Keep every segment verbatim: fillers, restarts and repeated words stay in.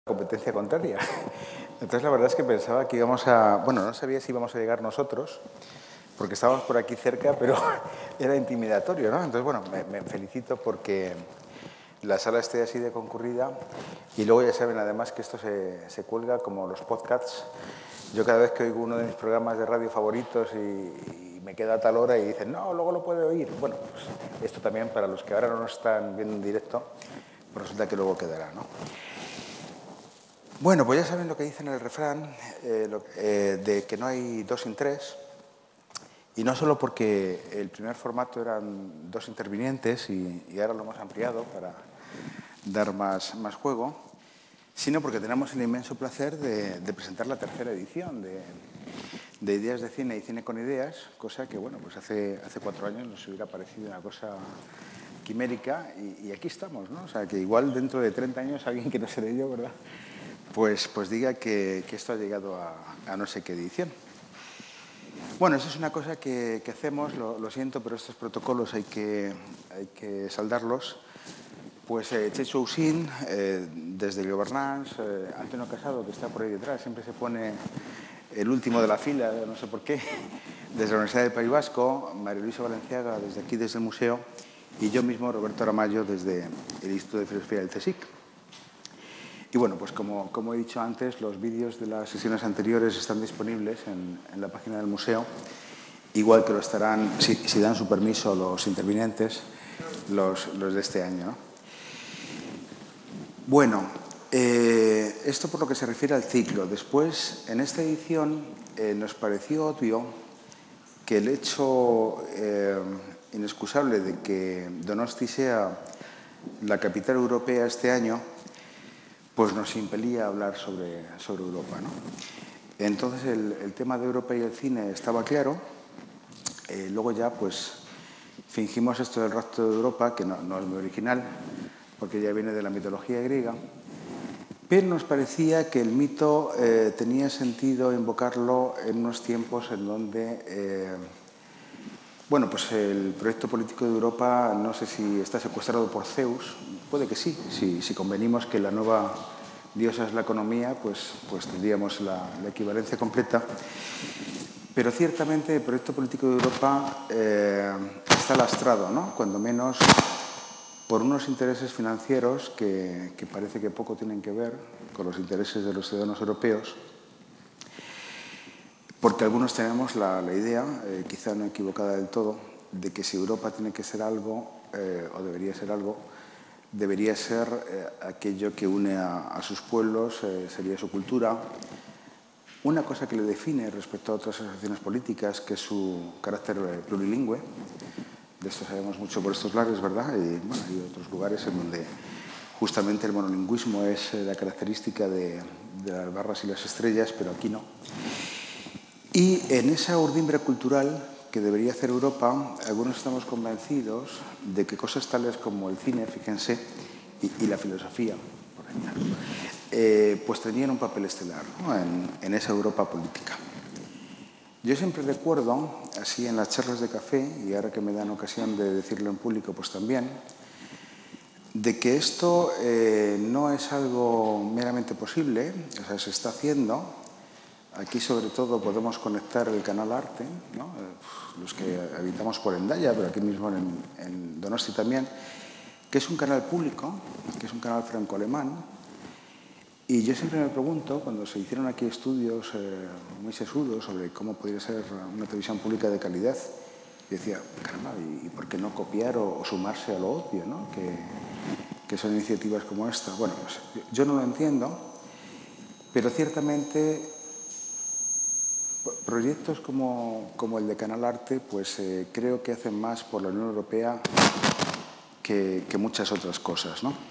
competencia contraria. Entonces la verdad es que pensaba que íbamos a... Bueno, no sabía si íbamos a llegar nosotros, porque estábamos por aquí cerca, pero era intimidatorio, ¿no? Entonces, bueno, me, me felicito porque la sala esté así de concurrida y luego ya saben además que esto se, se cuelga como los podcasts. Yo cada vez que oigo uno de mis programas de radio favoritos y, y me queda a tal hora y dicen, no, luego lo puede oír. Bueno, pues esto también para los que ahora no nos están viendo en directo, pues resulta que luego quedará, ¿no? Bueno, pues ya saben lo que dice en el refrán, eh, lo, eh, de que no hay dos sin tres, y no solo porque el primer formato eran dos intervinientes y, y ahora lo hemos ampliado para dar más, más juego, sino porque tenemos el inmenso placer de, de presentar la tercera edición de, de Ideas de Cine y Cine con Ideas, cosa que, bueno, pues hace, hace cuatro años nos hubiera parecido una cosa quimérica y, y aquí estamos, ¿no? O sea, que igual dentro de treinta años alguien que no seré yo, ¿verdad?, Pues, pues diga que, que esto ha llegado a, a no sé qué edición. Bueno, eso es una cosa que, que hacemos, lo, lo siento, pero estos protocolos hay que, hay que saldarlos. Pues eh, Chechu Usin, eh, desde el Governance, eh, Antonio Casado, que está por ahí detrás, siempre se pone el último de la fila, no sé por qué, desde la Universidad del País Vasco, María Luisa Valenciaga, desde aquí, desde el museo, y yo mismo, Roberto Aramayo, desde el Instituto de Filosofía del CSIC. Y bueno, pues como, como he dicho antes, los vídeos de las sesiones anteriores están disponibles en, en la página del museo, igual que lo estarán, si, si dan su permiso los intervinientes, los, los de este año, ¿no? Bueno, eh, esto por lo que se refiere al ciclo. Después, en esta edición, eh, nos pareció obvio que el hecho eh, inexcusable de que Donosti sea la capital europea este año, pues nos impelía hablar sobre, sobre Europa, ¿no? Entonces el, el tema de Europa y el cine estaba claro. Eh, luego ya pues fingimos esto del rastro de Europa, que no, no es muy original, porque ya viene de la mitología griega, pero nos parecía que el mito eh, tenía sentido invocarlo en unos tiempos en donde, eh, bueno, pues el proyecto político de Europa no sé si está secuestrado por Zeus, puede que sí, si, si convenimos que la nueva diosa es la economía, pues, pues tendríamos la, la equivalencia completa. Pero ciertamente el proyecto político de Europa eh, está lastrado, ¿no?, cuando menos por unos intereses financieros que, que parece que poco tienen que ver con los intereses de los ciudadanos europeos, porque algunos tenemos la, la idea, eh, quizá no equivocada del todo, de que si Europa tiene que ser algo, eh, o debería ser algo, debería ser eh, aquello que une a, a sus pueblos, eh, sería su cultura. Una cosa que le define respecto a otras asociaciones políticas, que es su carácter eh, plurilingüe. De esto sabemos mucho por estos lares, ¿verdad? Y bueno, hay otros lugares en donde justamente el monolingüismo es eh, la característica de, de las barras y las estrellas, pero aquí no. Y en esa urdimbre cultural que debería hacer Europa, algunos estamos convencidos de que cosas tales como el cine, fíjense, y, y la filosofía, por ejemplo, eh, pues tenían un papel estelar, ¿no?, en, en esa Europa política. Yo siempre recuerdo, así en las charlas de café, y ahora que me dan ocasión de decirlo en público, pues también, de que esto eh, no es algo meramente posible, o sea, se está haciendo. Aquí, sobre todo, podemos conectar el canal Arte, ¿no?, los que habitamos por Hendaya, pero aquí mismo en, en Donosti también, que es un canal público, que es un canal franco-alemán. Y yo siempre me pregunto, cuando se hicieron aquí estudios eh, muy sesudos sobre cómo podría ser una televisión pública de calidad, y decía, caramba, ¿y, y por qué no copiar o, o sumarse a lo obvio, ¿no?, que, que son iniciativas como esta? Bueno, pues yo no lo entiendo, pero ciertamente proyectos como, como el de Canal Arte, pues eh, creo que hacen más por la Unión Europea que, que muchas otras cosas, ¿no?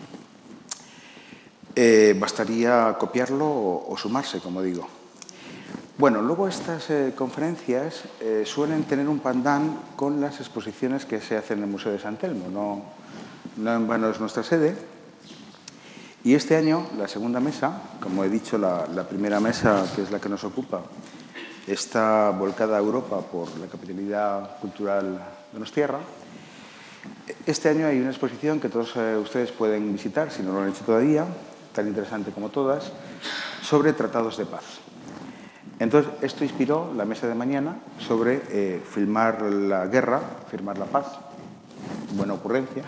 Eh, bastaría copiarlo o, o sumarse, como digo. Bueno, luego estas eh, conferencias eh, suelen tener un pandán con las exposiciones que se hacen en el Museo de San Telmo. No, no en vano es nuestra sede. Y este año, la segunda mesa, como he dicho, la, la primera mesa, que es la que nos ocupa, está volcada a Europa por la capitalidad cultural donostiarra. Este año hay una exposición que todos eh, ustedes pueden visitar, si no lo han hecho todavía, tan interesante como todas, sobre tratados de paz. Entonces, esto inspiró la mesa de mañana sobre eh, filmar la guerra, firmar la paz. Buena ocurrencia.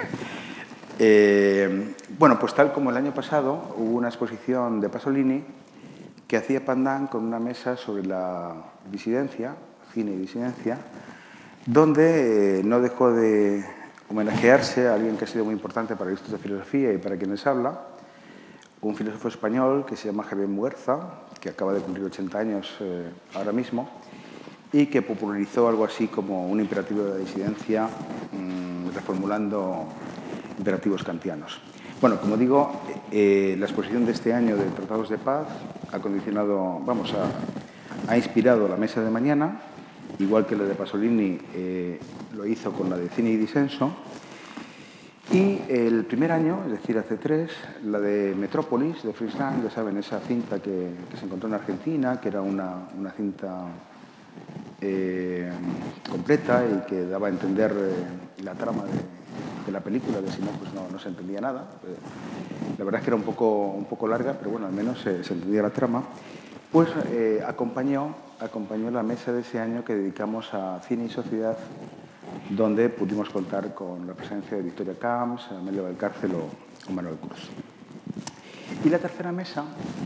Eh, bueno, pues tal como el año pasado hubo una exposición de Pasolini que hacía pandan con una mesa sobre la disidencia, cine y disidencia, donde eh, no dejó de homenajearse a alguien que ha sido muy importante para el Instituto de Filosofía y para quienes habla, un filósofo español que se llama Javier Muguerza, que acaba de cumplir ochenta años eh, ahora mismo, y que popularizó algo así como un imperativo de la disidencia, mmm, reformulando imperativos kantianos. Bueno, como digo, eh, la exposición de este año de Tratados de Paz ha condicionado, vamos, a, ha inspirado la mesa de mañana, igual que la de Pasolini eh, lo hizo con la de Cine y Disenso. Y el primer año, es decir, hace tres, la de Metrópolis, de Fritz Lang, ya saben, esa cinta que, que se encontró en Argentina, que era una, una cinta eh, completa y que daba a entender eh, la trama de, de la película, que si no, pues no, no se entendía nada. La verdad es que era un poco, un poco larga, pero bueno, al menos se, se entendía la trama. Pues eh, acompañó, acompañó la mesa de ese año que dedicamos a Cine y Sociedad, donde pudimos contar con la presencia de Victoria Camps, Amelio Valcárcel o Manuel Cruz. Y la tercera mesa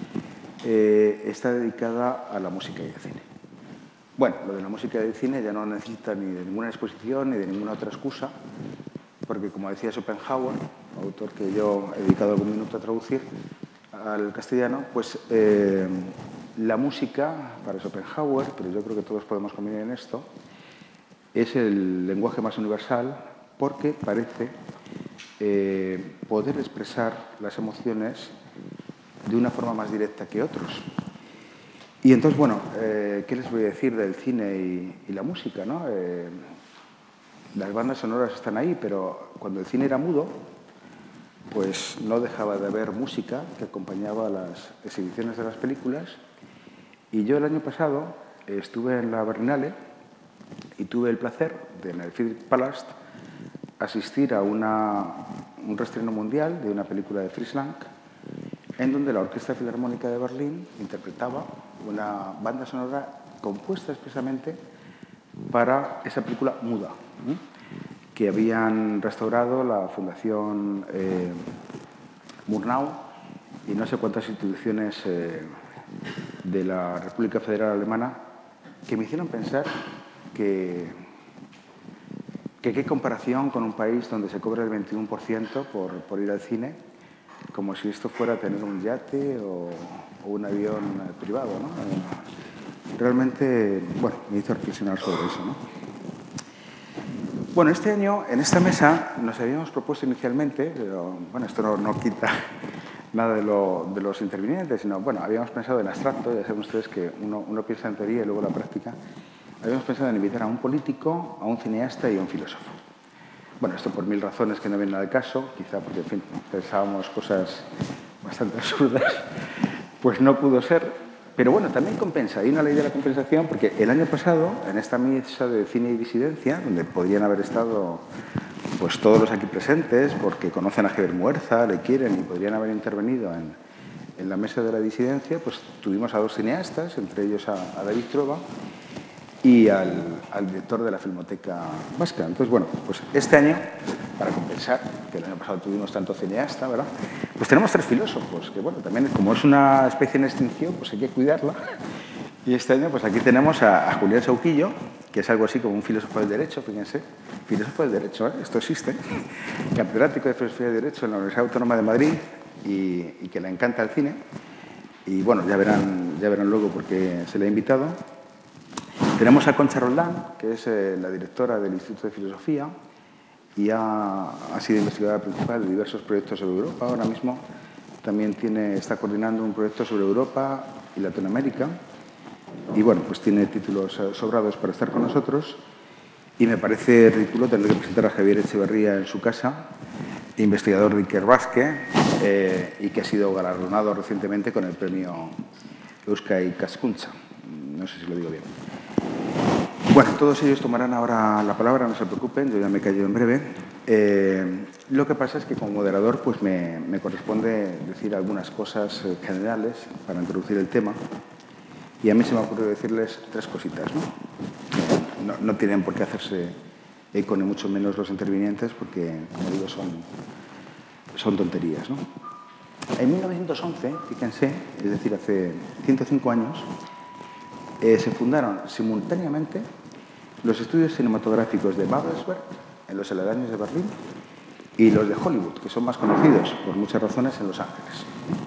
eh, está dedicada a la música y al cine. Bueno, lo de la música y el cine ya no necesita ni de ninguna exposición ni de ninguna otra excusa, porque como decía Schopenhauer, autor que yo he dedicado algún minuto a traducir al castellano, pues eh, la música, para Schopenhauer, pero yo creo que todos podemos convenir en esto, es el lenguaje más universal porque parece eh, poder expresar las emociones de una forma más directa que otros. Y entonces, bueno, eh, ¿qué les voy a decir del cine y, y la música, ¿no? Eh, las bandas sonoras están ahí, pero cuando el cine era mudo, pues no dejaba de haber música que acompañaba a las exhibiciones de las películas. Y yo el año pasado eh, estuve en la Berlinale y tuve el placer de, en el Philipp Palast, asistir a una, un reestreno mundial de una película de Fritz Lang, en donde la Orquesta Filarmónica de Berlín interpretaba una banda sonora compuesta expresamente para esa película muda, ¿eh? que habían restaurado la Fundación eh, Murnau y no sé cuántas instituciones eh, de la República Federal Alemana, que me hicieron pensar que, que qué comparación con un país donde se cobra el veintiuno por ciento por, por ir al cine, como si esto fuera tener un yate o, o un avión privado, ¿no? Realmente, bueno, me hizo reflexionar sobre eso, ¿no? Bueno, este año, en esta mesa, nos habíamos propuesto inicialmente, pero, bueno, esto no, no quita nada de, lo, de los intervinientes, sino, bueno, habíamos pensado en abstracto, ya saben ustedes que uno, uno piensa en teoría y luego la práctica, habíamos pensado en invitar a un político, a un cineasta y a un filósofo. Bueno, esto por mil razones que no vienen al caso, quizá porque, en fin, pensábamos cosas bastante absurdas, pues no pudo ser. Pero bueno, también compensa, hay una ley de la compensación, porque el año pasado, en esta mesa de cine y disidencia, donde podrían haber estado pues todos los aquí presentes, porque conocen a Javier Muguerza, le quieren y podrían haber intervenido en, en la mesa de la disidencia, pues tuvimos a dos cineastas, entre ellos a, a David Trova, y al, al director de la Filmoteca Vasca. Entonces, bueno, pues este año, para compensar, que el año pasado tuvimos tanto cineasta, ¿verdad? Pues tenemos tres filósofos, que bueno, también como es una especie en extinción, pues hay que cuidarla. Y este año, pues aquí tenemos a, a Julián Sauquillo, que es algo así como un filósofo del derecho, fíjense, filósofo del derecho, ¿eh? Esto existe, catedrático de Filosofía del Derecho en la Universidad Autónoma de Madrid y, y que le encanta el cine. Y bueno, ya verán, ya verán luego por qué se le ha invitado. Tenemos a Concha Roldán, que es eh, la directora del Instituto de Filosofía y ha, ha sido investigadora principal de diversos proyectos sobre Europa. Ahora mismo también tiene, está coordinando un proyecto sobre Europa y Latinoamérica. Y bueno, pues tiene títulos sobrados para estar con nosotros. Y me parece ridículo tener que presentar a Javier Echeverría en su casa, investigador de Ikerbasque, eh, y que ha sido galardonado recientemente con el premio Euskadi Ikaskuntza. No sé si lo digo bien. Bueno, todos ellos tomarán ahora la palabra, no se preocupen, yo ya me callo en breve. Eh, Lo que pasa es que como moderador pues me, me corresponde decir algunas cosas generales para introducir el tema y a mí se me ha ocurrido decirles tres cositas, ¿no? No, no tienen por qué hacerse eco ni mucho menos los intervinientes porque, como digo, son, son tonterías, ¿no? En mil novecientos once, fíjense, es decir, hace ciento cinco años, eh, se fundaron simultáneamente los estudios cinematográficos de Babelsberg, en los aledaños de Berlín, y los de Hollywood, que son más conocidos por muchas razones en Los Ángeles.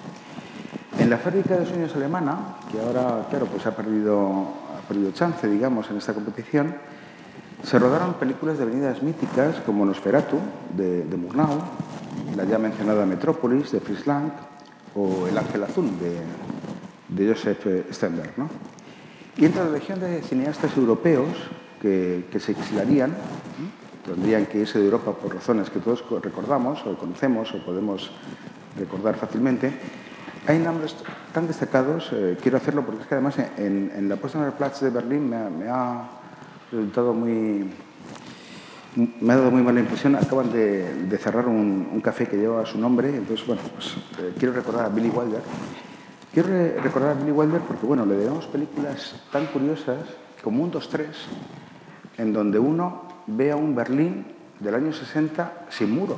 En la fábrica de sueños alemana, que ahora, claro, pues ha perdido, ha perdido chance, digamos, en esta competición, se rodaron películas de avenidas míticas como Nosferatu, de, de Murnau, la ya mencionada Metrópolis, de Fritz Lang, o El Ángel Azul, de, de Joseph Sternberg, ¿no? Y entre la legión de cineastas europeos que, que se exilarían, ¿no? Tendrían que irse de Europa por razones que todos recordamos, o conocemos, o podemos recordar fácilmente, hay nombres tan destacados, eh, quiero hacerlo porque es que además en, en la Potsdamer Platz de Berlín me, me ha resultado muy... me ha dado muy mala impresión. Acaban de, de cerrar un, un café que lleva su nombre, entonces, bueno, pues eh, quiero recordar a Billy Wilder. Quiero re recordar a Billy Wilder porque, bueno, le debemos películas tan curiosas como un dos tres, en donde uno ve a un Berlín del año sesenta sin muro.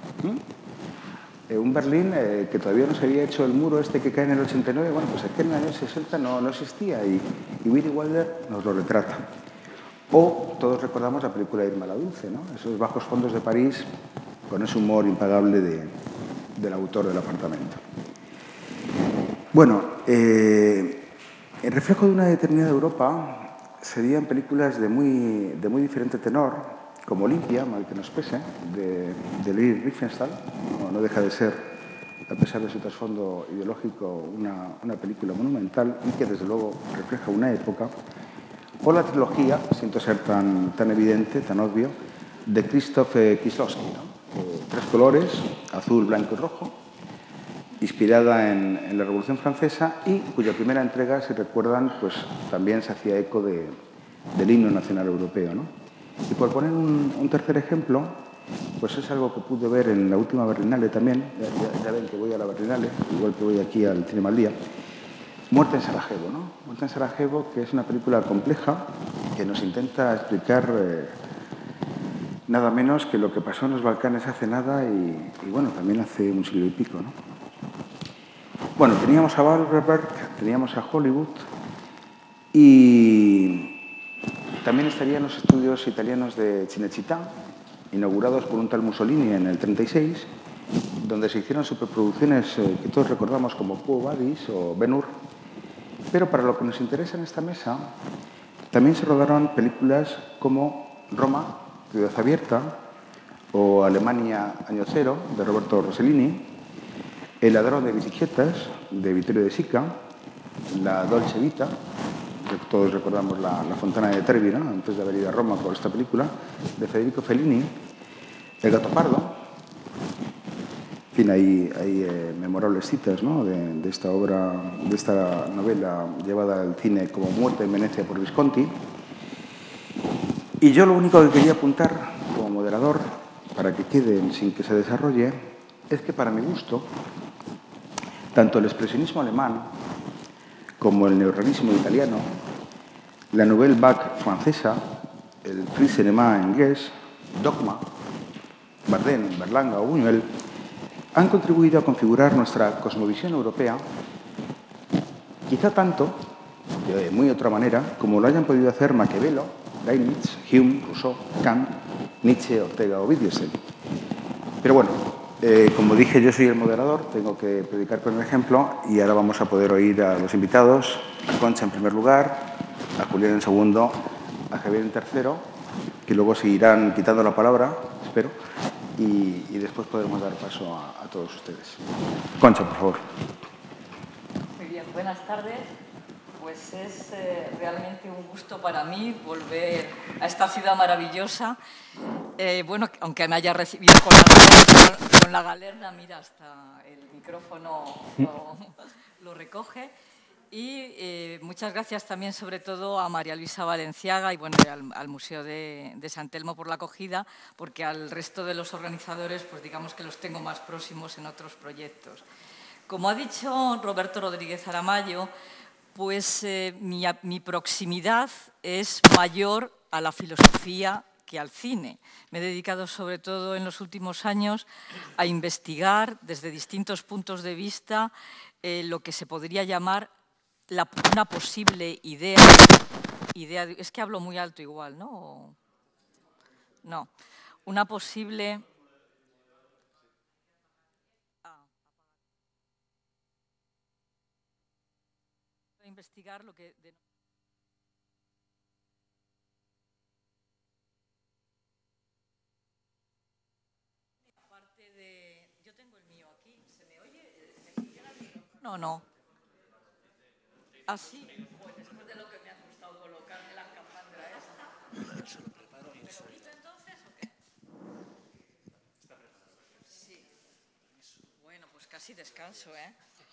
¿Mm? Eh, un Berlín eh, que todavía no se había hecho el muro este que cae en el ochenta y nueve, bueno, pues aquel en el año sesenta no, no existía y, y Billy Wilder nos lo retrata. O todos recordamos la película Irma la Dulce, ¿no? Esos bajos fondos de París con ese humor impagable de, del autor del Apartamento. Bueno, eh, el reflejo de una determinada Europa serían películas de muy, de muy diferente tenor, como Olimpia, mal que nos pese, de, de Lee Riefenstahl. No, no deja de ser, a pesar de su trasfondo ideológico, una, una película monumental y que desde luego refleja una época. O la trilogía, siento ser tan, tan evidente, tan obvio, de Krzysztof Kieślowski, ¿no? Eh, tres colores, azul, blanco y rojo, inspirada en, en la Revolución Francesa y cuya primera entrega, si recuerdan, pues también se hacía eco de, del himno nacional europeo, ¿no? Y por poner un, un tercer ejemplo, pues es algo que pude ver en la última Berlinale también, ya, ya, ya ven que voy a la Berlinale, igual que voy aquí al Cinema al Día. Muerte en Sarajevo, ¿no? Muerte en Sarajevo, que es una película compleja que nos intenta explicar eh, nada menos que lo que pasó en los Balcanes hace nada y, y bueno, también hace un siglo y pico, ¿no? Bueno, teníamos a Babelsberg, teníamos a Hollywood y también estarían los estudios italianos de Cinecittà, inaugurados por un tal Mussolini en el treinta y seis, donde se hicieron superproducciones eh, que todos recordamos como Quo Vadis o Ben-Hur. Pero para lo que nos interesa en esta mesa, también se rodaron películas como Roma, Ciudad Abierta, o Alemania, Año Cero, de Roberto Rossellini, El ladrón de bicicletas, de Vittorio De Sica, La Dolce Vita, que todos recordamos la, la Fontana de Trevi, ¿no? Antes de haber ido a Roma por esta película, de Federico Fellini, El gato pardo. En fin, hay, hay eh, memorables citas, ¿no? de, de esta obra, de esta novela llevada al cine como Muerte en Venecia por Visconti. Y yo lo único que quería apuntar como moderador, para que queden sin que se desarrolle, es que para mi gusto, tanto el expresionismo alemán como el neorrealismo italiano, la Nouvelle Vague francesa, el Free Cinema inglés, Dogma, Bardem, Berlanga o Buñuel, han contribuido a configurar nuestra cosmovisión europea, quizá tanto, de muy otra manera, como lo hayan podido hacer Maquiavelo, Leibniz, Hume, Rousseau, Kant, Nietzsche, Ortega o Wittgenstein. Pero bueno, eh, como dije, yo soy el moderador, tengo que predicar con el ejemplo y ahora vamos a poder oír a los invitados, a Concha en primer lugar, a Julián en segundo, a Javier en tercero, que luego seguirán quitando la palabra, espero, y, y después podremos dar paso a, a todos ustedes. Concha, por favor. Muy bien, buenas tardes. Pues es eh, realmente un gusto para mí volver a esta ciudad maravillosa. Eh, bueno, aunque me haya recibido con la, con, con la galerna, mira, hasta el micrófono lo, lo recoge. Y eh, muchas gracias también, sobre todo, a María Luisa Valenciaga y bueno, al, al Museo de, de San Telmo por la acogida, porque al resto de los organizadores, pues digamos que los tengo más próximos en otros proyectos. Como ha dicho Roberto Rodríguez Aramayo, pues eh, mi, mi proximidad es mayor a la filosofía que al cine. Me he dedicado, sobre todo en los últimos años, a investigar desde distintos puntos de vista eh, lo que se podría llamar La, una posible idea, idea, es que hablo muy alto igual, ¿no? O, no, una posible... Ah, investigar lo que... De, parte de, yo tengo el mío aquí, ¿se me oye? ¿Me funciona el micrófono? No, no. ¿Así? Pues después de lo que me ha gustado colocarme la escafandra esta. Se lo preparo y ¿Me lo quito entonces o qué? Está preparado. Sí. Bueno, pues casi descanso, ¿eh?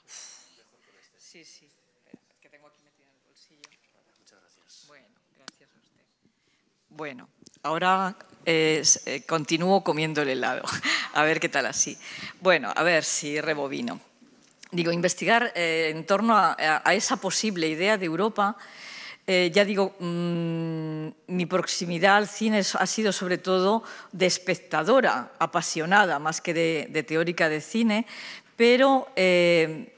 Sí, sí. Espera, es que tengo aquí metido en el bolsillo. Muchas gracias. Bueno, gracias a usted. Bueno, ahora eh, eh, continúo comiendo el helado. A ver qué tal así. Bueno, a ver si rebobino. Digo, investigar eh, en torno a, a esa posible idea de Europa, eh, ya digo, mmm, mi proximidad al cine ha sido sobre todo de espectadora, apasionada, más que de, de teórica de cine, pero eh,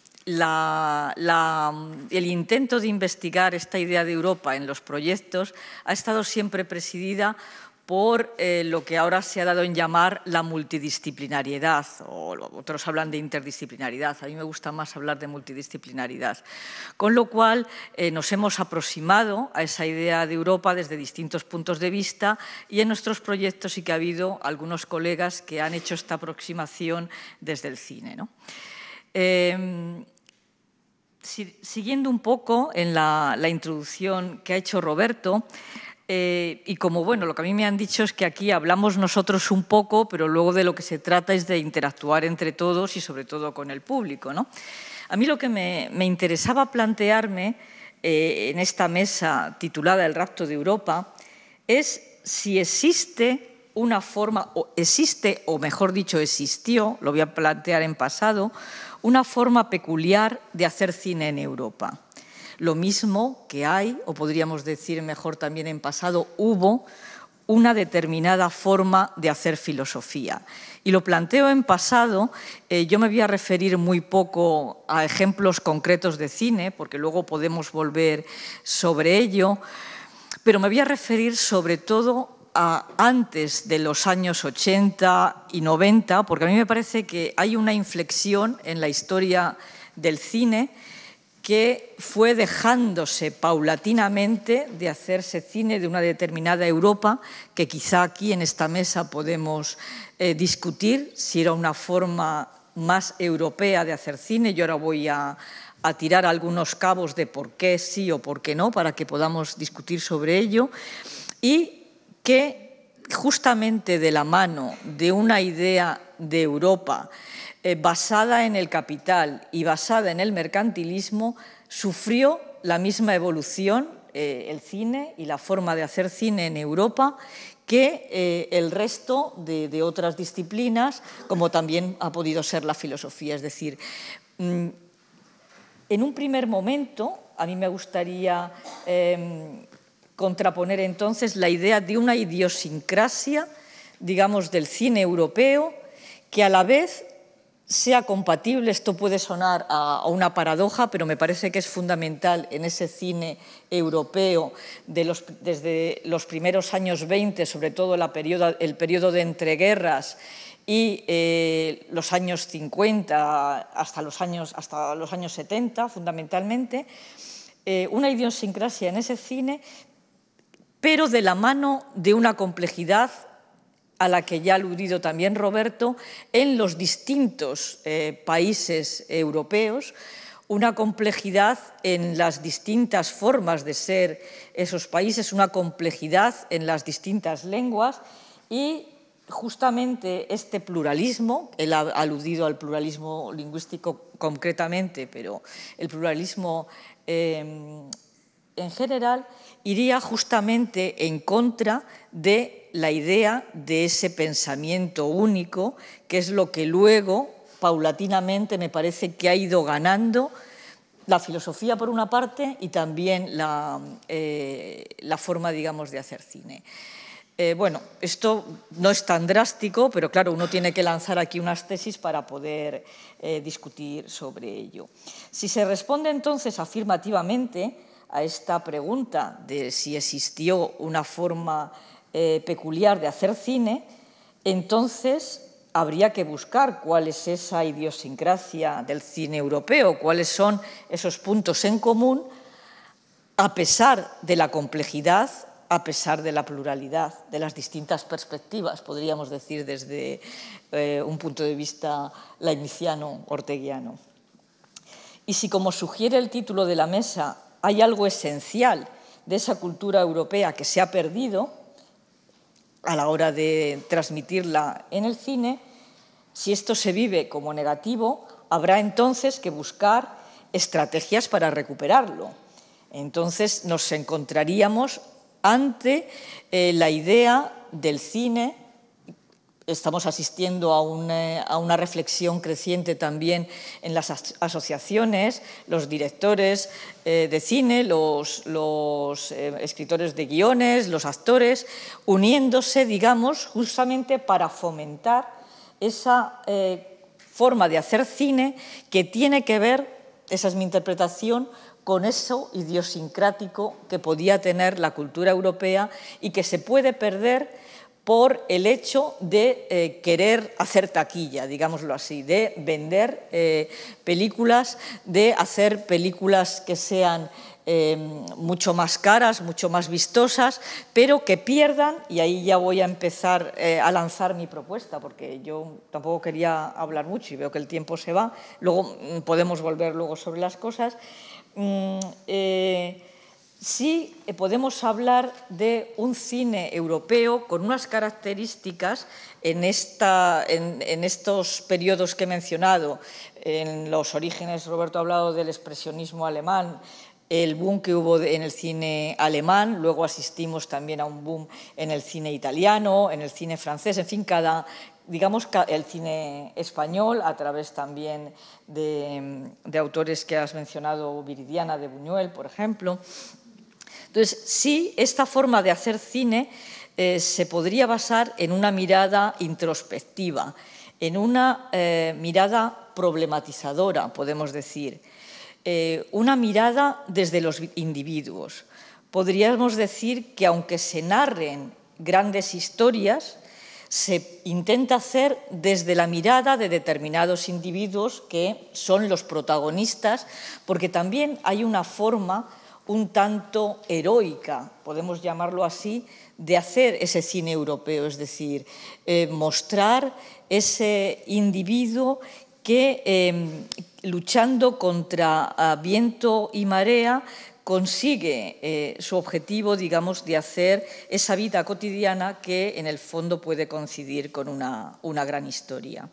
la, la, el intento de investigar esta idea de Europa en los proyectos ha estado siempre presidida por eh, lo que ahora se ha dado en llamar la multidisciplinariedad, o otros hablan de interdisciplinaridad, a mí me gusta más hablar de multidisciplinaridad. Con lo cual eh, nos hemos aproximado a esa idea de Europa desde distintos puntos de vista y en nuestros proyectos sí que ha habido algunos colegas que han hecho esta aproximación desde el cine, ¿no? Eh, si, siguiendo un poco en la, la introducción que ha hecho Roberto, Eh, y como, bueno, lo que a mí me han dicho es que aquí hablamos nosotros un poco, pero luego de lo que se trata es de interactuar entre todos y sobre todo con el público, ¿no? A mí lo que me, me interesaba plantearme eh, en esta mesa titulada El rapto de Europa es si existe una forma, o existe, o mejor dicho, existió, lo voy a plantear en pasado, una forma peculiar de hacer cine en Europa. Lo mismo que hay, o podríamos decir mejor también en pasado, hubo una determinada forma de hacer filosofía. Y lo planteo en pasado, eh, yo me voy a referir muy poco a ejemplos concretos de cine, porque luego podemos volver sobre ello, pero me voy a referir sobre todo a antes de los años ochenta y noventa, porque a mí me parece que hay una inflexión en la historia del cine que fue dejándose paulatinamente de hacerse cine de una determinada Europa, que quizá aquí en esta mesa podemos eh, discutir si era una forma más europea de hacer cine. Yo ahora voy a, a tirar algunos cabos de por qué sí o por qué no, para que podamos discutir sobre ello, y que justamente de la mano de una idea de Europa Eh, basada en el capital y basada en el mercantilismo, sufrió la misma evolución eh, el cine y la forma de hacer cine en Europa que eh, el resto de, de otras disciplinas, como también ha podido ser la filosofía. Es decir, mmm, en un primer momento, a mí me gustaría eh, contraponer entonces la idea de una idiosincrasia, digamos, del cine europeo, que a la vez sea compatible, esto puede sonar a una paradoja, pero me parece que es fundamental en ese cine europeo de los, desde los primeros años veinte, sobre todo la periodo, el periodo de entreguerras y eh, los años cincuenta hasta los años, hasta los años setenta, fundamentalmente, eh, una idiosincrasia en ese cine, pero de la mano de una complejidad a la que ya ha aludido también Roberto, en los distintos eh, países europeos, una complejidad en las distintas formas de ser esos países, una complejidad en las distintas lenguas y justamente este pluralismo, él ha aludido al pluralismo lingüístico concretamente, pero el pluralismo eh, en general iría justamente en contra de la idea de ese pensamiento único, que es lo que luego, paulatinamente, me parece que ha ido ganando la filosofía por una parte y también la, eh, la forma, digamos, de hacer cine. Eh, bueno, esto no es tan drástico, pero claro, uno tiene que lanzar aquí unas tesis para poder eh, discutir sobre ello. Si se responde entonces afirmativamente a esta pregunta de si existió una forma eh, peculiar de hacer cine, entonces habría que buscar cuál es esa idiosincrasia del cine europeo, cuáles son esos puntos en común, a pesar de la complejidad, a pesar de la pluralidad, de las distintas perspectivas, podríamos decir desde eh, un punto de vista leibniziano-orteguiano. Y si, como sugiere el título de la mesa, hay algo esencial de esa cultura europea que se ha perdido a la hora de transmitirla en el cine, si esto se vive como negativo, habrá entonces que buscar estrategias para recuperarlo. Entonces nos encontraríamos ante eh, la idea del cine. Estamos asistiendo a una, a una reflexión creciente también en las asociaciones, los directores eh, de cine, los, los eh, escritores de guiones, los actores, uniéndose, digamos, justamente para fomentar esa eh, forma de hacer cine que tiene que ver, esa es mi interpretación, con eso idiosincrático que podía tener la cultura europea y que se puede perder por el hecho de eh, querer hacer taquilla, digámoslo así, de vender eh, películas, de hacer películas que sean eh, mucho más caras, mucho más vistosas, pero que pierdan, y ahí ya voy a empezar eh, a lanzar mi propuesta, porque yo tampoco quería hablar mucho y veo que el tiempo se va, luego podemos volver luego sobre las cosas. Mm, eh, Sí podemos hablar de un cine europeo con unas características en, esta, en, en estos periodos que he mencionado. En los orígenes, Roberto ha hablado del expresionismo alemán, el boom que hubo en el cine alemán, luego asistimos también a un boom en el cine italiano, en el cine francés, en fin, cada, digamos, el cine español, a través también de, de autores que has mencionado, Viridiana de Buñuel, por ejemplo. Entonces, sí, esta forma de hacer cine eh, se podría basar en una mirada introspectiva, en una eh, mirada problematizadora, podemos decir, eh, una mirada desde los individuos. Podríamos decir que aunque se narren grandes historias, se intenta hacer desde la mirada de determinados individuos que son los protagonistas, porque también hay una forma un tanto heroica, podemos llamarlo así, de hacer ese cine europeo, es decir, eh, mostrar ese individuo que, eh, luchando contra uh, viento y marea, consigue eh, su objetivo, digamos, de hacer esa vida cotidiana que, en el fondo, puede coincidir con una, una gran historia.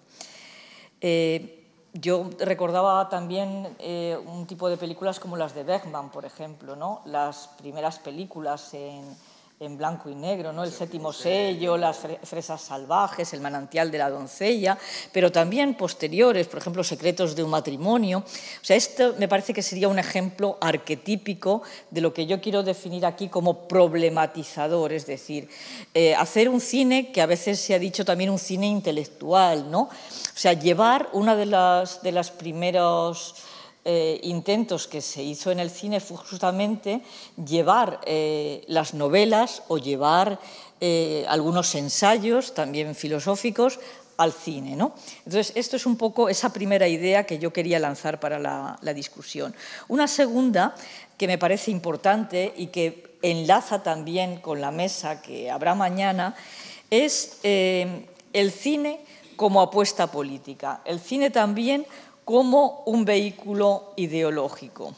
Eh, Yo recordaba también eh, un tipo de películas como las de Bergman, por ejemplo, ¿no? Las primeras películas en, en blanco y negro, ¿no? El séptimo sello, las fresas salvajes, el manantial de la doncella, pero también posteriores, por ejemplo, Secretos de un matrimonio. O sea, esto me parece que sería un ejemplo arquetípico de lo que yo quiero definir aquí como problematizador, es decir, eh, hacer un cine que a veces se ha dicho también un cine intelectual, ¿no? O sea, llevar una de las, de las primeros eh, intentos que se hizo en el cine fue justamente llevar eh, las novelas o llevar eh, algunos ensayos también filosóficos al cine, ¿no? Entonces, esto es un poco esa primera idea que yo quería lanzar para la, la discusión. Una segunda que me parece importante y que enlaza también con la mesa que habrá mañana es eh, el cine como apuesta política, el cine también como un vehículo ideológico.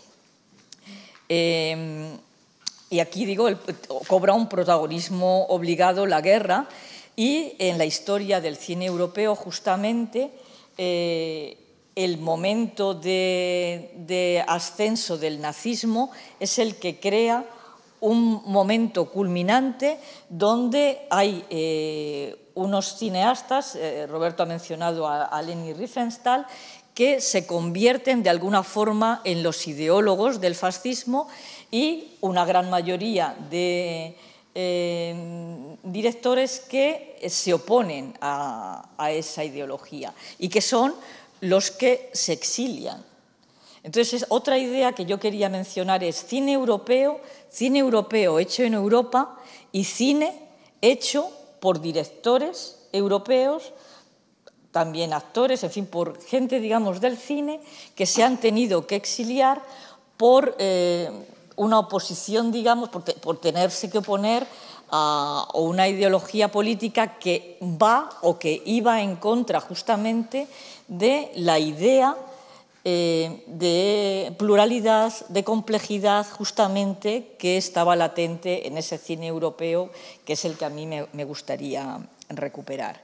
Eh, y aquí, digo, el, cobra un protagonismo obligado la guerra, Y en la historia del cine europeo, justamente, eh, el momento de, de ascenso del nazismo es el que crea un momento culminante donde hay eh, unos cineastas, eh, Roberto ha mencionado a, a Leni Riefenstahl, que se convierten de alguna forma en los ideólogos del fascismo, y una gran mayoría de eh, directores que se oponen a, a esa ideología y que son los que se exilian. Entonces, otra idea que yo quería mencionar es cine europeo, cine europeo hecho en Europa y cine hecho por directores europeos, también actores, en fin, por gente, digamos, del cine que se han tenido que exiliar por eh, una oposición, digamos, por, te, por tenerse que oponer a, a una ideología política que va o que iba en contra justamente de la idea Eh, de pluralidad, de complejidad, justamente, que estaba latente en ese cine europeo, que es el que a mí me, me gustaría recuperar.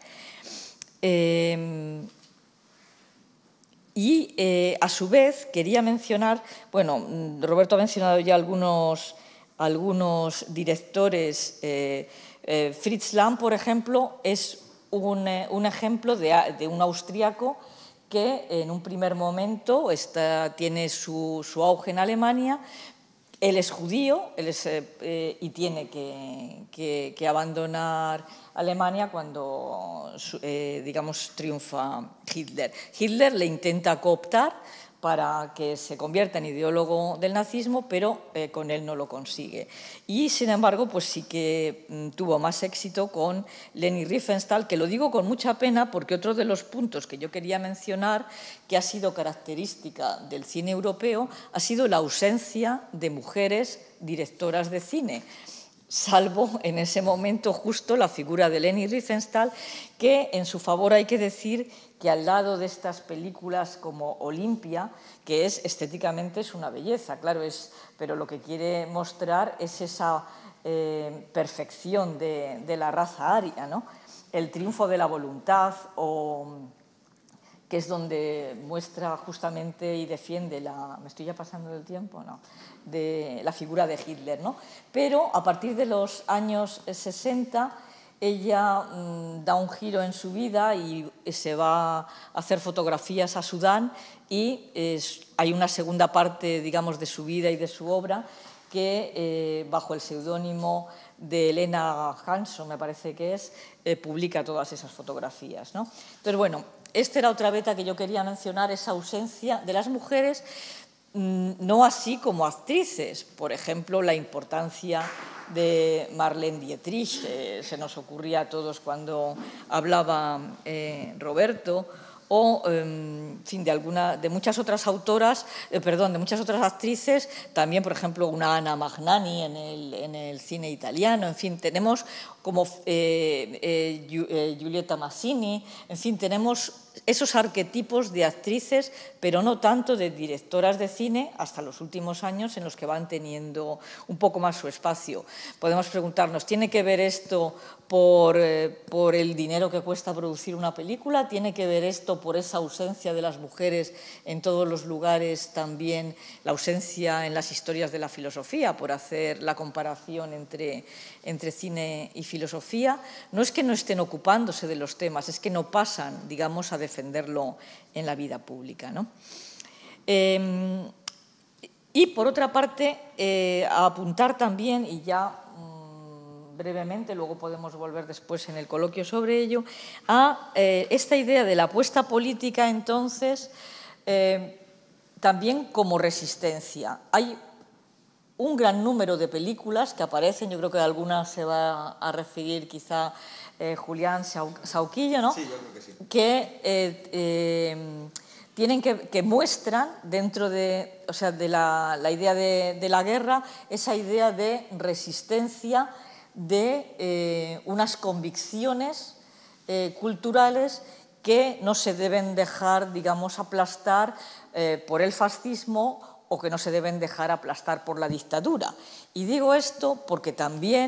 Eh, y, eh, a su vez, quería mencionar, bueno, Roberto ha mencionado ya algunos, algunos directores. Eh, eh, Fritz Lang, por ejemplo, es un, eh, un ejemplo de, de un austríaco que en un primer momento está, tiene su, su auge en Alemania. Él es judío él es, eh, y tiene que, que, que abandonar Alemania cuando, eh, digamos, triunfa Hitler. Hitler le intenta cooptar para que se convierta en ideólogo del nazismo, pero eh, con él no lo consigue. Y, sin embargo, pues sí que mm, tuvo más éxito con Leni Riefenstahl, que lo digo con mucha pena porque otro de los puntos que yo quería mencionar, que ha sido característica del cine europeo, ha sido la ausencia de mujeres directoras de cine, salvo en ese momento justo la figura de Leni Riefenstahl, que en su favor hay que decir que al lado de estas películas como Olimpia, que es estéticamente es una belleza, claro, es, pero lo que quiere mostrar es esa eh, perfección de, de la raza aria, ¿no? El triunfo de la voluntad, o, que es donde muestra justamente y defiende la... ¿Me estoy ya pasando del tiempo? No. De la figura de Hitler, ¿no? Pero a partir de los años sesenta ella mmm, da un giro en su vida y se va a hacer fotografías a Sudán, y es, hay una segunda parte, digamos, de su vida y de su obra que, eh, bajo el seudónimo de Elena Hansson, me parece que es, eh, publica todas esas fotografías, ¿no? Entonces, bueno, esta era otra beta que yo quería mencionar, esa ausencia de las mujeres, no así como actrices. Por ejemplo, la importancia de Marlene Dietrich, eh, se nos ocurría a todos cuando hablaba eh, Roberto, o eh, en fin, de, alguna, de muchas otras autoras, eh, perdón, de muchas otras actrices, también, por ejemplo, una Anna Magnani en el, en el cine italiano. En fin, tenemos como eh, eh, eh, Giulietta Massini, en fin, tenemos esos arquetipos de actrices, pero no tanto de directoras de cine, hasta los últimos años, en los que van teniendo un poco más su espacio. Podemos preguntarnos, ¿tiene que ver esto por, eh, por el dinero que cuesta producir una película? ¿Tiene que ver esto por esa ausencia de las mujeres en todos los lugares, también la ausencia en las historias de la filosofía, por hacer la comparación entre, entre cine y filosofía? No es que no estén ocupándose de los temas, es que no pasan, digamos, a defenderlo en la vida pública, ¿no? Eh, y, por otra parte, eh, a apuntar también, y ya mmm, brevemente, luego podemos volver después en el coloquio sobre ello, a eh, esta idea de la apuesta política, entonces, eh, también como resistencia. Hay un gran número de películas que aparecen, yo creo que de algunas se va a referir quizá eh, Julián Sauquillo, ¿no? Sí, yo creo que sí. Que, eh, eh, tienen que, que muestran dentro de, o sea, de la, la idea de, de la guerra, esa idea de resistencia, de eh, unas convicciones eh, culturales que no se deben dejar, digamos, aplastar eh, por el fascismo, o que no se deben dejar aplastar por la dictadura. Y digo esto porque también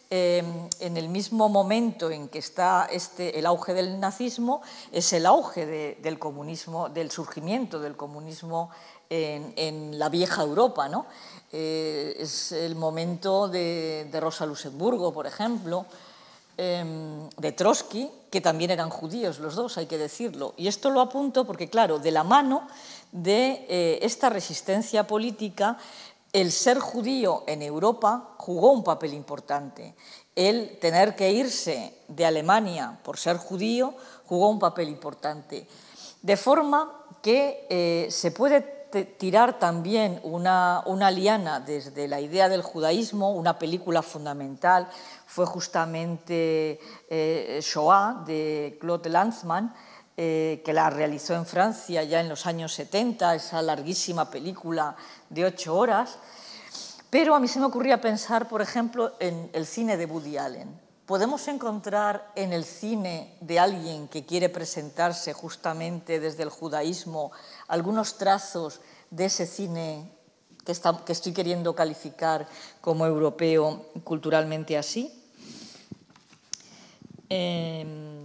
eh, en el mismo momento en que está este, el auge del nazismo, es el auge de, del comunismo, del surgimiento del comunismo en, en la vieja Europa, ¿no? Eh, es el momento de, de Rosa Luxemburgo, por ejemplo, eh, de Trotsky, que también eran judíos los dos, hay que decirlo. Y esto lo apunto porque, claro, de la mano de eh, esta resistencia política, el ser judío en Europa jugó un papel importante. El tener que irse de Alemania por ser judío jugó un papel importante. De forma que eh, se puede tirar también una, una liana desde la idea del judaísmo. Una película fundamental fue justamente eh, Shoah, de Claude Lanzmann, Eh, que la realizó en Francia ya en los años setenta, esa larguísima película de ocho horas. Pero a mí se me ocurría pensar, por ejemplo, en el cine de Woody Allen. ¿Podemos encontrar en el cine de alguien que quiere presentarse justamente desde el judaísmo algunos trazos de ese cine que, está, que estoy queriendo calificar como europeo culturalmente así? Eh,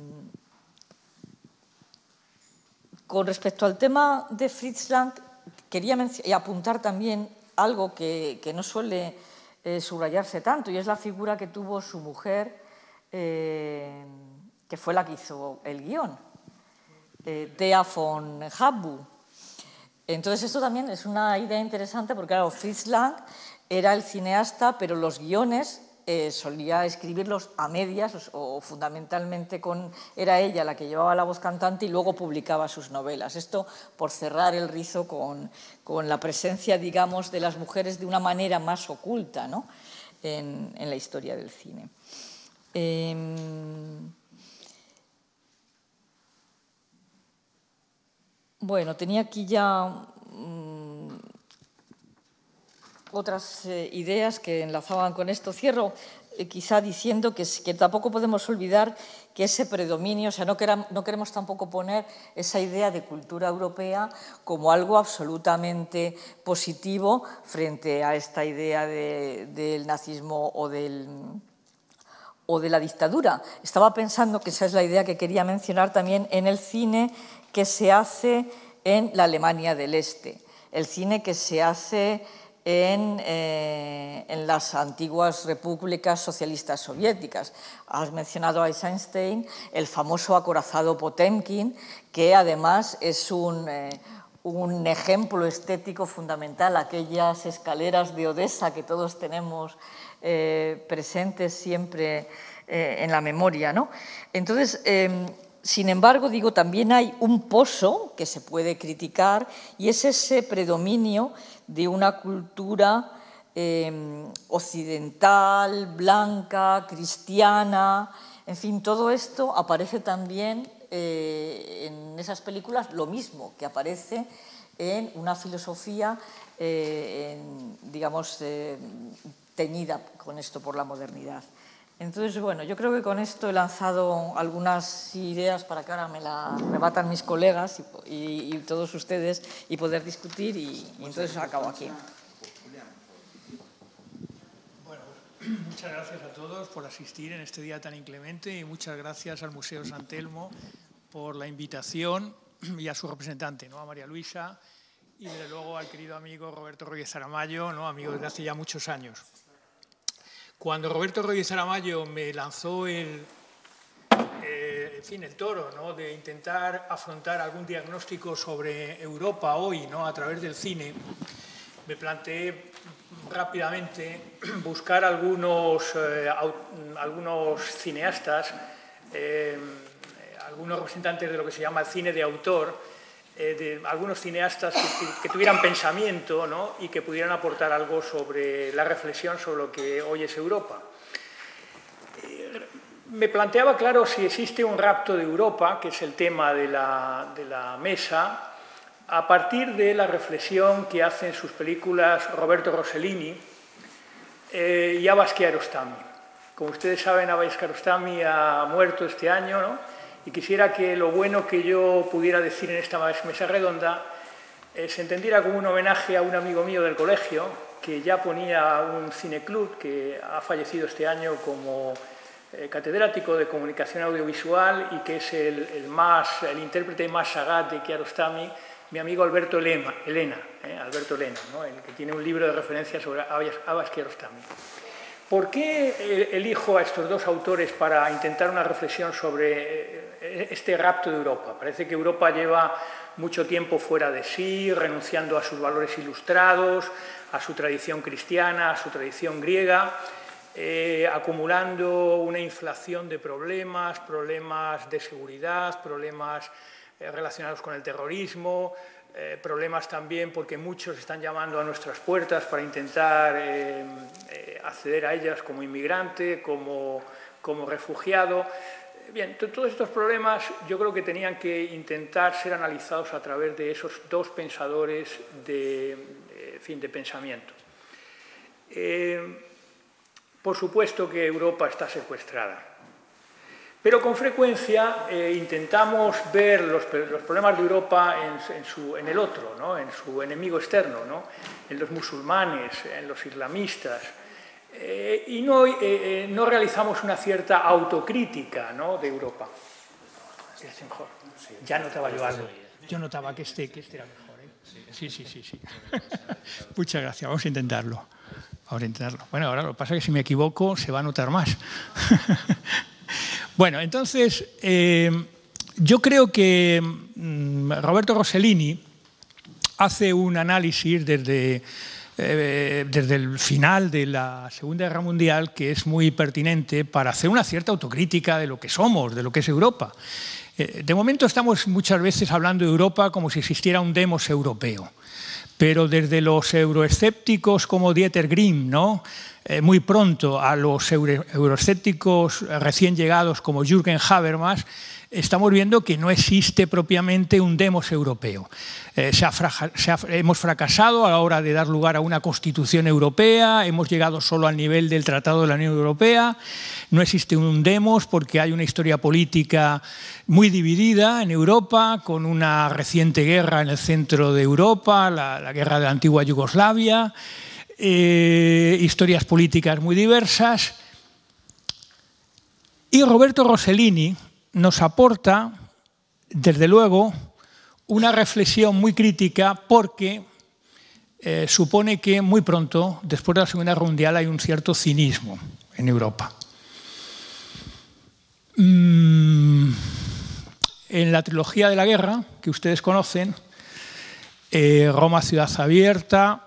Con respecto al tema de Fritz Lang, quería apuntar también algo que, que no suele eh, subrayarse tanto, y es la figura que tuvo su mujer, eh, que fue la que hizo el guión, eh, Thea von Harbou. Entonces, esto también es una idea interesante porque, claro, Fritz Lang era el cineasta, pero los guiones Eh, solía escribirlos a medias o, o fundamentalmente con, era ella la que llevaba la voz cantante y luego publicaba sus novelas. Esto por cerrar el rizo con, con la presencia, digamos, de las mujeres de una manera más oculta, ¿no? en, en la historia del cine. Eh, bueno, tenía aquí ya mmm, otras eh, ideas que enlazaban con esto. Cierro eh, quizá diciendo que, que tampoco podemos olvidar que ese predominio, o sea, no, queram, no queremos tampoco poner esa idea de cultura europea como algo absolutamente positivo frente a esta idea de, del nazismo o del... o de la dictadura. Estaba pensando que esa es la idea que quería mencionar también en el cine que se hace en la Alemania del Este, el cine que se hace En, eh, en las antiguas repúblicas socialistas soviéticas. Has mencionado a Eisenstein, el famoso acorazado Potemkin, que además es un, eh, un ejemplo estético fundamental, aquellas escaleras de Odessa que todos tenemos eh, presentes siempre eh, en la memoria, ¿no? Entonces, eh, sin embargo, digo, también hay un pozo que se puede criticar y es ese predominio de una cultura eh, occidental, blanca, cristiana, en fin, todo esto aparece también eh, en esas películas, lo mismo que aparece en una filosofía, eh, en, digamos, eh, teñida con esto por la modernidad. Entonces, bueno, yo creo que con esto he lanzado algunas ideas para que ahora me la rebatan mis colegas y, y, y todos ustedes y poder discutir y, y entonces acabo aquí. Bueno, muchas gracias a todos por asistir en este día tan inclemente y muchas gracias al Museo San Telmo por la invitación y a su representante, ¿no? A María Luisa y desde luego al querido amigo Roberto Rodríguez Aramayo, ¿no? Amigo desde hace ya muchos años. Cuando Roberto Rodríguez Aramayo me lanzó el, eh, en fin, el toro, ¿no? De intentar afrontar algún diagnóstico sobre Europa hoy, ¿no? A través del cine, me planteé rápidamente buscar algunos, eh, algunos cineastas, eh, algunos representantes de lo que se llama el cine de autor, eh, de algunos cineastas que, que tuvieran pensamiento, ¿no? Y que pudieran aportar algo sobre la reflexión sobre lo que hoy es Europa. Eh, me planteaba, claro, si existe un rapto de Europa, que es el tema de la, de la mesa, a partir de la reflexión que hace en sus películas Roberto Rossellini eh, y Abbas Kiarostami. Como ustedes saben, Abbas Kiarostami ha muerto este año, ¿no? Y quisiera que lo bueno que yo pudiera decir en esta mesa redonda eh, se entendiera como un homenaje a un amigo mío del colegio, que ya ponía un cineclub que ha fallecido este año como eh, catedrático de comunicación audiovisual y que es el, el, más, el intérprete más sagaz de Kiarostami, mi amigo Alberto Elena, Elena eh, Alberto Elena, ¿no? El que tiene un libro de referencia sobre Abbas Kiarostami. ¿Por qué elijo a estos dos autores para intentar una reflexión sobre este rapto de Europa? Parece que Europa lleva mucho tiempo fuera de sí, renunciando a sus valores ilustrados, a su tradición cristiana, a su tradición griega, eh, acumulando una inflación de problemas, problemas de seguridad, problemas eh, relacionados con el terrorismo, Eh, problemas también porque muchos están llamando a nuestras puertas para intentar eh, eh, acceder a ellas como inmigrante, como, como refugiado. Bien, todos estos problemas yo creo que tenían que intentar ser analizados a través de esos dos pensadores de, de, fin, de pensamiento. Eh, por supuesto que Europa está secuestrada. Pero con frecuencia eh, intentamos ver los, los problemas de Europa en, en, su, en el otro, ¿no? En su enemigo externo, ¿no? En los musulmanes, en los islamistas, eh, y no, eh, eh, no realizamos una cierta autocrítica, ¿no? De Europa. Es mejor. Ya notaba yo algo. Yo notaba que este, que este era mejor. ¿eh? Sí, sí, sí. sí. Muchas gracias. Vamos a intentarlo. Vamos a intentarlo. Bueno, ahora lo que pasa es que si me equivoco se va a notar más. Bueno, entonces, eh, yo creo que mm, Roberto Rossellini hace un análisis desde, eh, desde el final de la Segunda Guerra Mundial que es muy pertinente para hacer una cierta autocrítica de lo que somos, de lo que es Europa. Eh, de momento estamos muchas veces hablando de Europa como si existiera un demos europeo. Pero desde los euroescépticos como Dieter Grimm, ¿no? eh, muy pronto a los euro, euroescépticos recién llegados como Jürgen Habermas, estamos viendo que no existe propiamente un demos europeo. Eh, se ha, se ha, hemos fracasado a la hora de dar lugar a una constitución europea, hemos llegado solo al nivel del Tratado de la Unión Europea, no existe un demos porque hay una historia política muy dividida en Europa, con una reciente guerra en el centro de Europa, la, la guerra de la antigua Yugoslavia, eh, historias políticas muy diversas. Y Roberto Rossellini nos aporta, desde luego, una reflexión muy crítica porque eh, supone que muy pronto, después de la Segunda Guerra Mundial, hay un cierto cinismo en Europa. Mm, en la trilogía de la guerra, que ustedes conocen, eh, Roma, Ciudad Abierta,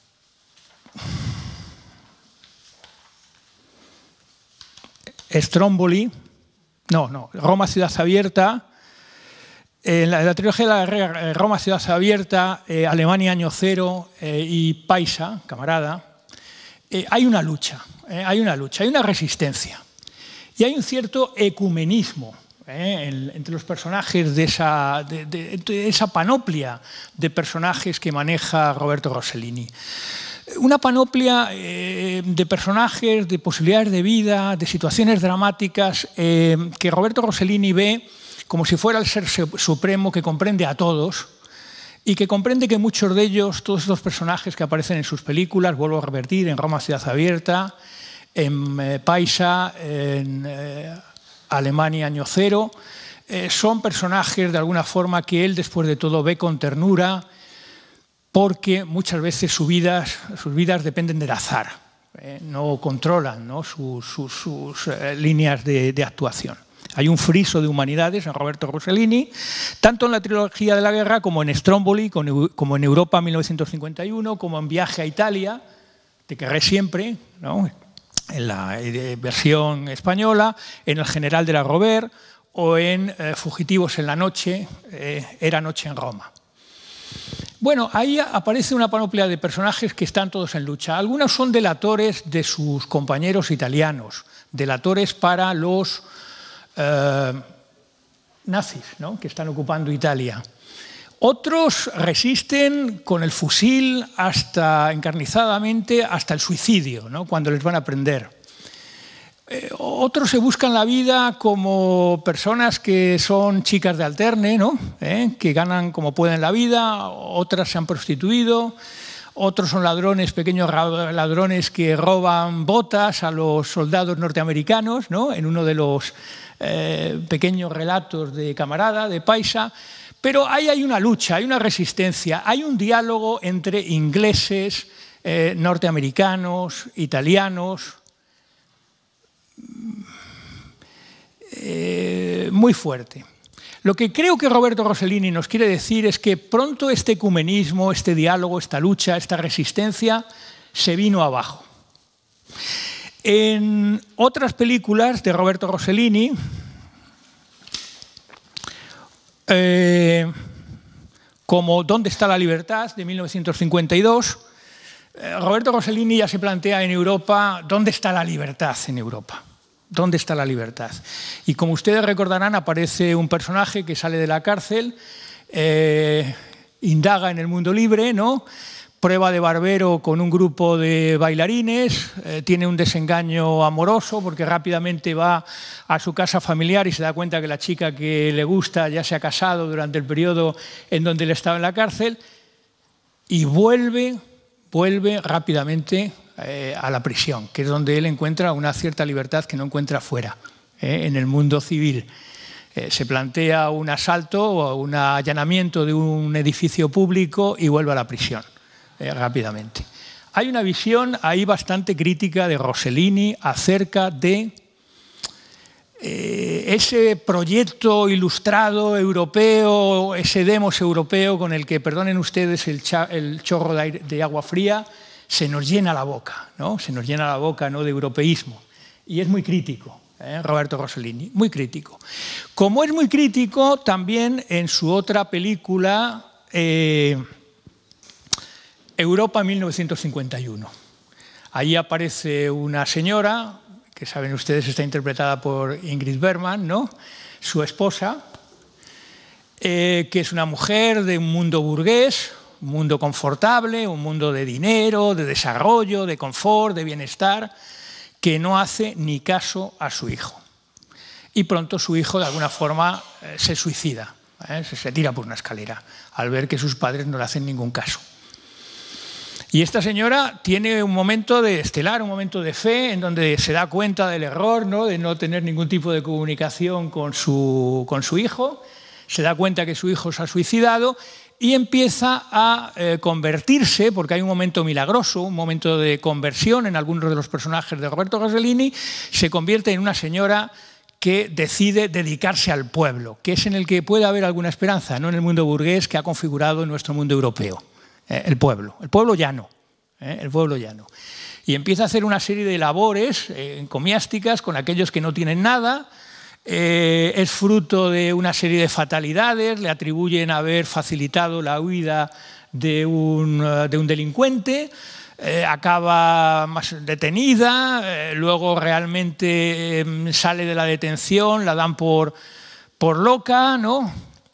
Stromboli, no, no, Roma, Ciudad Abierta, en la, en la trilogía de la guerra, Roma, Ciudad Abierta, eh, Alemania, Año Cero eh, y Paisa, camarada, eh, hay una lucha, eh, hay una lucha, hay una resistencia y hay un cierto ecumenismo eh, en, entre los personajes de esa, de, de, de esa panoplia de personajes que maneja Roberto Rossellini. Una panoplia eh, de personajes, de posibilidades de vida, de situaciones dramáticas eh, que Roberto Rossellini ve como si fuera el ser supremo que comprende a todos y que comprende que muchos de ellos, todos estos personajes que aparecen en sus películas, vuelvo a repetir, en Roma, Ciudad Abierta, en eh, Paisa, en eh, Alemania, Año Cero, eh, son personajes de alguna forma que él después de todo ve con ternura, porque muchas veces sus vidas, sus vidas dependen del azar, eh, no controlan, ¿no? sus, sus, sus eh, líneas de, de actuación. Hay un friso de humanidades en Roberto Rossellini, tanto en la trilogía de la guerra como en Stromboli, como en Europa mil novecientos cincuenta y uno, como en Viaje a Italia, Te querré siempre, ¿no? En la eh, versión española, en El general de la Robert o en eh, Fugitivos en la noche, eh, Era noche en Roma. Bueno, ahí aparece una panoplia de personajes que están todos en lucha. Algunos son delatores de sus compañeros italianos, delatores para los eh, nazis, ¿no? Que están ocupando Italia. Otros resisten con el fusil hasta encarnizadamente hasta el suicidio, ¿no? Cuando les van a prender. Eh, otros se buscan la vida como personas que son chicas de alterne, ¿no? ¿Eh? Que ganan como pueden la vida, otras se han prostituido, otros son ladrones, pequeños ladrones que roban botas a los soldados norteamericanos, ¿no? En uno de los eh, pequeños relatos de Camarada, de Paisa. Pero ahí hay una lucha, hay una resistencia, hay un diálogo entre ingleses, eh, norteamericanos, italianos, eh, muy fuerte. Lo que creo que Roberto Rossellini nos quiere decir es que pronto este ecumenismo, este diálogo, esta lucha, esta resistencia se vino abajo. En otras películas de Roberto Rossellini, eh, como ¿Dónde está la libertad?, de mil novecientos cincuenta y dos, eh, Roberto Rossellini ya se plantea en Europa ¿dónde está la libertad en Europa? ¿Dónde está la libertad? Y como ustedes recordarán, aparece un personaje que sale de la cárcel, eh, indaga en el mundo libre, ¿no? Prueba de barbero con un grupo de bailarines, eh, tiene un desengaño amoroso porque rápidamente va a su casa familiar y se da cuenta que la chica que le gusta ya se ha casado durante el periodo en donde él estaba en la cárcel y vuelve, vuelve rápidamente Eh, a la prisión, que es donde él encuentra una cierta libertad que no encuentra fuera, eh, en el mundo civil. Eh, se plantea un asalto o un allanamiento de un edificio público y vuelve a la prisión, eh, rápidamente. Hay una visión ahí bastante crítica de Rossellini acerca de eh, ese proyecto ilustrado europeo, ese demos europeo con el que, perdonen ustedes el, el chorro de, aire, de agua fría, se nos llena la boca, ¿no? Se nos llena la boca, ¿no?, de europeísmo. Y es muy crítico, ¿eh? Roberto Rossellini, muy crítico. Como es muy crítico, también en su otra película, eh, Europa mil novecientos cincuenta y uno. Ahí aparece una señora, que saben ustedes está interpretada por Ingrid Bergman, ¿no?, su esposa, eh, que es una mujer de un mundo burgués, un mundo confortable, un mundo de dinero, de desarrollo, de confort, de bienestar, que no hace ni caso a su hijo. Y pronto su hijo, de alguna forma, eh, se suicida, ¿eh? se, se tira por una escalera, al ver que sus padres no le hacen ningún caso. Y esta señora tiene un momento de estelar, un momento de fe, en donde se da cuenta del error, ¿no?, de no tener ningún tipo de comunicación con su, con su hijo, se da cuenta que su hijo se ha suicidado, y empieza a eh, convertirse, porque hay un momento milagroso, un momento de conversión en algunos de los personajes de Roberto Rossellini, se convierte en una señora que decide dedicarse al pueblo, que es en el que puede haber alguna esperanza, no en el mundo burgués que ha configurado nuestro mundo europeo. Eh, el pueblo, el pueblo llano, eh, el pueblo llano. Y empieza a hacer una serie de labores eh, encomiásticas con aquellos que no tienen nada. Eh, es fruto de una serie de fatalidades, le atribuyen haber facilitado la huida de un, de un delincuente, eh, acaba más detenida, eh, luego realmente eh, sale de la detención, la dan por, por loca, ¿no?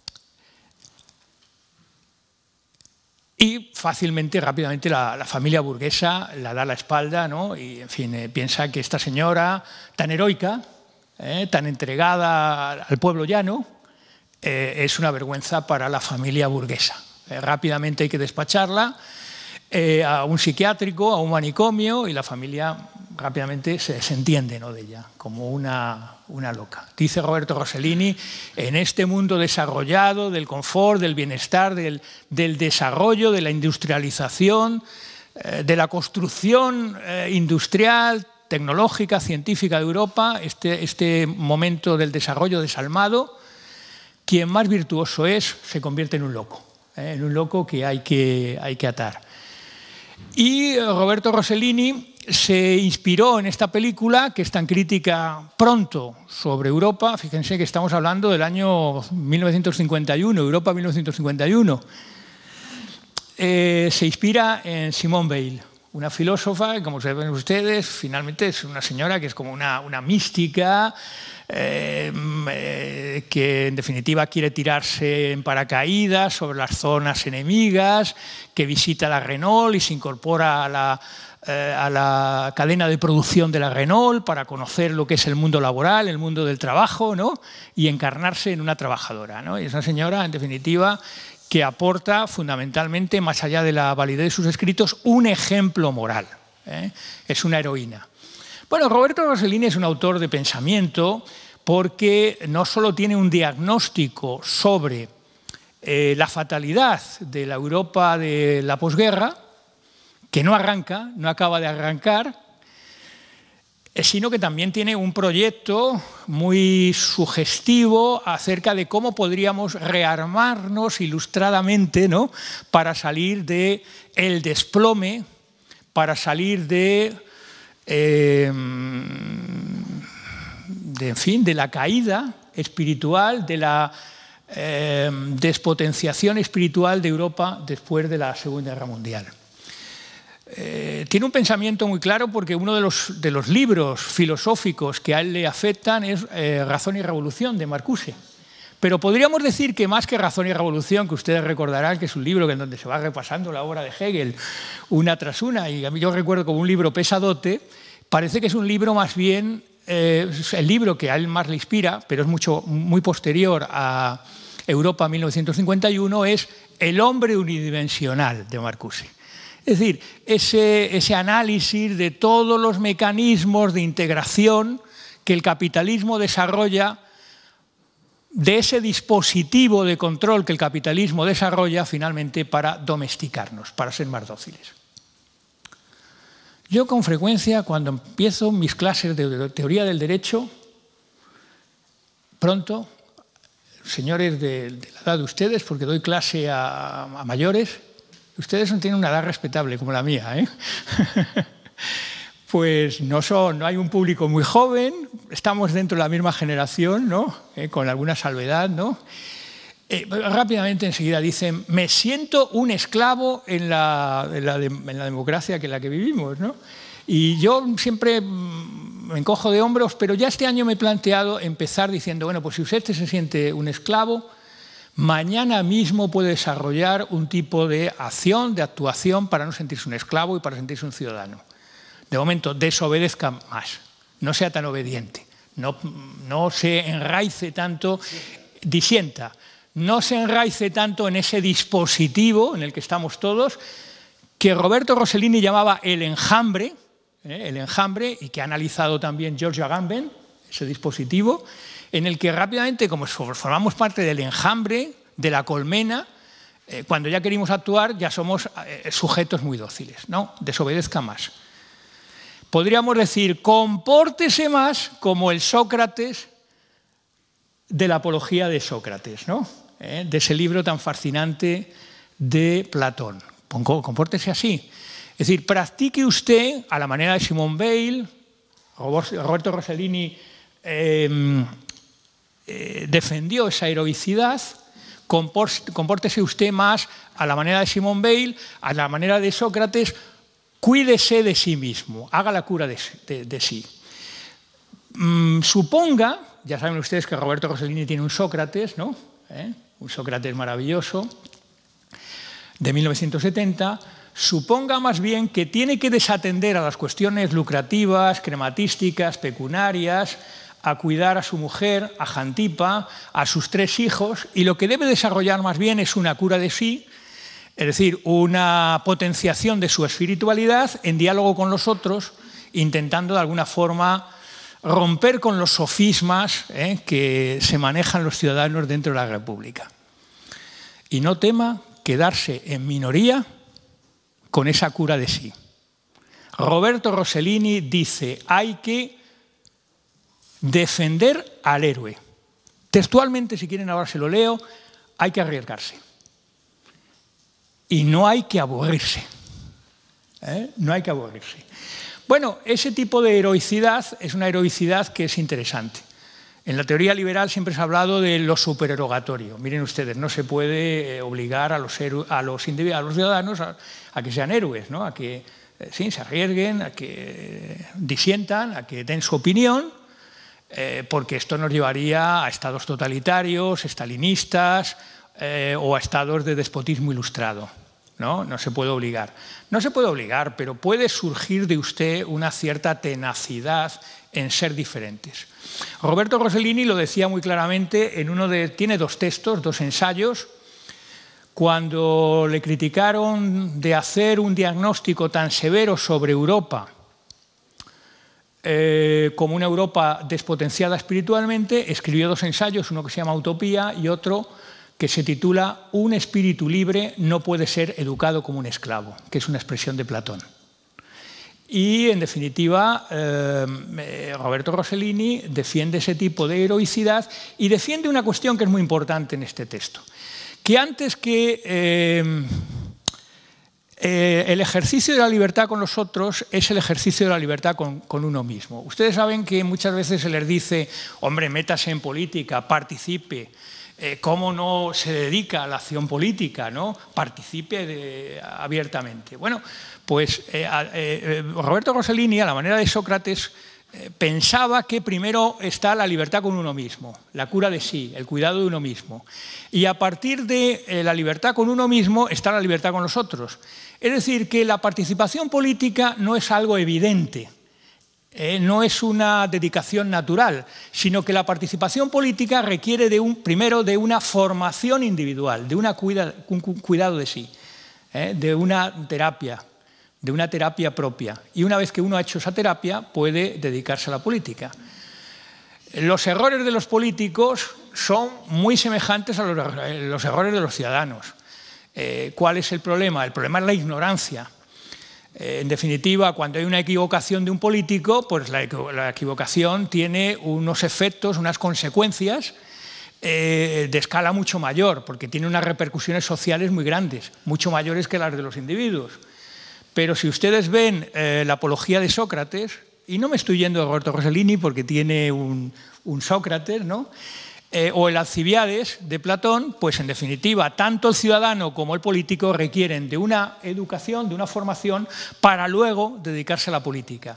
Y fácilmente, rápidamente, la, la familia burguesa la da la espalda, ¿no? Y, en fin, eh, piensa que esta señora tan heroica, Eh, tan entregada al pueblo llano, eh, es una vergüenza para la familia burguesa. Eh, rápidamente hay que despacharla eh, a un psiquiátrico, a un manicomio, y la familia rápidamente se desentiende, ¿no?, de ella, como una, una loca. Dice Roberto Rossellini, en este mundo desarrollado del confort, del bienestar, del, del desarrollo, de la industrialización, eh, de la construcción eh, industrial, tecnológica, científica de Europa, este, este momento del desarrollo desalmado, quien más virtuoso es se convierte en un loco, ¿eh? en un loco que hay, que hay que atar. Y Roberto Rossellini se inspiró en esta película, que es tan crítica pronto sobre Europa. Fíjense que estamos hablando del año mil novecientos cincuenta y uno, Europa mil novecientos cincuenta y uno. Eh, se inspira en Simone Weil, una filósofa que, como saben ustedes, finalmente es una señora que es como una, una mística, eh, eh, que en definitiva quiere tirarse en paracaídas sobre las zonas enemigas, que visita la Renault y se incorpora a la, eh, a la cadena de producción de la Renault para conocer lo que es el mundo laboral, el mundo del trabajo, ¿no?, y encarnarse en una trabajadora, ¿no? Y es una señora, en definitiva, que aporta fundamentalmente, más allá de la validez de sus escritos, un ejemplo moral. ¿eh? Es una heroína. Bueno, Roberto Rossellini es un autor de pensamiento porque no solo tiene un diagnóstico sobre eh, la fatalidad de la Europa de la posguerra, que no arranca, no acaba de arrancar, sino que también tiene un proyecto muy sugestivo acerca de cómo podríamos rearmarnos ilustradamente, ¿no?, para salir del desplome, para salir de, eh, de, en fin, de la caída espiritual, de la eh, despotenciación espiritual de Europa después de la Segunda Guerra Mundial. Eh, tiene un pensamiento muy claro porque uno de los, de los libros filosóficos que a él le afectan es eh, Razón y Revolución, de Marcuse. Pero podríamos decir que más que Razón y Revolución, que ustedes recordarán que es un libro en donde se va repasando la obra de Hegel una tras una, y a mí yo recuerdo como un libro pesadote, parece que es un libro más bien, eh, el libro que a él más le inspira, pero es mucho, muy posterior a Europa mil novecientos cincuenta y uno, es El hombre unidimensional, de Marcuse. Es decir, ese, ese análisis de todos los mecanismos de integración que el capitalismo desarrolla, de ese dispositivo de control que el capitalismo desarrolla finalmente para domesticarnos, para ser más dóciles. Yo con frecuencia, cuando empiezo mis clases de teoría del derecho, pronto, señores de, de la edad de ustedes, porque doy clase a, a mayores, ustedes no tienen una edad respetable como la mía, ¿eh? Pues no, son, no hay un público muy joven, estamos dentro de la misma generación, ¿no? Eh, con alguna salvedad, ¿no? Eh, rápidamente enseguida dicen, me siento un esclavo en la, en la, de, en la democracia que en la que vivimos, ¿no? Y yo siempre me encojo de hombros, pero ya este año me he planteado empezar diciendo, bueno, pues si usted se siente un esclavo, mañana mismo puede desarrollar un tipo de acción, de actuación para no sentirse un esclavo y para sentirse un ciudadano. De momento, desobedezca más, no sea tan obediente, no, no se enraice tanto, disienta, no se enraice tanto en ese dispositivo en el que estamos todos, que Roberto Rossellini llamaba el enjambre, ¿eh? el enjambre, y que ha analizado también George Agamben, ese dispositivo, en el que rápidamente, como formamos parte del enjambre, de la colmena, eh, cuando ya queremos actuar ya somos eh, sujetos muy dóciles, ¿no? Desobedezca más. Podríamos decir, compórtese más como el Sócrates de la apología de Sócrates, ¿no? ¿Eh? De ese libro tan fascinante de Platón. Compórtese así. Es decir, practique usted, a la manera de Simone Weil, Roberto Rossellini eh, eh, defendió esa heroicidad, compórtese usted más a la manera de Simone Weil, a la manera de Sócrates, cuídese de sí mismo, haga la cura de, de, de sí. Mm, suponga, ya saben ustedes que Roberto Rossellini tiene un Sócrates, ¿no? ¿Eh? Un Sócrates maravilloso, de mil novecientos setenta, suponga más bien que tiene que desatender a las cuestiones lucrativas, crematísticas, pecuniarias, a cuidar a su mujer, a Jantipa, a sus tres hijos, y lo que debe desarrollar más bien es una cura de sí, es decir, una potenciación de su espiritualidad en diálogo con los otros, intentando de alguna forma romper con los sofismas ¿eh? que se manejan los ciudadanos dentro de la República. Y no tema quedarse en minoría con esa cura de sí. Roberto Rossellini dice, hay que defender al héroe. Textualmente, si quieren ahora se lo leo, hay que arriesgarse. Y no hay que aburrirse. ¿Eh? No hay que aburrirse. Bueno, ese tipo de heroicidad es una heroicidad que es interesante. En la teoría liberal siempre se ha hablado de lo supererogatorio. Miren ustedes, no se puede obligar a los, a los, a los ciudadanos a, a que sean héroes, ¿no? A que eh, sí, se arriesguen, a que disientan, a que den su opinión, eh, porque esto nos llevaría a estados totalitarios, estalinistas eh, o a estados de despotismo ilustrado. ¿No? No se puede obligar. No se puede obligar, pero puede surgir de usted una cierta tenacidad en ser diferentes. Roberto Rossellini lo decía muy claramente en uno de... Tiene dos textos, dos ensayos. cuando le criticaron de hacer un diagnóstico tan severo sobre Europa, eh, como una Europa despotenciada espiritualmente, escribió dos ensayos, uno que se llama Utopía y otro que se titula Un espíritu libre no puede ser educado como un esclavo, que es una expresión de Platón. Y, en definitiva, eh, Roberto Rossellini defiende ese tipo de heroicidad y defiende una cuestión que es muy importante en este texto, que antes que eh, eh, el ejercicio de la libertad con los otros es el ejercicio de la libertad con, con uno mismo. Ustedes saben que muchas veces se les dice, hombre, métase en política, participe, eh, cómo no se dedica a la acción política, ¿no? Participe de, abiertamente. Bueno, pues eh, eh, Roberto Rossellini, a la manera de Sócrates, eh, pensaba que primero está la libertad con uno mismo, la cura de sí, el cuidado de uno mismo. Y a partir de eh, la libertad con uno mismo está la libertad con los otros. Es decir, que la participación política no es algo evidente, eh, no es una dedicación natural, sino que la participación política requiere de un, primero de una formación individual, de una cuida, un cuidado de sí, eh, de una terapia. de una terapia propia. Y una vez que uno ha hecho esa terapia, puede dedicarse a la política. Los errores de los políticos son muy semejantes a los, los errores de los ciudadanos. Eh, ¿Cuál es el problema? El problema es la ignorancia. Eh, en definitiva, cuando hay una equivocación de un político, pues la, la equivocación tiene unos efectos, unas consecuencias eh, de escala mucho mayor, porque tiene unas repercusiones sociales muy grandes, mucho mayores que las de los individuos. Pero si ustedes ven eh, la apología de Sócrates, y no me estoy yendo de Roberto Rossellini porque tiene un, un Sócrates, ¿no? eh, o el Alcibiades de Platón, pues en definitiva, tanto el ciudadano como el político requieren de una educación, de una formación, para luego dedicarse a la política.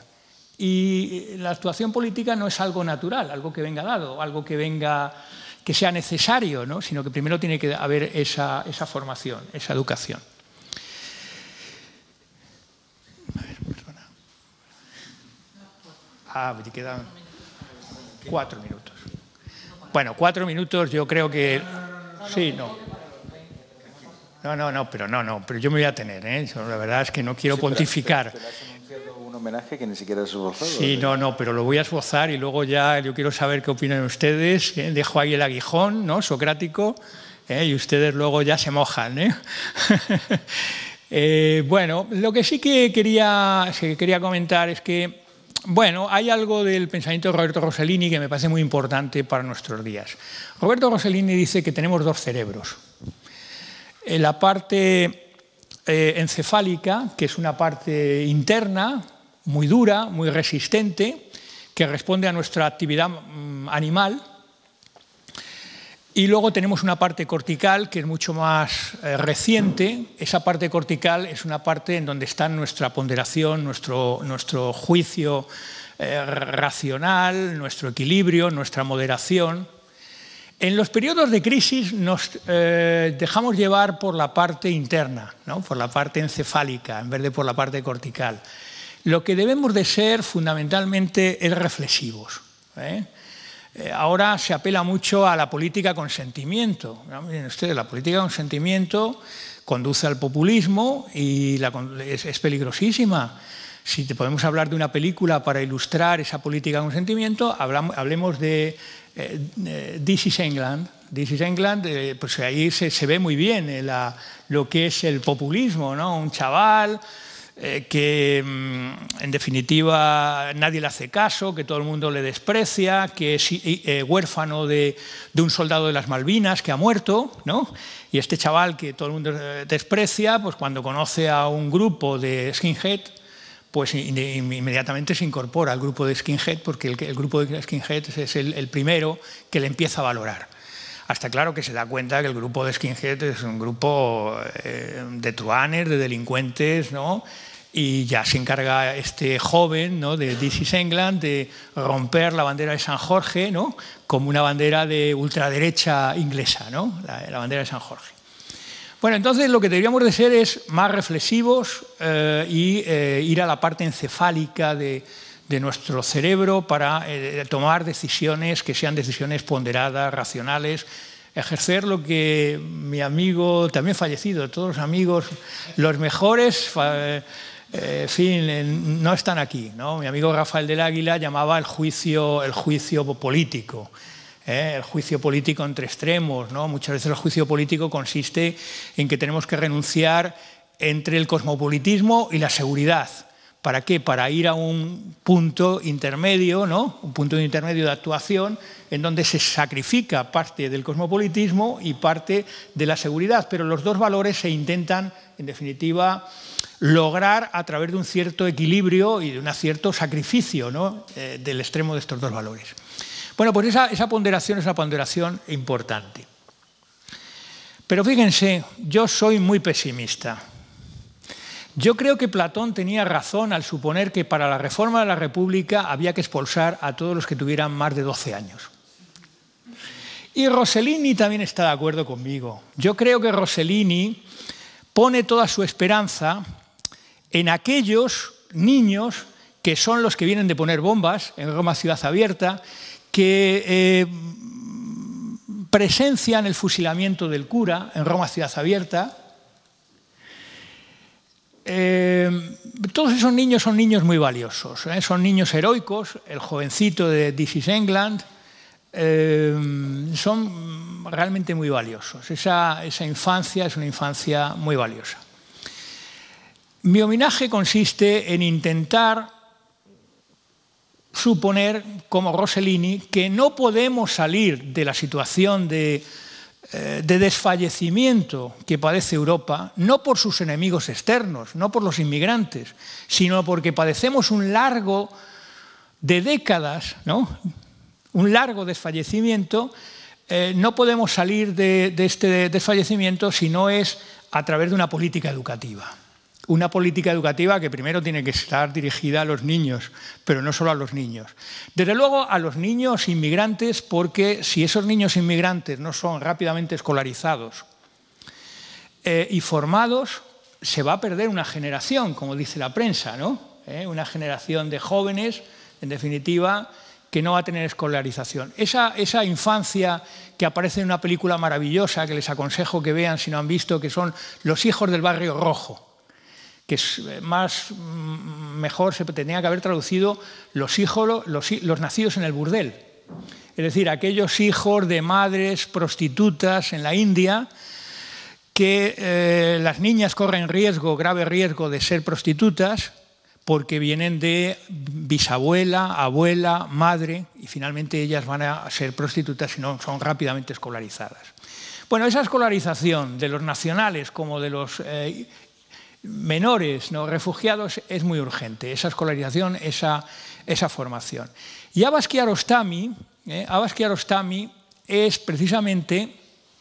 Y la actuación política no es algo natural, algo que venga dado, algo que venga, que sea necesario, ¿no? Sino que primero tiene que haber esa, esa formación, esa educación. Ah, me quedan cuatro minutos. Bueno, cuatro minutos yo creo que... Sí, no. No, no, no, pero no, no, pero yo me voy a tener, ¿eh? La verdad es que no quiero sí, pontificar. Pero, pero has anunciado un homenaje que ni siquiera has esbozado. Sí, ¿eh? no, no, pero lo voy a esbozar y luego ya yo quiero saber qué opinan ustedes. ¿eh? Dejo ahí el aguijón, ¿no? Socrático, ¿eh? Y ustedes luego ya se mojan, ¿eh? eh, bueno, lo que sí que quería, que quería comentar es que bueno, hay algo del pensamiento de Roberto Rossellini que me parece muy importante para nuestros días. Roberto Rossellini dice que tenemos dos cerebros. La parte eh, encefálica, que es una parte interna, muy dura, muy resistente, que responde a nuestra actividad mm, animal. Y luego tenemos una parte cortical que es mucho más eh, reciente. Esa parte cortical es una parte en donde está nuestra ponderación, nuestro, nuestro juicio eh, racional, nuestro equilibrio, nuestra moderación. En los periodos de crisis nos eh, dejamos llevar por la parte interna, ¿no? Por la parte encefálica, en vez de por la parte cortical. Lo que debemos de ser fundamentalmente es reflexivos, ¿eh? Eh, ahora se apela mucho a la política con sentimiento. ¿No? Miren ustedes, la política con sentimiento conduce al populismo y la, es, es peligrosísima. Si te podemos hablar de una película para ilustrar esa política con sentimiento, hablamos, hablemos de eh, eh, This is England. This is England, eh, pues ahí se, se ve muy bien eh, la, lo que es el populismo, ¿no? Un chaval Eh, que en definitiva nadie le hace caso, que todo el mundo le desprecia, que es eh, huérfano de, de un soldado de las Malvinas que ha muerto, ¿no? Y este chaval que todo el mundo desprecia, pues cuando conoce a un grupo de skinhead, pues inmediatamente se incorpora al grupo de skinhead, porque el, el grupo de skinhead es el, el primero que le empieza a valorar. Hasta claro que se da cuenta que el grupo de skinhead es un grupo eh, de truanes, de delincuentes, ¿no? Y ya se encarga este joven, ¿no? De This is England de romper la bandera de San Jorge, ¿no? Como una bandera de ultraderecha inglesa, ¿no? La, la bandera de San Jorge. Bueno, entonces lo que deberíamos de ser es más reflexivos eh, y eh, ir a la parte encefálica de, de nuestro cerebro para eh, tomar decisiones que sean decisiones ponderadas, racionales, ejercer lo que mi amigo, también fallecido, todos los amigos, los mejores, eh, en fin, no están aquí, ¿no? Mi amigo Rafael del Águila llamaba el juicio, el juicio político, ¿eh? El juicio político entre extremos, ¿no? Muchas veces el juicio político consiste en que tenemos que renunciar entre el cosmopolitismo y la seguridad. ¿Para qué? Para ir a un punto intermedio, ¿no? Un punto intermedio de actuación en donde se sacrifica parte del cosmopolitismo y parte de la seguridad, pero los dos valores se intentan, en definitiva, lograr a través de un cierto equilibrio y de un cierto sacrificio, ¿no? eh, del extremo de estos dos valores. Bueno, pues esa, esa ponderación es una ponderación importante. Pero fíjense, yo soy muy pesimista. Yo creo que Platón tenía razón al suponer que para la reforma de la República había que expulsar a todos los que tuvieran más de doce años. Y Rossellini también está de acuerdo conmigo. Yo creo que Rossellini pone toda su esperanza en aquellos niños que son los que vienen de poner bombas en Roma Ciudad Abierta, que eh, presencian el fusilamiento del cura en Roma Ciudad Abierta. Eh, todos esos niños son niños muy valiosos, ¿eh? Son niños heroicos. El jovencito de This is England, eh, son realmente muy valiosos. Esa, esa infancia es una infancia muy valiosa. Mi homenaje consiste en intentar suponer, como Rossellini, que no podemos salir de la situación de de desfallecimiento que padece Europa, no por sus enemigos externos, no por los inmigrantes, sino porque padecemos un largo de décadas, ¿no? Un largo desfallecimiento. Eh, no podemos salir de, de este desfallecimiento si no es a través de una política educativa. Una política educativa que primero tiene que estar dirigida a los niños, pero no solo a los niños. Desde luego a los niños inmigrantes, porque si esos niños inmigrantes no son rápidamente escolarizados eh, y formados, se va a perder una generación, como dice la prensa, ¿no? Eh, una generación de jóvenes, en definitiva, que no va a tener escolarización. Esa, esa infancia que aparece en una película maravillosa, que les aconsejo que vean si no han visto, que son Los hijos del barrio rojo, que es más, mejor se tenía que haber traducido los hijos, los, los nacidos en el burdel. Es decir, aquellos hijos de madres prostitutas en la India, que eh, las niñas corren riesgo, grave riesgo de ser prostitutas, porque vienen de bisabuela, abuela, madre, y finalmente ellas van a ser prostitutas y no son rápidamente escolarizadas. Bueno, esa escolarización de los nacionales como de los eh, menores, ¿no? refugiados, es muy urgente, esa escolarización, esa, esa formación. Y Abbas Kiarostami, eh, Abbas Kiarostami es precisamente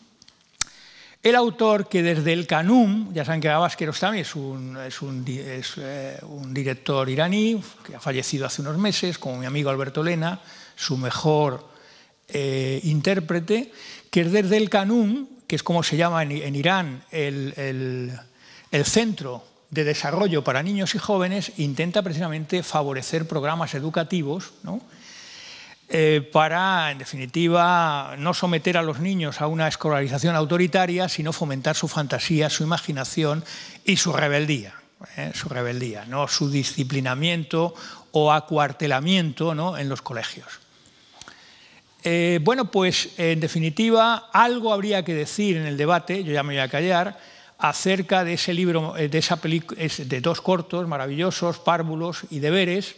el autor que desde el Kanum, ya saben que Abbas Kiarostami es, un, es, un, es eh, un director iraní que ha fallecido hace unos meses, como mi amigo Alberto Lena, su mejor eh, intérprete, que es desde el Kanum, que es como se llama en, en Irán el, el El Centro de Desarrollo para Niños y Jóvenes, intenta precisamente favorecer programas educativos, ¿no? eh, para, en definitiva, no someter a los niños a una escolarización autoritaria, sino fomentar su fantasía, su imaginación y su rebeldía, ¿eh? su rebeldía, no su disciplinamiento o acuartelamiento, ¿no? en los colegios. Eh, bueno, pues, en definitiva, algo habría que decir en el debate, yo ya me voy a callar, acerca de ese libro, de esa película, de dos cortos maravillosos, Párvulos y Deberes,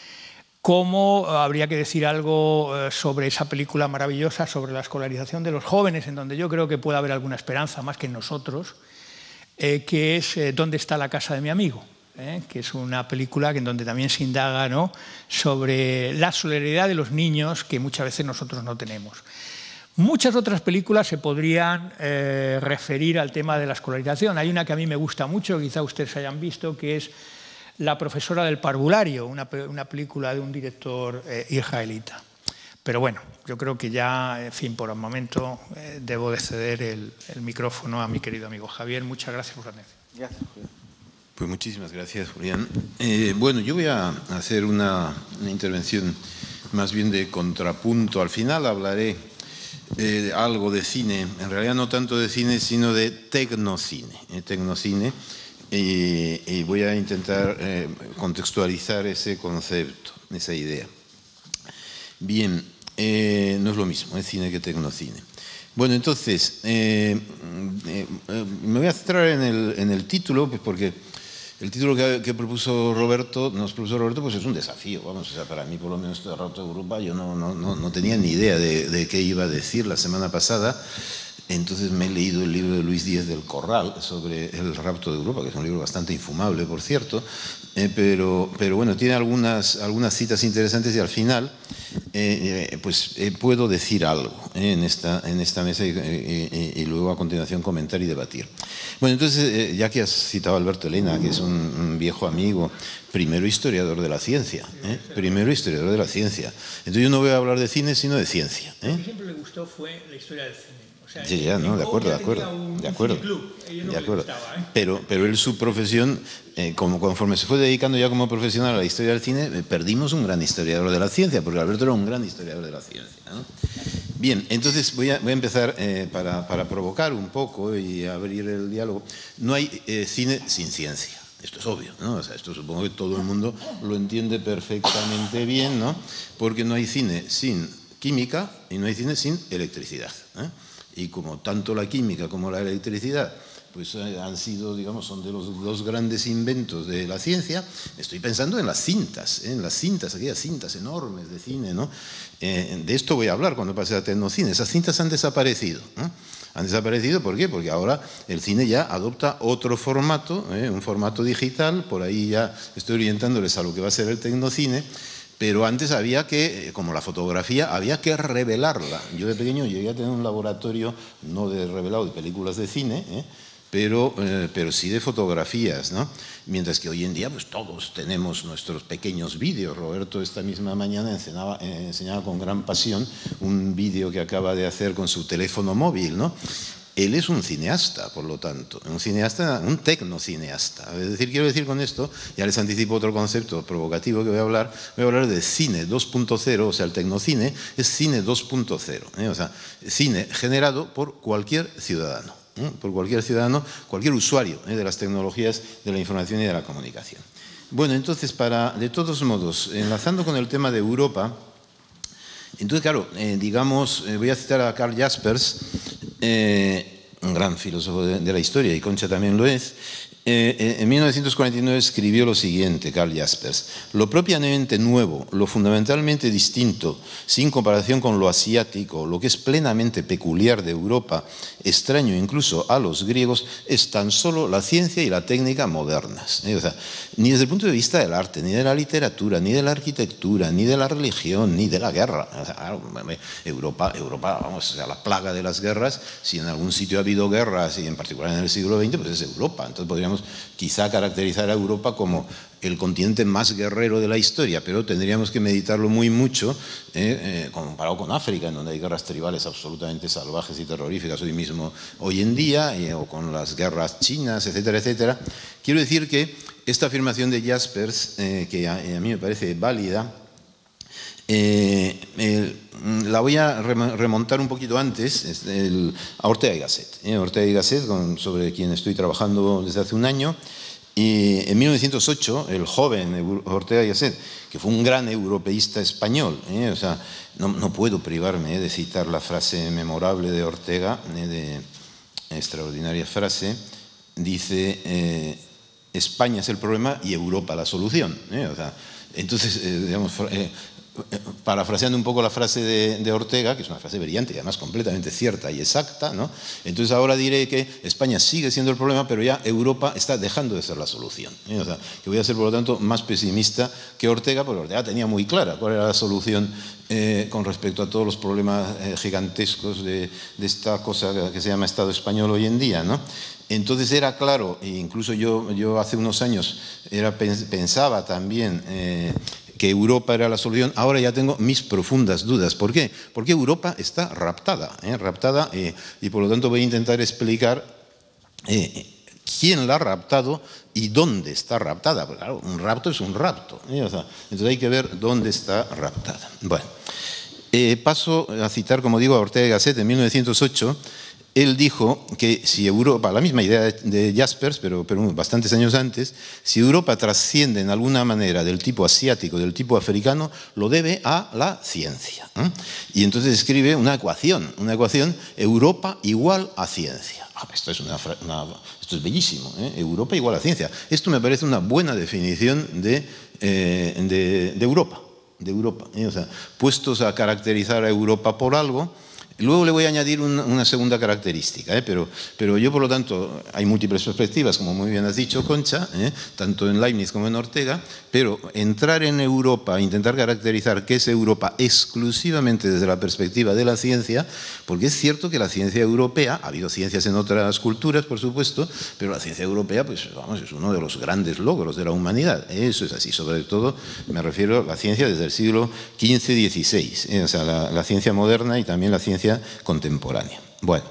como habría que decir algo sobre esa película maravillosa sobre la escolarización de los jóvenes, en donde yo creo que puede haber alguna esperanza, más que en nosotros, eh, que es eh, ¿Dónde está la casa de mi amigo? Eh, que es una película en donde también se indaga, ¿no? sobre la solidaridad de los niños que muchas veces nosotros no tenemos. Muchas otras películas se podrían eh, referir al tema de la escolarización. Hay una que a mí me gusta mucho, quizá ustedes hayan visto, que es La profesora del parvulario, una, una película de un director eh, israelita. Pero bueno, yo creo que ya, en fin, por el momento eh, debo de ceder el, el micrófono a mi querido amigo Javier. Muchas gracias por su atención. Gracias, Julián. Pues muchísimas gracias, Julián. Eh, bueno, yo voy a hacer una, una intervención más bien de contrapunto. Al final hablaré eh, algo de cine, en realidad no tanto de cine, sino de tecnocine. Eh, tecnocine y, y voy a intentar eh, contextualizar ese concepto, esa idea. Bien, eh, no es lo mismo, es cine que tecnocine. Bueno, entonces, eh, eh, me voy a centrar en el, en el título, pues porque el título que, que propuso Roberto, nos propuso Roberto, pues es un desafío, vamos, o sea, para mí por lo menos este rapto de Europa, yo no, no, no, no tenía ni idea de, de qué iba a decir la semana pasada. Entonces me he leído el libro de Luis Díez del Corral sobre el rapto de Europa, que es un libro bastante infumable, por cierto, eh, pero, pero bueno, tiene algunas, algunas citas interesantes y al final eh, eh, pues eh, puedo decir algo eh, en, esta, en esta mesa y, y, y, y luego a continuación comentar y debatir. Bueno, entonces, eh, ya que has citado a Alberto Elena, que es un, un viejo amigo, primero historiador de la ciencia, ¿eh? primero historiador de la ciencia. Entonces yo no voy a hablar de cine, sino de ciencia. ¿eh? Lo que siempre le gustó fue la historia del cine. O sea, Sí, ya, no, de acuerdo, de acuerdo, un, de acuerdo, un de acuerdo. gustaba, ¿eh? Pero, pero él, su profesión, eh, como conforme se fue dedicando ya como profesional a la historia del cine, eh, perdimos un gran historiador de la ciencia, porque Alberto era un gran historiador de la ciencia, ¿no? Bien, entonces voy a, voy a empezar eh, para, para provocar un poco y abrir el diálogo. No hay eh, cine sin ciencia. Esto es obvio, ¿no? O sea, esto supongo que todo el mundo lo entiende perfectamente bien, ¿no? Porque no hay cine sin química y no hay cine sin electricidad, ¿eh? Y como tanto la química como la electricidad pues han sido, digamos, son de los dos grandes inventos de la ciencia, estoy pensando en las cintas, ¿eh? en las cintas, aquellas cintas enormes de cine, ¿no? Eh, de esto voy a hablar cuando pase a tecnocine. Esas cintas han desaparecido, ¿no? Han desaparecido, ¿por qué? Porque ahora el cine ya adopta otro formato, ¿eh? un formato digital, por ahí ya estoy orientándoles a lo que va a ser el tecnocine. Pero antes había que, como la fotografía, había que revelarla. Yo de pequeño llegué a tener un laboratorio, no de revelado de películas de cine, ¿eh? pero, eh, pero sí de fotografías, ¿no? Mientras que hoy en día pues todos tenemos nuestros pequeños vídeos. Roberto esta misma mañana enseñaba, eh, enseñaba con gran pasión un vídeo que acaba de hacer con su teléfono móvil, ¿no? Él es un cineasta, por lo tanto, un cineasta, un tecnocineasta. Es decir, quiero decir con esto, ya les anticipo otro concepto provocativo que voy a hablar, voy a hablar de cine dos punto cero, o sea, el tecnocine es cine dos punto cero, ¿eh? O sea, cine generado por cualquier ciudadano, ¿eh? por cualquier ciudadano, cualquier usuario ¿eh? de las tecnologías de la información y de la comunicación. Bueno, entonces, para, de todos modos, enlazando con el tema de Europa, entonces, claro, eh, digamos, eh, voy a citar a Karl Jaspers, eh, un gran filósofo de, de la historia, y Concha también lo es. Eh, en mil novecientos cuarenta y nueve escribió lo siguiente, Karl Jaspers: lo propiamente nuevo, lo fundamentalmente distinto, sin comparación con lo asiático, lo que es plenamente peculiar de Europa, extraño incluso a los griegos, es tan solo la ciencia y la técnica modernas. ¿eh? O sea, ni desde el punto de vista del arte, ni de la literatura, ni de la arquitectura, ni de la religión, ni de la guerra. O sea, Europa, Europa, vamos, o sea, la plaga de las guerras, si en algún sitio ha habido guerras, y en particular en el siglo veinte, pues es Europa. Entonces podríamos quizá caracterizar a Europa como el continente más guerrero de la historia, pero tendríamos que meditarlo muy mucho eh, eh, comparado con África, en donde hay guerras tribales absolutamente salvajes y terroríficas hoy mismo, hoy en día, eh, o con las guerras chinas, etcétera, etcétera. Quiero decir que esta afirmación de Jaspers, eh, que a, a mí me parece válida, Eh, eh, la voy a remontar un poquito antes es el, a Ortega y Gasset, eh, Ortega y Gasset, con, sobre quien estoy trabajando desde hace un año. Y en mil novecientos ocho, el joven Ortega y Gasset, que fue un gran europeísta español, eh, o sea, no, no puedo privarme eh, de citar la frase memorable de Ortega, eh, de extraordinaria frase, dice, eh, España es el problema y Europa la solución. Eh, o sea, entonces, eh, digamos, eh, parafraseando un poco la frase de, de Ortega, que es una frase brillante y además completamente cierta y exacta, ¿no? Entonces ahora diré que España sigue siendo el problema, pero ya Europa está dejando de ser la solución, ¿eh? O sea, que voy a ser por lo tanto más pesimista que Ortega, porque Ortega tenía muy clara cuál era la solución eh, con respecto a todos los problemas eh, gigantescos de, de esta cosa que se llama Estado español hoy en día, ¿no? Entonces era claro, e incluso yo, yo hace unos años era, pensaba también eh, que Europa era la solución. Ahora ya tengo mis profundas dudas. ¿Por qué? Porque Europa está raptada, ¿eh? raptada eh, y por lo tanto voy a intentar explicar eh, quién la ha raptado y dónde está raptada. Porque claro, un rapto es un rapto, ¿eh? O sea, entonces hay que ver dónde está raptada. Bueno, Eh, paso a citar, como digo, a Ortega y Gasset en mil novecientos ocho. Él dijo que si Europa, la misma idea de Jaspers, pero, pero bastantes años antes, si Europa trasciende en alguna manera del tipo asiático, del tipo africano, lo debe a la ciencia. ¿eh? Y entonces escribe una ecuación, una ecuación Europa igual a ciencia. Ah, esto, es una, una, esto es bellísimo, ¿eh? Europa igual a ciencia. Esto me parece una buena definición de, eh, de, de Europa. De Europa ¿eh? O sea, puestos a caracterizar a Europa por algo. Luego le voy a añadir una, una segunda característica, ¿eh? pero, pero yo, por lo tanto, hay múltiples perspectivas, como muy bien has dicho, Concha, ¿eh? tanto en Leibniz como en Ortega, pero entrar en Europa, intentar caracterizar qué es Europa exclusivamente desde la perspectiva de la ciencia, porque es cierto que la ciencia europea, ha habido ciencias en otras culturas, por supuesto, pero la ciencia europea, pues vamos, es uno de los grandes logros de la humanidad. Eso es así, sobre todo me refiero a la ciencia desde el siglo quince dieciséis, ¿eh? o sea, la, la ciencia moderna y también la ciencia contemporánea. Bueno,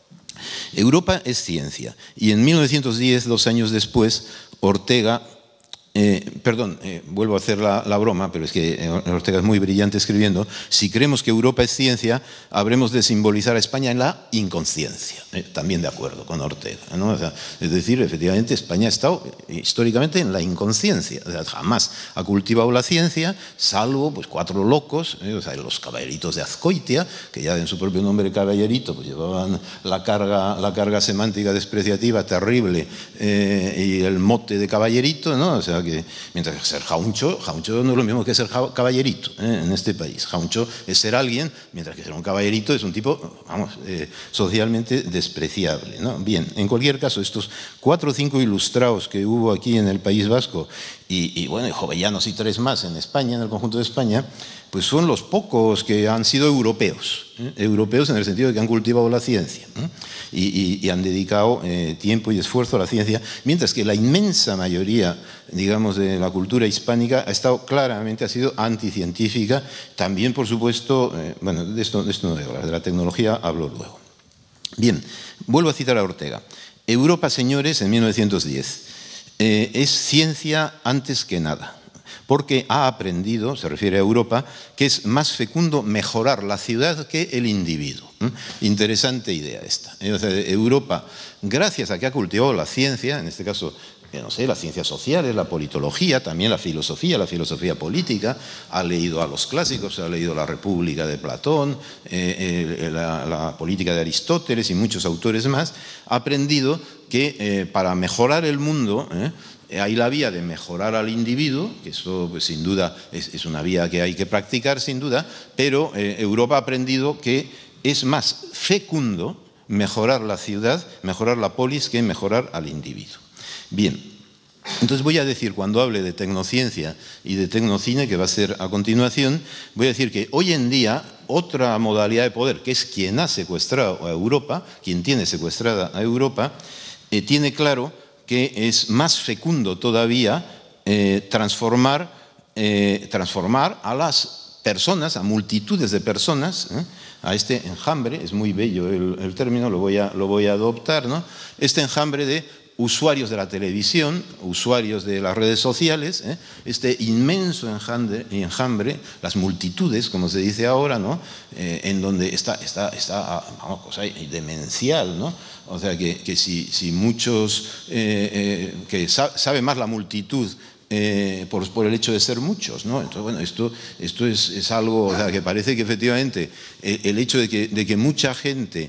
Europa es ciencia y en mil novecientos diez, dos años después, Ortega, eh, perdón, eh, vuelvo a hacer la, la broma, pero es que Ortega es muy brillante escribiendo, si creemos que Europa es ciencia, habremos de simbolizar a España en la inconsciencia. Eh, también de acuerdo con Ortega, ¿no? O sea, es decir, efectivamente España ha estado históricamente en la inconsciencia, o sea, jamás ha cultivado la ciencia, salvo pues cuatro locos, eh, o sea, los caballeritos de Azcoitia, que ya en su propio nombre caballerito pues llevaban la carga, la carga semántica despreciativa terrible eh, y el mote de caballerito, ¿no? O sea, que mientras que ser jauncho, jauncho no es lo mismo que ser caballerito ¿eh? en este país. Jauncho es ser alguien, mientras que ser un caballerito es un tipo, vamos, eh, socialmente despreciable, ¿no? Bien, en cualquier caso, estos cuatro o cinco ilustrados que hubo aquí en el País Vasco y, y bueno, y jovellanos y tres más en España, en el conjunto de España, pues son los pocos que han sido europeos, ¿eh? europeos en el sentido de que han cultivado la ciencia ¿eh? y, y, y han dedicado eh, tiempo y esfuerzo a la ciencia, mientras que la inmensa mayoría, digamos, de la cultura hispánica ha estado claramente, ha sido anticientífica, también, por supuesto, eh, bueno, de esto, de esto no voy a hablar, de la tecnología hablo luego. Bien, vuelvo a citar a Ortega. Europa, señores, en mil novecientos diez, eh, es ciencia antes que nada. Porque ha aprendido, se refiere a Europa, que es más fecundo mejorar la ciudad que el individuo. ¿eh? Interesante idea esta. ¿eh? O sea, Europa, gracias a que ha cultivado la ciencia, en este caso, no sé, las ciencias sociales, la politología, también la filosofía, la filosofía política, ha leído a los clásicos, ha leído la República de Platón, eh, eh, la, la política de Aristóteles y muchos autores más, ha aprendido que eh, para mejorar el mundo, ¿eh? hay la vía de mejorar al individuo, que eso pues, sin duda es, es una vía que hay que practicar sin duda, pero eh, Europa ha aprendido que es más fecundo mejorar la ciudad, mejorar la polis, que mejorar al individuo. Bien, entonces voy a decir, cuando hable de tecnociencia y de tecnocine, que va a ser a continuación, voy a decir que hoy en día otra modalidad de poder, que es quien ha secuestrado a Europa, quien tiene secuestrada a Europa, eh, tiene claro que es más fecundo todavía eh, transformar, eh, transformar a las personas, a multitudes de personas, ¿eh? a este enjambre, es muy bello el, el término, lo voy a, lo voy a adoptar, ¿no? Este enjambre de usuarios de la televisión, usuarios de las redes sociales, ¿eh? este inmenso enjambre, enjambre, las multitudes, como se dice ahora, ¿no? eh, en donde está, está, está vamos, cosa demencial, ¿no? O sea, que, que si, si muchos, eh, eh, que sa sabe más la multitud eh, por, por el hecho de ser muchos, ¿no? Entonces, bueno, esto, esto es, es algo, o sea, que parece que efectivamente el, el hecho de que, de que mucha gente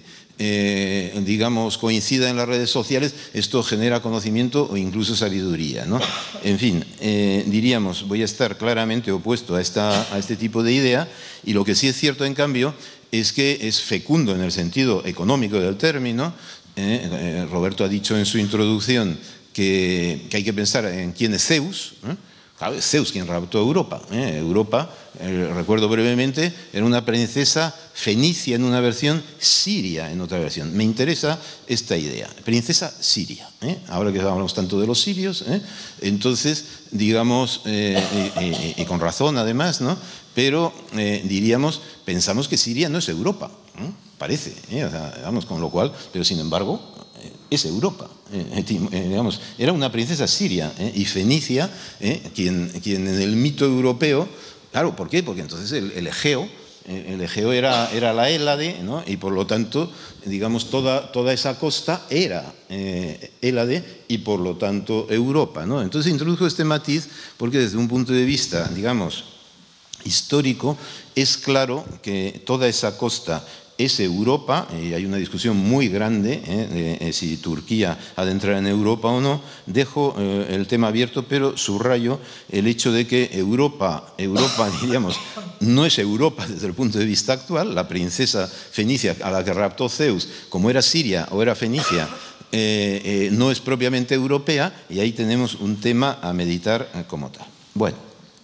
Eh, digamos, coincida en las redes sociales, esto genera conocimiento o incluso sabiduría, ¿no? En fin, eh, diríamos, voy a estar claramente opuesto a, esta, a este tipo de idea, y lo que sí es cierto, en cambio, es que es fecundo en el sentido económico del término. Eh, eh, Roberto ha dicho en su introducción que, que hay que pensar en quién es Zeus, ¿eh? Claro, es Zeus quien raptó a Europa. ¿eh? Europa, eh, recuerdo brevemente, era una princesa fenicia en una versión, siria en otra versión. Me interesa esta idea, princesa siria. ¿eh? Ahora que hablamos tanto de los sirios, ¿eh? entonces, digamos, eh, eh, eh, y con razón además, ¿no? pero eh, diríamos, pensamos que Siria no es Europa, ¿eh? parece, ¿eh? o sea, digamos, con lo cual, pero sin embargo, es Europa, eh, eh, digamos, era una princesa siria eh, y fenicia, eh, quien, quien en el mito europeo, claro, ¿por qué? Porque entonces el, el Egeo, el Egeo era, era la Hélade, ¿no? Y por lo tanto, digamos, toda, toda esa costa era eh, Hélade y por lo tanto Europa, ¿no? Entonces introdujo este matiz porque desde un punto de vista, digamos, histórico, es claro que toda esa costa es Europa, y hay una discusión muy grande eh, de, de si Turquía ha de entrar en Europa o no. Dejo eh, el tema abierto, pero subrayo el hecho de que Europa, Europa diríamos, no es Europa desde el punto de vista actual. La princesa fenicia a la que raptó Zeus, como era Siria o era Fenicia, eh, eh, no es propiamente europea, y ahí tenemos un tema a meditar eh, como tal. Bueno,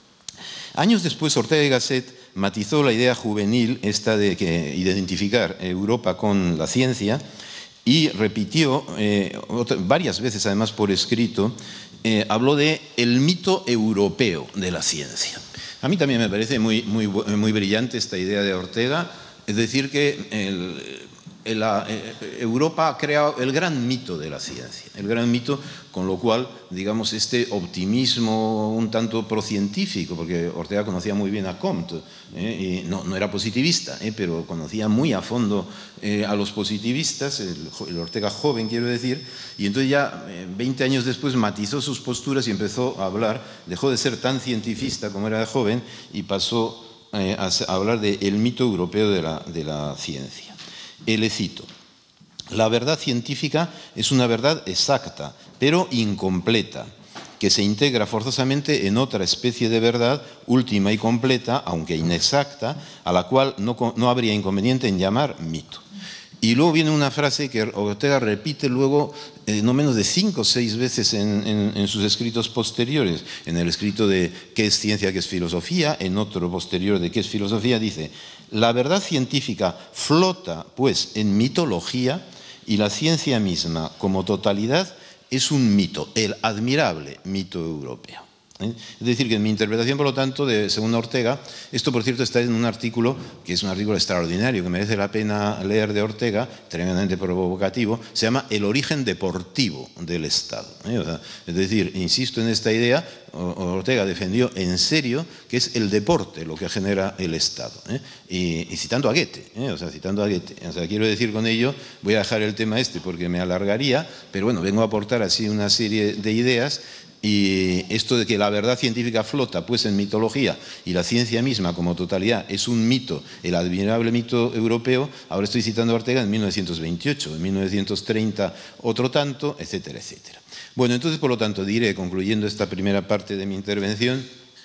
años después Ortega y Gasset matizó la idea juvenil esta de que identificar Europa con la ciencia y repitió eh, otra, varias veces, además por escrito, eh, habló de el mito europeo de la ciencia. A mí también me parece muy, muy, muy brillante esta idea de Ortega, es decir, que el, La, eh, Europa ha creado el gran mito de la ciencia, el gran mito, con lo cual, digamos, este optimismo un tanto procientífico, porque Ortega conocía muy bien a Comte, eh, y no, no era positivista, eh, pero conocía muy a fondo eh, a los positivistas, el, el Ortega joven, quiero decir, y entonces ya eh, veinte años después matizó sus posturas y empezó a hablar, dejó de ser tan cientifista como era de joven y pasó eh, a, a hablar del mito europeo de la, de la ciencia. Y le cito: la verdad científica es una verdad exacta, pero incompleta, que se integra forzosamente en otra especie de verdad última y completa, aunque inexacta, a la cual no, no habría inconveniente en llamar mito. Y luego viene una frase que Ortega repite luego eh, no menos de cinco o seis veces en, en, en sus escritos posteriores. En el escrito de ¿qué es ciencia, qué es filosofía?, en otro posterior de ¿qué es filosofía?, dice: la verdad científica flota, pues, en mitología, y la ciencia misma, como totalidad, es un mito, el admirable mito europeo. ¿Eh? Es decir, que en mi interpretación, por lo tanto, de, según Ortega, esto, por cierto, está en un artículo que es un artículo extraordinario, que merece la pena leer, de Ortega, tremendamente provocativo, se llama El origen deportivo del Estado. ¿Eh? O sea, es decir, insisto en esta idea, Ortega defendió en serio que es el deporte lo que genera el Estado. ¿Eh? Y, y citando a Goethe, ¿eh? o sea, citando a Goethe. O sea, quiero decir con ello, voy a dejar el tema este porque me alargaría, pero bueno, vengo a aportar así una serie de ideas. Y esto de que la verdad científica flota pues en mitología y la ciencia misma como totalidad es un mito, el admirable mito europeo, ahora estoy citando a Ortega en mil novecientos veintiocho, en mil novecientos treinta otro tanto, etcétera, etcétera. Bueno, entonces, por lo tanto, diré, concluyendo esta primera parte de mi intervención,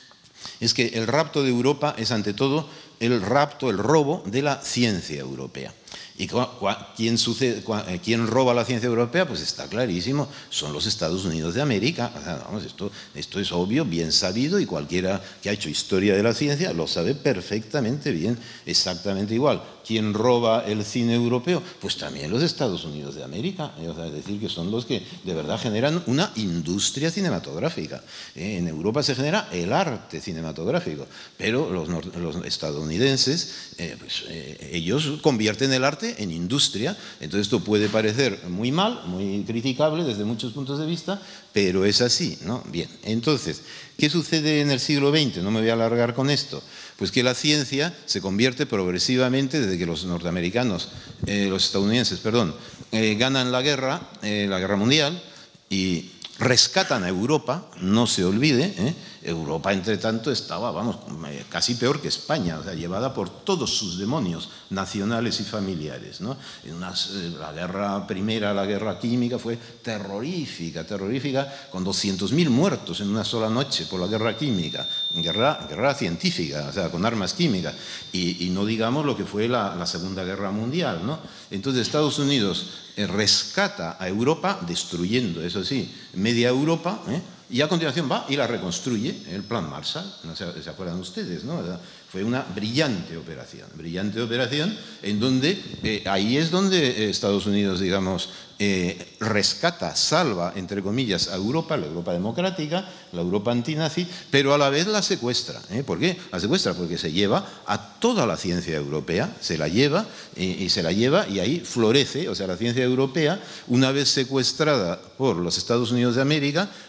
es que el rapto de Europa es ante todo el rapto, el robo de la ciencia europea. ¿Y quién, sucede, quién roba la ciencia europea? Pues está clarísimo, son los Estados Unidos de América. O sea, vamos, esto, esto es obvio, bien sabido, y cualquiera que ha hecho historia de la ciencia lo sabe perfectamente bien, exactamente igual. ¿Quién roba el cine europeo? Pues también los Estados Unidos de América. O sea, es decir, que son los que de verdad generan una industria cinematográfica. Eh, en Europa se genera el arte cinematográfico, pero los, los estadounidenses, eh, pues, eh, ellos convierten el arte en industria. Entonces esto puede parecer muy mal, muy criticable desde muchos puntos de vista, pero es así, ¿no? Bien, entonces, ¿qué sucede en el siglo veinte? No me voy a alargar con esto. Pues que la ciencia se convierte progresivamente, desde que los norteamericanos, eh, los estadounidenses, perdón, eh, ganan la guerra, eh, la guerra mundial, y rescatan a Europa, no se olvide, ¿eh? Europa, entre tanto, estaba, vamos, casi peor que España, o sea, llevada por todos sus demonios nacionales y familiares, ¿no? En unas, la guerra primera, la guerra química, fue terrorífica, terrorífica, con doscientos mil muertos en una sola noche por la guerra química, guerra, guerra científica, o sea, con armas químicas, y, y no digamos lo que fue la, la Segunda Guerra Mundial, ¿no? Entonces Estados Unidos eh, rescata a Europa, destruyendo, eso sí, media Europa, ¿eh? Y a continuación va y la reconstruye, el Plan Marshall, ¿no se, se acuerdan ustedes, ¿no? Fue una brillante operación, brillante operación en donde, eh, ahí es donde Estados Unidos, digamos, eh, rescata, salva, entre comillas, a Europa, la Europa democrática, la Europa antinazi, pero a la vez la secuestra. ¿eh? ¿Por qué? La secuestra porque se lleva a toda la ciencia europea, se la lleva eh, y se la lleva y ahí florece, o sea, la ciencia europea, una vez secuestrada por los Estados Unidos de América, que fueron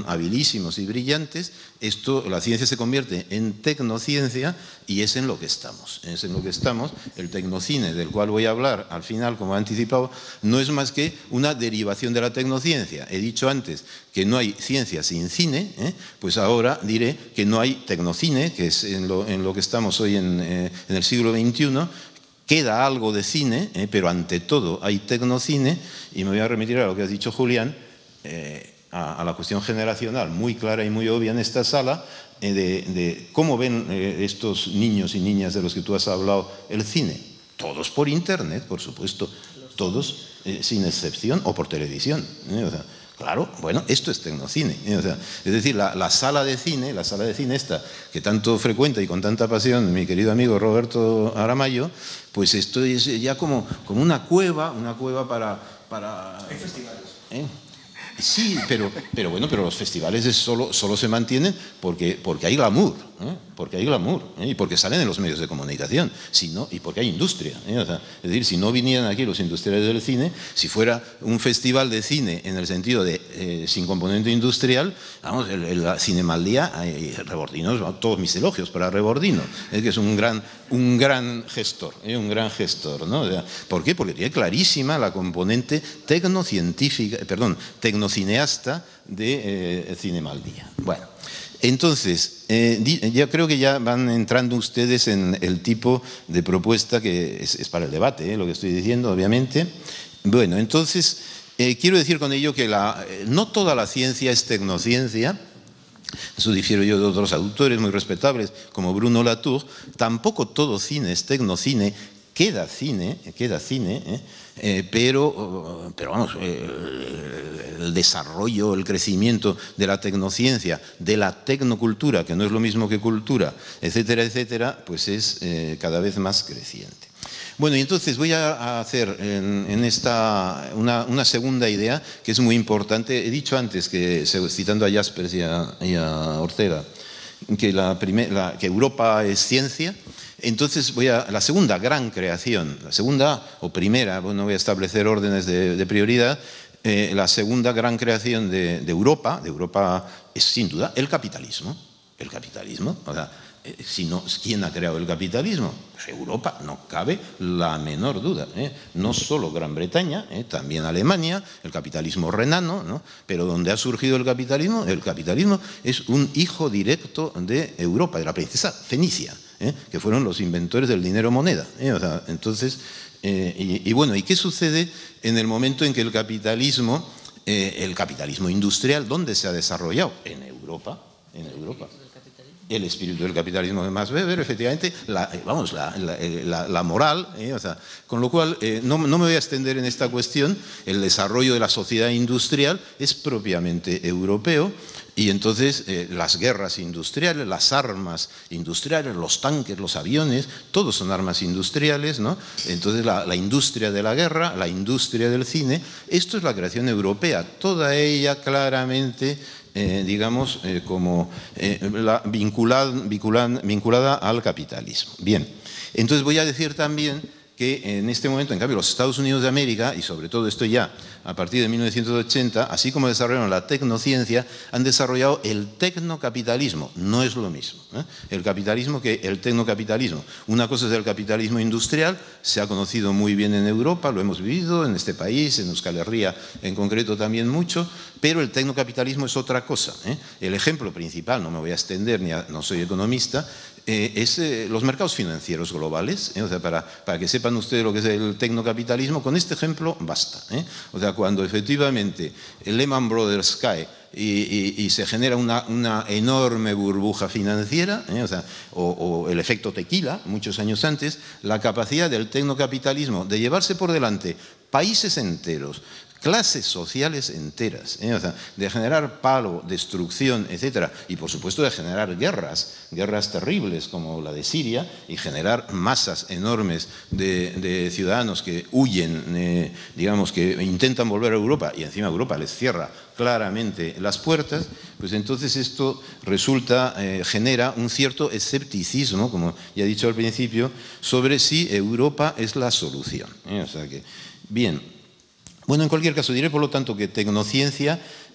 habilísimos y brillantes, esto, la ciencia se convierte en tecnociencia y es en lo que estamos. Es en lo que estamos. El tecnocine, del cual voy a hablar al final, como he anticipado, no es más que una derivación de la tecnociencia. He dicho antes que no hay ciencia sin cine, ¿eh? Pues ahora diré que no hay tecnocine, que es en lo, en lo que estamos hoy en, eh, en el siglo veintiuno. Queda algo de cine, eh, pero ante todo hay tecnocine, y me voy a remitir a lo que has dicho, Julián, eh, a, a la cuestión generacional muy clara y muy obvia en esta sala, eh, de, de cómo ven eh, estos niños y niñas de los que tú has hablado el cine. Todos por internet, por supuesto, todos eh, sin excepción, o por televisión. Eh, o sea, claro, bueno, esto es tecnocine. Eh, o sea, es decir, la, la sala de cine, la sala de cine esta, que tanto frecuenta y con tanta pasión mi querido amigo Roberto Aramayo, pues esto es ya como, como una cueva, una cueva para... para Hay festivales. ¿eh? Sí, pero, pero bueno, pero los festivales es solo, solo se mantienen porque, porque hay glamour, ¿eh? porque hay glamour, ¿eh? y porque salen en los medios de comunicación, si no, y porque hay industria. ¿eh? O sea, es decir, si no vinieran aquí los industriales del cine, si fuera un festival de cine en el sentido de eh, sin componente industrial, vamos, el, el Cinemaldía, hay Rebordinos, todos mis elogios para Rebordino, es que es un gran, un gran gestor, ¿eh? un gran gestor, ¿no? O sea, ¿por qué? Porque tiene clarísima la componente tecnocientífica, perdón, tecnocineasta de eh, Cinemaldía. Bueno, entonces, eh, yo creo que ya van entrando ustedes en el tipo de propuesta que es, es para el debate, ¿eh? lo que estoy diciendo, obviamente. Bueno, entonces, eh, quiero decir con ello que la, no toda la ciencia es tecnociencia. Eso difiero yo de otros autores muy respetables, como Bruno Latour. Tampoco todo cine es tecnocine. Queda cine, queda cine, ¿eh? Eh, pero, pero vamos, eh, el desarrollo, el crecimiento de la tecnociencia, de la tecnocultura, que no es lo mismo que cultura, etcétera, etcétera, pues es eh, cada vez más creciente. Bueno, y entonces voy a hacer en, en esta una, una segunda idea que es muy importante. He dicho antes, que citando a Jaspers y a, y a Ortega, que, la primer, la, que Europa es ciencia. Entonces voy a la segunda gran creación, la segunda o primera, bueno, no voy a establecer órdenes de, de prioridad, eh, la segunda gran creación de, de Europa, de Europa es sin duda el capitalismo, el capitalismo, o sea, eh, si no, ¿quién ha creado el capitalismo? Pues Europa, no cabe la menor duda, ¿eh? No solo Gran Bretaña, ¿eh? también Alemania, el capitalismo renano, ¿no? Pero donde ha surgido el capitalismo, el capitalismo es un hijo directo de Europa, de la princesa Fenicia. ¿Eh? que fueron los inventores del dinero moneda. ¿eh? O sea, entonces, eh, y, y bueno, ¿y qué sucede en el momento en que el capitalismo, eh, el capitalismo industrial, ¿dónde se ha desarrollado? En Europa, en Europa. El espíritu del capitalismo de Max Weber, efectivamente, la, vamos, la, la, la, la moral, ¿eh? o sea, con lo cual eh, no, no me voy a extender en esta cuestión. El desarrollo de la sociedad industrial es propiamente europeo. Y entonces eh, las guerras industriales, las armas industriales, los tanques, los aviones, todos son armas industriales, ¿no? Entonces la, la industria de la guerra, la industria del cine, esto es la creación europea, toda ella claramente, eh, digamos, eh, como eh, la, vinculada, vinculada, vinculada al capitalismo. Bien, entonces voy a decir también que en este momento, en cambio, los Estados Unidos de América, y sobre todo esto ya a partir de mil novecientos ochenta, así como desarrollaron la tecnociencia, han desarrollado el tecnocapitalismo. No es lo mismo, ¿eh? el capitalismo que el tecnocapitalismo. Una cosa es el capitalismo industrial, se ha conocido muy bien en Europa, lo hemos vivido en este país, en Euskal Herria en concreto también mucho, pero el tecnocapitalismo es otra cosa, ¿eh? El ejemplo principal, no me voy a extender, ni a, no soy economista, Eh, es eh, los mercados financieros globales, eh, o sea, para, para que sepan ustedes lo que es el tecnocapitalismo, con este ejemplo basta. Eh. O sea, cuando efectivamente el Lehman Brothers cae y, y, y se genera una, una enorme burbuja financiera, eh, o sea, o, o el efecto tequila, muchos años antes, la capacidad del tecnocapitalismo de llevarse por delante países enteros, clases sociales enteras, ¿eh? o sea, de generar palo, destrucción, etcétera, y por supuesto de generar guerras, guerras terribles como la de Siria, y generar masas enormes de, de ciudadanos que huyen, eh, digamos, que intentan volver a Europa, y encima Europa les cierra claramente las puertas, pues entonces esto resulta, eh, genera un cierto escepticismo, como ya he dicho al principio, sobre si Europa es la solución. ¿eh? O sea que, bien. Bueno, en cualquier caso, diré por lo tanto que tecnociencia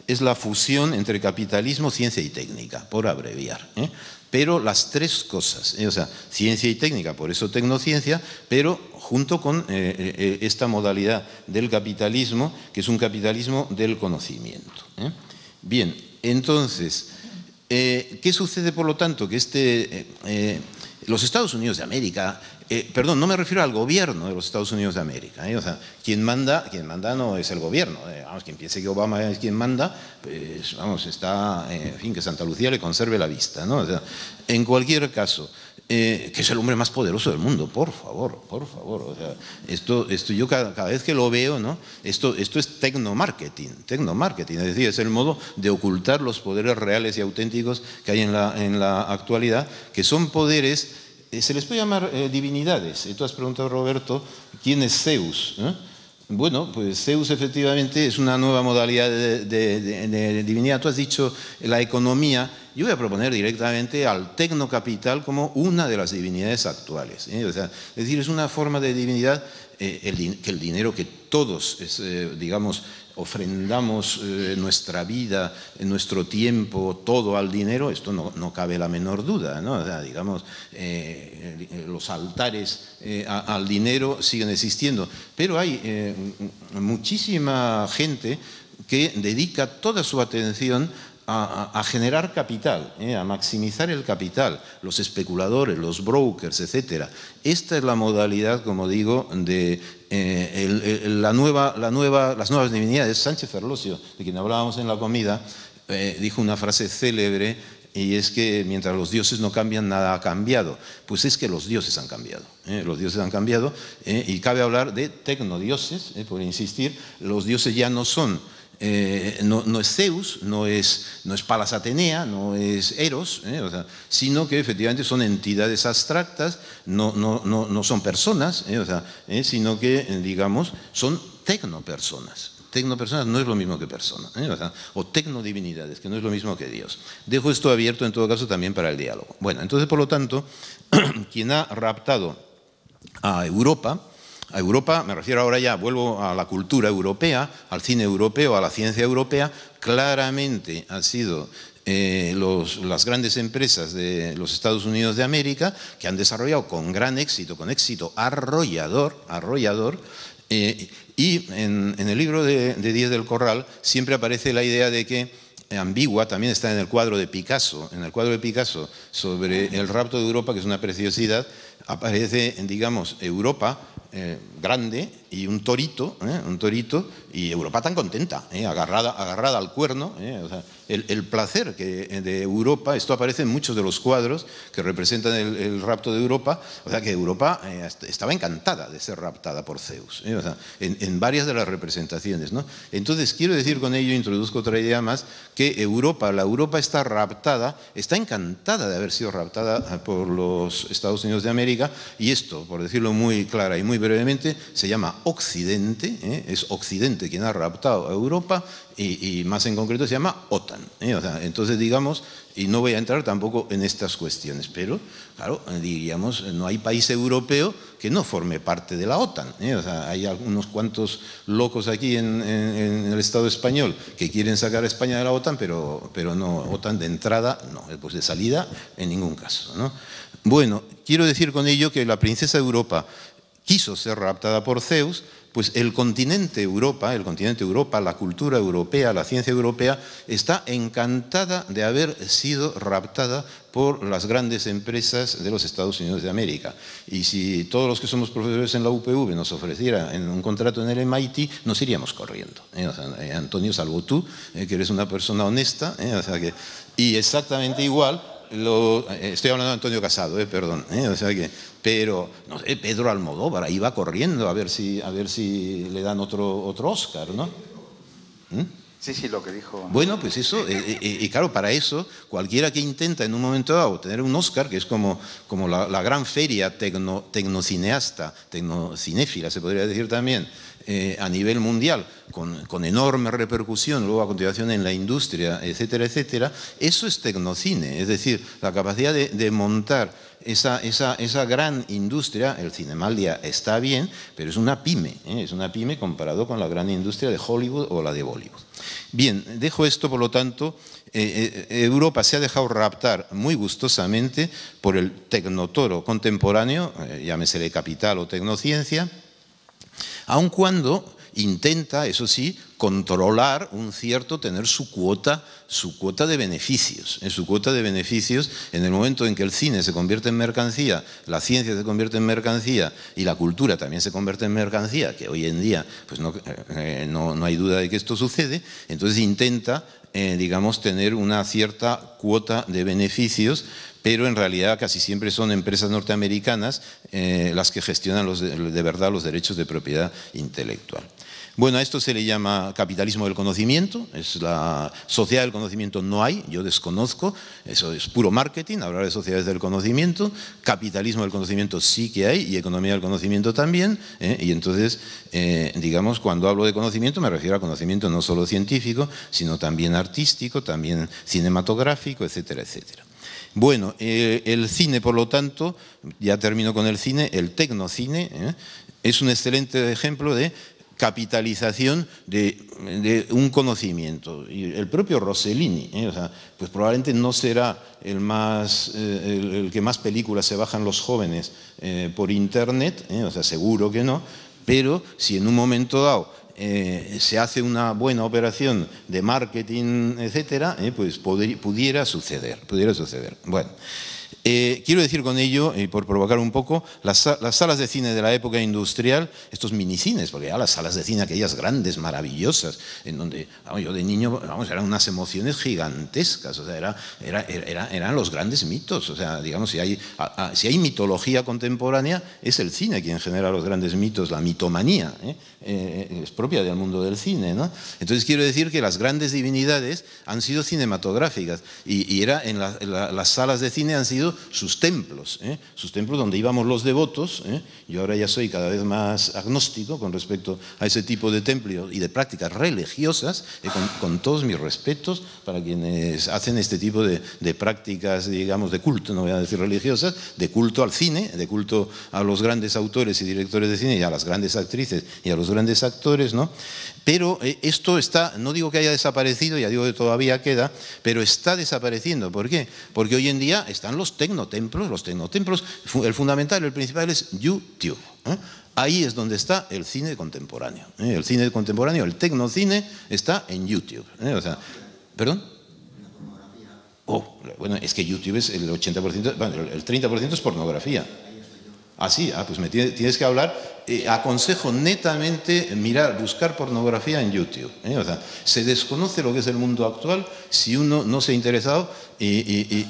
es la fusión entre capitalismo, ciencia y técnica, por abreviar, ¿eh? Pero las tres cosas, ¿eh? O sea, ciencia y técnica, por eso tecnociencia, pero junto con eh, eh, esta modalidad del capitalismo, que es un capitalismo del conocimiento, ¿eh? Bien, entonces, eh, ¿qué sucede por lo tanto? Que este, eh, eh, los Estados Unidos de América, eh, perdón, no me refiero al gobierno de los Estados Unidos de América, ¿eh? O sea, quien manda, quien manda no es el gobierno, eh, vamos, quien piense que Obama es quien manda, pues vamos, está, eh, en fin, que Santa Lucía le conserve la vista, ¿no? O sea, en cualquier caso, eh, que es el hombre más poderoso del mundo, por favor, por favor, o sea, esto, esto yo cada, cada vez que lo veo, ¿no? Esto, esto es tecnomarketing, tecnomarketing, es decir, es el modo de ocultar los poderes reales y auténticos que hay en la, en la actualidad, que son poderes. Se les puede llamar eh, divinidades. Tú has preguntado, Roberto, ¿quién es Zeus? ¿Eh? Bueno, pues Zeus efectivamente es una nueva modalidad de, de, de, de divinidad. Tú has dicho la economía. Yo voy a proponer directamente al tecnocapital como una de las divinidades actuales, ¿eh? O sea, es decir, es una forma de divinidad eh, el, que el dinero que todos, es, eh, digamos, ofrendamos eh, nuestra vida, nuestro tiempo, todo al dinero, esto no, no cabe la menor duda, ¿no? O sea, digamos, eh, los altares eh, a, al dinero siguen existiendo, pero hay eh, muchísima gente que dedica toda su atención a, a, a generar capital, eh, a maximizar el capital, los especuladores, los brokers, etcétera. Esta es la modalidad, como digo, de eh, el, el, la nueva, la nueva, las nuevas divinidades. Sánchez Ferlosio, de quien hablábamos en la comida, eh, dijo una frase célebre, y es que mientras los dioses no cambian, nada ha cambiado. Pues es que los dioses han cambiado, ¿eh? Los dioses han cambiado, ¿eh? Y cabe hablar de tecnodioses, ¿eh? Por insistir, los dioses ya no son Eh, no, no es Zeus, no es, no es Palas Atenea, no es Eros, eh, o sea, sino que efectivamente son entidades abstractas, no, no, no, no son personas, eh, o sea, eh, sino que, digamos, son tecnopersonas. Tecnopersonas no es lo mismo que persona, eh, o sea, o tecnodivinidades, que no es lo mismo que Dios. Dejo esto abierto en todo caso también para el diálogo. Bueno, entonces, por lo tanto, quien ha raptado a Europa, a Europa, me refiero ahora ya, vuelvo a la cultura europea, al cine europeo, a la ciencia europea, claramente han sido eh, los, las grandes empresas de los Estados Unidos de América que han desarrollado con gran éxito, con éxito arrollador, arrollador, eh, y en, en el libro de, de Díez del Corral siempre aparece la idea de que ambigua, también está en el cuadro de Picasso, en el cuadro de Picasso sobre el rapto de Europa, que es una preciosidad, aparece, digamos, Europa eh, grande y un torito, eh, un torito, y Europa tan contenta, eh, agarrada, agarrada al cuerno, eh, o sea, el, el placer que, de Europa, esto aparece en muchos de los cuadros que representan el, el rapto de Europa, o sea que Europa eh, estaba encantada de ser raptada por Zeus, eh, o sea, en, en varias de las representaciones, ¿no? Entonces quiero decir con ello, introduzco otra idea más, que Europa, la Europa está raptada, está encantada de haber sido raptada por los Estados Unidos de América, y esto, por decirlo muy clara y muy brevemente, se llama Occidente, ¿eh? Es Occidente quien ha raptado a Europa, y, y más en concreto se llama OTAN, ¿eh? O sea, entonces digamos, y no voy a entrar tampoco en estas cuestiones, pero claro, diríamos, no hay país europeo que no forme parte de la OTAN, ¿eh? O sea, hay algunos cuantos locos aquí en, en, en el Estado español que quieren sacar a España de la OTAN, pero, pero no, OTAN de entrada no, pues de salida en ningún caso, ¿no? Bueno, quiero decir con ello que la princesa de Europa quiso ser raptada por Zeus, pues el continente Europa, el continente Europa, la cultura europea, la ciencia europea, está encantada de haber sido raptada por las grandes empresas de los Estados Unidos de América. Y si todos los que somos profesores en la U P V nos ofreciera en un contrato en el M I T, nos iríamos corriendo, ¿eh? O sea, eh, Antonio, salvo tú, eh, que eres una persona honesta, ¿eh? O sea que, y exactamente igual, Lo, estoy hablando de Antonio Casado, eh, perdón, eh, o sea que, pero no sé, Pedro Almodóvar ahí va corriendo a ver si, a ver si le dan otro, otro Oscar, ¿no? ¿Mm? Sí, sí, lo que dijo. Bueno, pues eso, eh, eh, y claro, para eso, cualquiera que intenta en un momento dado tener un Oscar, que es como, como la, la gran feria tecno, tecnocineasta, tecnocinéfila, se podría decir también, eh, a nivel mundial, con, con enorme repercusión, luego a continuación en la industria, etcétera, etcétera, eso es tecnocine, es decir, la capacidad de, de montar esa, esa, esa gran industria, el Cinemaldia está bien, pero es una pyme, ¿eh? es una pyme comparado con la gran industria de Hollywood o la de Bollywood. Bien, dejo esto, por lo tanto, eh, eh, Europa se ha dejado raptar muy gustosamente por el tecnotoro contemporáneo, eh, llámesele capital o tecnociencia, aun cuando intenta, eso sí, controlar un cierto, tener su cuota, su cuota de beneficios. En su cuota de beneficios, en el momento en que el cine se convierte en mercancía, la ciencia se convierte en mercancía y la cultura también se convierte en mercancía, que hoy en día pues no, eh, no, no hay duda de que esto sucede, entonces intenta, eh, digamos, tener una cierta cuota de beneficios, pero en realidad casi siempre son empresas norteamericanas eh, las que gestionan los de, de verdad los derechos de propiedad intelectual. Bueno, a esto se le llama capitalismo del conocimiento, es la sociedad del conocimiento no hay, yo desconozco, eso es puro marketing, hablar de sociedades del conocimiento, capitalismo del conocimiento sí que hay y economía del conocimiento también, ¿eh? Y entonces, eh, digamos, cuando hablo de conocimiento me refiero a conocimiento no solo científico, sino también artístico, también cinematográfico, etcétera, etcétera. Bueno, eh, el cine, por lo tanto, ya termino con el cine, el tecnocine, ¿eh? es un excelente ejemplo de capitalización de, de un conocimiento. Y el propio Rossellini, ¿eh? o sea, pues probablemente no será el, más, eh, el, el que más películas se bajan los jóvenes eh, por internet, ¿eh? o sea, seguro que no, pero si en un momento dado eh, se hace una buena operación de marketing, etcétera, eh, pues poder, pudiera suceder, pudiera suceder. Bueno. Eh, quiero decir con ello, y por provocar un poco, las, las salas de cine de la época industrial, estos minicines, porque ya las salas de cine, aquellas grandes, maravillosas, en donde vamos, yo de niño, vamos, eran unas emociones gigantescas, o sea, era, era, era, eran los grandes mitos, o sea, digamos, si hay, a, a, si hay mitología contemporánea, es el cine quien genera los grandes mitos, la mitomanía, ¿eh? Eh, es propia del mundo del cine, ¿no? Entonces quiero decir que las grandes divinidades han sido cinematográficas y, y era en, la, en la, las salas de cine han sido sus templos, ¿eh? sus templos donde íbamos los devotos. ¿eh? Yo ahora ya soy cada vez más agnóstico con respecto a ese tipo de templos y de prácticas religiosas, eh, con, con todos mis respetos para quienes hacen este tipo de, de prácticas, digamos, de culto, no voy a decir religiosas, de culto al cine, de culto a los grandes autores y directores de cine y a las grandes actrices y a los grandes actores, ¿no? Pero eh, esto está, no digo que haya desaparecido, ya digo que todavía queda, pero está desapareciendo. ¿Por qué? Porque hoy en día están los tecnotemplos, los tecnotemplos, el fundamental, el principal es YouTube. ¿eh? Ahí es donde está el cine contemporáneo. ¿eh? El cine contemporáneo, el tecnocine, está en YouTube. ¿eh? O sea, ¿perdón? Oh, bueno, es que YouTube es el ochenta por ciento, bueno, el treinta por ciento es pornografía. Ah, sí, ah, pues me tienes, tienes que hablar. Eh, aconsejo netamente mirar, buscar pornografía en YouTube. ¿eh? O sea, se desconoce lo que es el mundo actual si uno no se ha interesado y... y, y...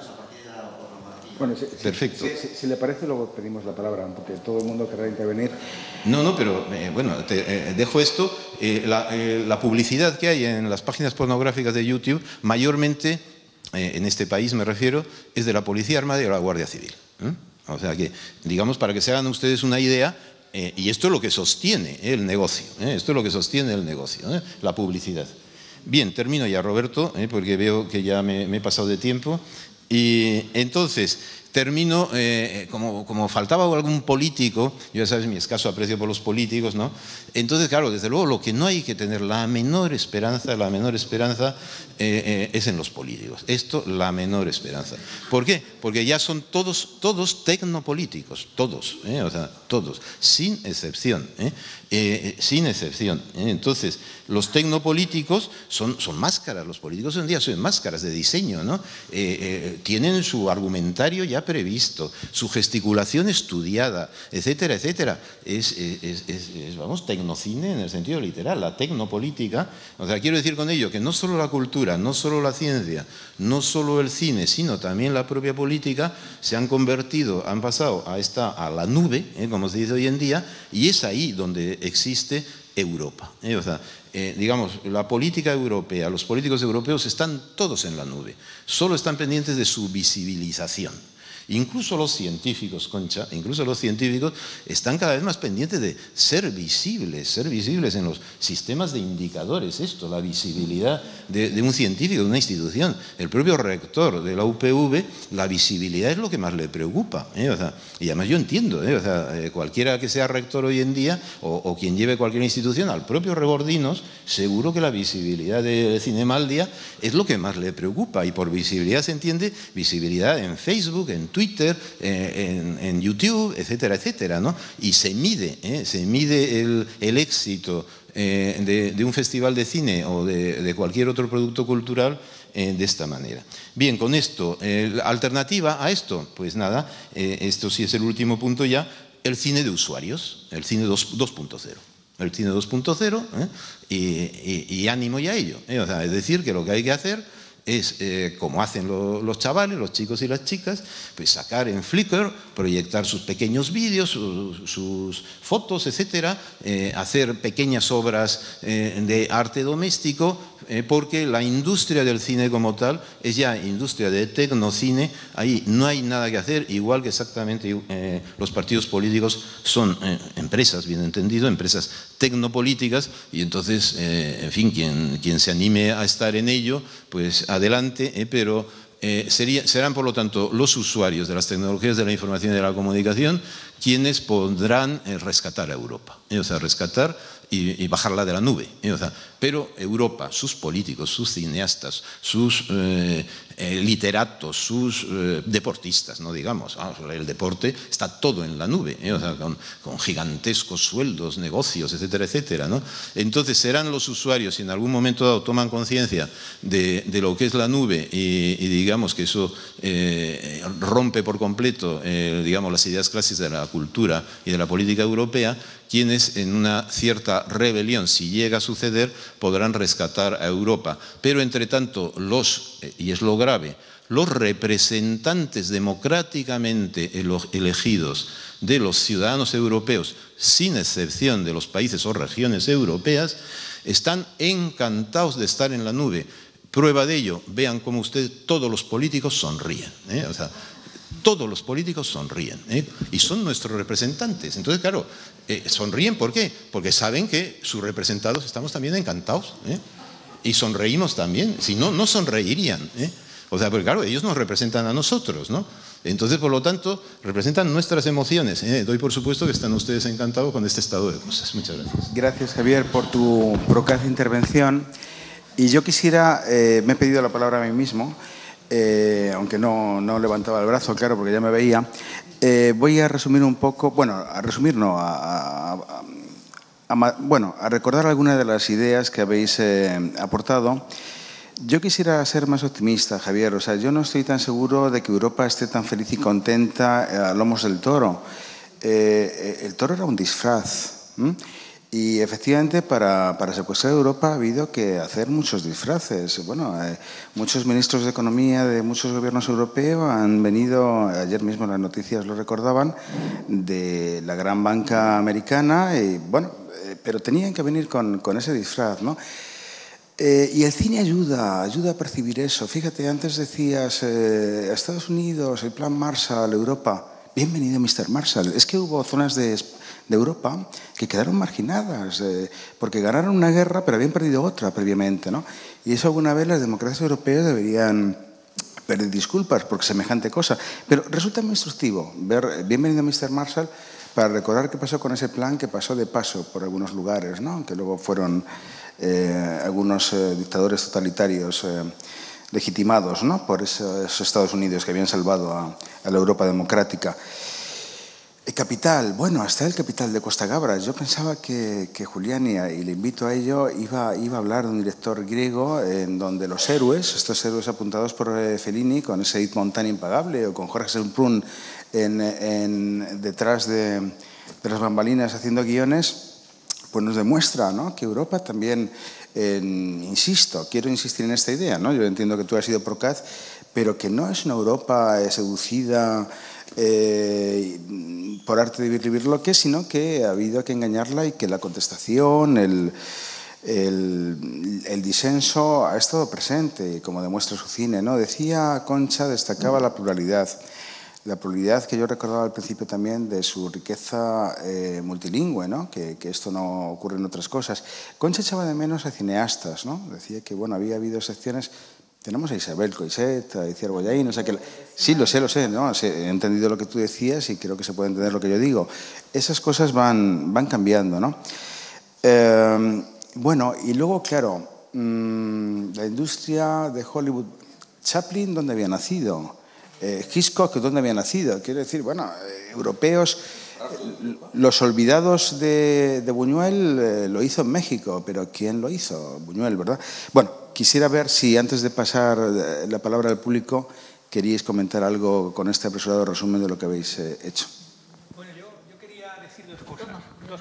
Bueno, si, perfecto. Si, si, si le parece, luego pedimos la palabra, porque todo el mundo querrá intervenir. No, no, pero eh, bueno, te, eh, dejo esto. Eh, la, eh, la publicidad que hay en las páginas pornográficas de YouTube, mayormente, eh, en este país me refiero, es de la Policía Armada y de la Guardia Civil. ¿eh? O sea que, digamos, para que se hagan ustedes una idea, eh, y esto es lo que sostiene eh, el negocio, eh, esto es lo que sostiene el negocio, eh, la publicidad. Bien, termino ya, Roberto, eh, porque veo que ya me, me he pasado de tiempo. Y entonces, termino, eh, como, como faltaba algún político, yo ya sabes mi escaso aprecio por los políticos, ¿no? Entonces, claro, desde luego lo que no hay que tener la menor esperanza, la menor esperanza eh, eh, es en los políticos. Esto, la menor esperanza. ¿Por qué? Porque ya son todos, todos tecnopolíticos, todos, ¿eh? O sea, todos, sin excepción, ¿eh? Eh, sin excepción. ¿eh? Entonces, los tecnopolíticos son, son máscaras, los políticos hoy en día son máscaras de diseño, ¿no? Eh, eh, tienen su argumentario ya previsto, su gesticulación estudiada, etcétera, etcétera. Es, es, es, es, vamos, tecnocine en el sentido literal, la tecnopolítica. O sea, quiero decir con ello que no solo la cultura, no solo la ciencia, no solo el cine, sino también la propia política se han convertido, han pasado a, esta, a la nube, ¿eh? como se dice hoy en día, y es ahí donde existe Europa. ¿eh? O sea, eh, digamos, la política europea, los políticos europeos están todos en la nube, solo están pendientes de su visibilización. Incluso los científicos, Concha, incluso los científicos están cada vez más pendientes de ser visibles, ser visibles en los sistemas de indicadores. Esto, la visibilidad de, de un científico, de una institución. El propio rector de la U P V, la visibilidad es lo que más le preocupa. ¿eh? O sea, y además yo entiendo, ¿eh? o sea, eh, cualquiera que sea rector hoy en día o, o quien lleve cualquier institución, al propio Rebordinos, seguro que la visibilidad de Cinemaldia es lo que más le preocupa. Y por visibilidad se entiende visibilidad en Facebook, en Twitter, eh, en, en YouTube, etcétera, etcétera, ¿no? Y se mide, ¿eh? se mide el, el éxito eh, de, de un festival de cine o de, de cualquier otro producto cultural eh, de esta manera. Bien, con esto, eh, ¿alternativa a esto? Pues nada, eh, esto sí es el último punto ya, el cine de usuarios, el cine dos punto cero. El cine dos punto cero ¿eh? y, y, y ánimo ya a ello. ¿eh? O sea, es decir, que lo que hay que hacer es, eh, como hacen lo, los chavales, los chicos y las chicas, pues sacar en Flickr, proyectar sus pequeños vídeos, sus, sus fotos, etcétera, eh, hacer pequeñas obras eh, de arte doméstico, eh, porque la industria del cine como tal es ya industria de tecnocine, ahí no hay nada que hacer, igual que exactamente eh, los partidos políticos son eh, empresas, bien entendido, empresas tecnopolíticas, y entonces, eh, en fin, quien, quien se anime a estar en ello, pues adelante, eh, pero eh, sería, serán por lo tanto los usuarios de las tecnologías de la información y de la comunicación quienes podrán eh, rescatar a Europa, eh, o sea, rescatar y, y bajarla de la nube. Eh, o sea, pero Europa, sus políticos, sus cineastas, sus eh, eh, literatos, sus eh, deportistas, no digamos, ah, el deporte está todo en la nube, eh, o sea, con, con gigantescos sueldos, negocios, etcétera, etcétera, ¿no? Entonces serán los usuarios, si en algún momento dado toman conciencia de, de lo que es la nube y, y digamos que eso eh, rompe por completo, eh, digamos, las ideas clásicas de la cultura y de la política europea, quienes en una cierta rebelión, si llega a suceder, podrán rescatar a Europa. Pero, entre tanto, los, y es lo grave, los representantes democráticamente elegidos de los ciudadanos europeos, sin excepción de los países o regiones europeas, están encantados de estar en la nube. Prueba de ello, vean cómo ustedes, todos los políticos sonríen, ¿eh? O sea, todos los políticos sonríen, ¿eh? Y son nuestros representantes. Entonces, claro, eh, sonríen, ¿por qué? Porque saben que sus representados estamos también encantados, ¿eh? Y sonreímos también, si no, no sonreirían, ¿eh? O sea, porque claro, ellos nos representan a nosotros, ¿no? Entonces, por lo tanto, representan nuestras emociones, ¿eh? Doy por supuesto que están ustedes encantados con este estado de cosas. Muchas gracias. Gracias, Javier, por tu procaz intervención. Y yo quisiera, eh, me he pedido la palabra a mí mismo, Eh, aunque no, no levantaba el brazo, claro, porque ya me veía. Eh, voy a resumir un poco, bueno, a resumir no, a, a, a, a, bueno, a recordar algunas de las ideas que habéis eh, aportado. Yo quisiera ser más optimista, Javier. O sea, yo no estoy tan seguro de que Europa esté tan feliz y contenta a lomos del toro. Eh, el toro era un disfraz. ¿m? Y efectivamente para, para secuestrar Europa ha habido que hacer muchos disfraces. Bueno, eh, muchos ministros de Economía de muchos gobiernos europeos han venido, ayer mismo las noticias lo recordaban, de la gran banca americana, y, bueno, eh, pero tenían que venir con, con ese disfraz, ¿no? Eh, y el cine ayuda, ayuda a percibir eso. Fíjate, antes decías, eh, Estados Unidos, el plan Marshall, Europa. Bienvenido, mister Marshall. Es que hubo zonas de, de Europa que quedaron marginadas, eh, porque ganaron una guerra, pero habían perdido otra previamente, ¿no? Y eso alguna vez las democracias europeas deberían pedir disculpas por semejante cosa. Pero resulta muy instructivo ver, bienvenido, mister Marshall, para recordar qué pasó con ese plan que pasó de paso por algunos lugares, ¿no? Que luego fueron eh, algunos eh, dictadores totalitarios eh, legitimados, ¿no? Por esos Estados Unidos que habían salvado a, a la Europa democrática. El capital, bueno, hasta el capital de Costa Gabras. Yo pensaba que, que Julián, y, y le invito a ello, iba, iba a hablar de un director griego en donde los héroes, estos héroes apuntados por eh, Fellini, con ese Yves Montand impagable, o con Jorge Semprún en, en, detrás de, de las bambalinas haciendo guiones, pues nos demuestra, ¿no?, que Europa también, eh, insisto, quiero insistir en esta idea, ¿no? Yo entiendo que tú has sido procaz, pero que no es una Europa eh, seducida eh, por arte de vivir lo que, sino que ha habido que engañarla y que la contestación, el, el, el disenso ha estado presente, como demuestra su cine, ¿no? Decía Concha, destacaba la pluralidad. la pluralidad que yo recordaba al principio también de su riqueza eh, multilingüe, ¿no? que, que esto no ocurre en otras cosas. Concha echaba de menos a cineastas, ¿no? Decía que bueno, había habido secciones. Tenemos a Isabel Coixet, a Itziar Bollaín, o sea que... Sí, lo sé, lo sé, ¿no? He entendido lo que tú decías y creo que se puede entender lo que yo digo. Esas cosas van, van cambiando, ¿no? Eh, bueno, y luego, claro, mmm, la industria de Hollywood... Chaplin, ¿dónde había nacido? Eh, Hitchcock, ¿dónde había nacido? Quiero decir, bueno, eh, europeos... Eh, los olvidados de, de Buñuel eh, lo hizo en México, pero ¿quién lo hizo? Buñuel, ¿verdad? Bueno, quisiera ver si antes de pasar la palabra al público queríais comentar algo con este apresurado resumen de lo que habéis eh, hecho. Bueno, yo, yo quería decir dos cosas, dos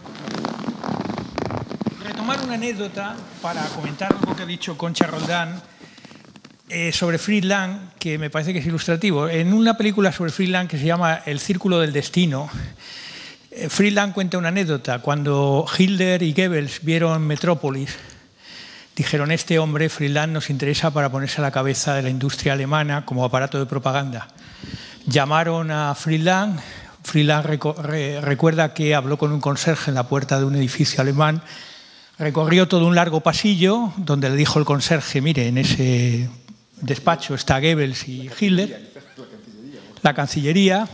cosas. Retomar una anécdota para comentar algo que ha dicho Concha Roldán eh, sobre Fritz Lang, que me parece que es ilustrativo. En una película sobre Fritz Lang que se llama El Círculo del Destino, eh, Fritz Lang cuenta una anécdota. Cuando Hitler y Goebbels vieron Metrópolis, dijeron, este hombre, Fritz Lang, nos interesa para ponerse a la cabeza de la industria alemana como aparato de propaganda. Llamaron a Fritz Lang. Fritz Lang re recuerda que habló con un conserje en la puerta de un edificio alemán, recorrió todo un largo pasillo donde le dijo el conserje, mire, en ese despacho está Goebbels y Hitler, la Cancillería.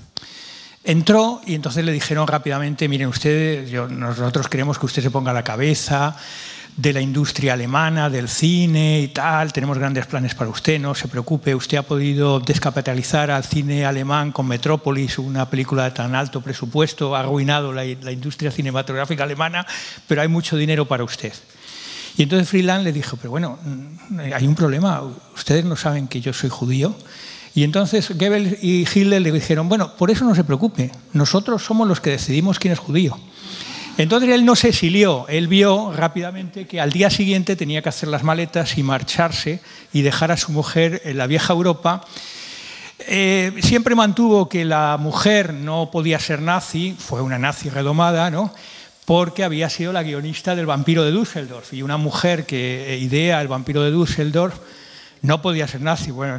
Entró y entonces le dijeron rápidamente, miren ustedes, yo, nosotros queremos que usted se ponga a la cabeza de la industria alemana, del cine y tal, tenemos grandes planes para usted, no se preocupe, usted ha podido descapitalizar al cine alemán con Metrópolis, una película de tan alto presupuesto, ha arruinado la, la industria cinematográfica alemana, pero hay mucho dinero para usted. Y entonces Fritz Lang le dijo, pero bueno, hay un problema, ustedes no saben que yo soy judío. Y entonces Goebbels y Hitler le dijeron, bueno, por eso no se preocupe, nosotros somos los que decidimos quién es judío. Entonces él no se exilió, él vio rápidamente que al día siguiente tenía que hacer las maletas y marcharse y dejar a su mujer en la vieja Europa. Eh, siempre mantuvo que la mujer no podía ser nazi, fue una nazi redomada, ¿no? Porque había sido la guionista del Vampiro de Düsseldorf, y una mujer que idea el Vampiro de Düsseldorf no podía ser nazi. Bueno,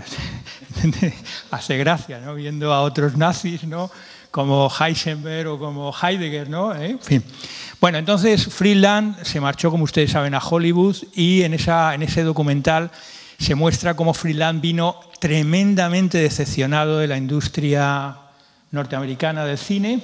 hace gracia, ¿no? Viendo a otros nazis, ¿no? Como Heisenberg o como Heidegger, ¿no? ¿Eh? En fin. Bueno, entonces Fritz Lang se marchó, como ustedes saben, a Hollywood, y en, esa, en ese documental se muestra cómo Fritz Lang vino tremendamente decepcionado de la industria norteamericana del cine,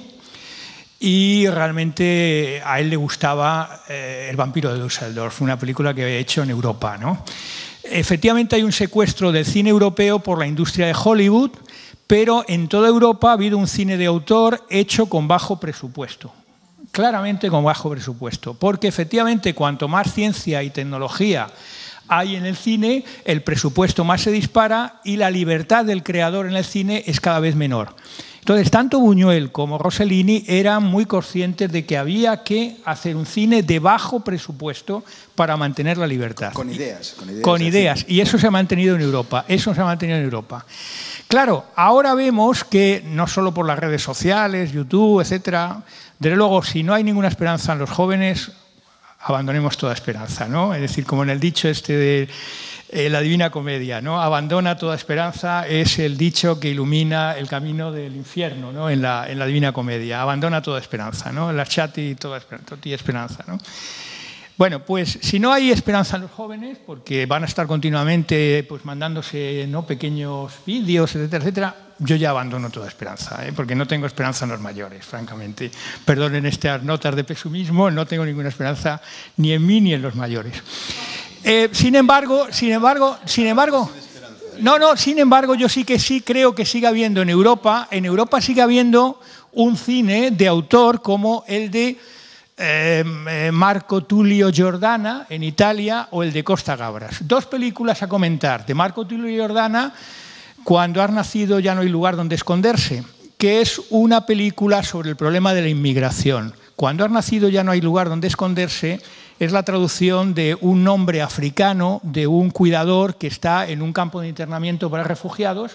y realmente a él le gustaba eh, El Vampiro de Düsseldorf, una película que había hecho en Europa, ¿no? Efectivamente hay un secuestro del cine europeo por la industria de Hollywood, pero en toda Europa ha habido un cine de autor hecho con bajo presupuesto, claramente con bajo presupuesto, porque efectivamente cuanto más ciencia y tecnología hay en el cine, el presupuesto más se dispara y la libertad del creador en el cine es cada vez menor. Entonces, tanto Buñuel como Rossellini eran muy conscientes de que había que hacer un cine de bajo presupuesto para mantener la libertad. Con ideas. Con ideas, con ideas. Y eso se ha mantenido en Europa. Eso se ha mantenido en Europa. Claro, ahora vemos que no solo por las redes sociales, YouTube, etcétera, desde luego, si no hay ninguna esperanza en los jóvenes, abandonemos toda esperanza, ¿no? Es decir, como en el dicho este de eh, la Divina Comedia, ¿no? Abandona toda esperanza es el dicho que ilumina el camino del infierno, ¿no? En la, en la Divina Comedia. Abandona toda esperanza, ¿no? La chati toda esperanza, esperanza, ¿no? Bueno, pues si no hay esperanza en los jóvenes, porque van a estar continuamente pues, mandándose, ¿no? pequeños vídeos, etcétera, etcétera, yo ya abandono toda esperanza, ¿eh? porque no tengo esperanza en los mayores, francamente. Perdonen estas notas de pesumismo, no tengo ninguna esperanza ni en mí ni en los mayores. Eh, sin embargo, sin embargo, sin embargo, no, no, sin embargo, yo sí que sí creo que sigue habiendo en Europa, en Europa sigue habiendo un cine de autor como el de Eh, eh, Marco Tullio Giordana en Italia o el de Costa Gabras. Dos películas a comentar. De Marco Tullio Giordana, Cuando has nacido ya no hay lugar donde esconderse, que es una película sobre el problema de la inmigración. Cuando has nacido ya no hay lugar donde esconderse es la traducción de un nombre africano de un cuidador que está en un campo de internamiento para refugiados.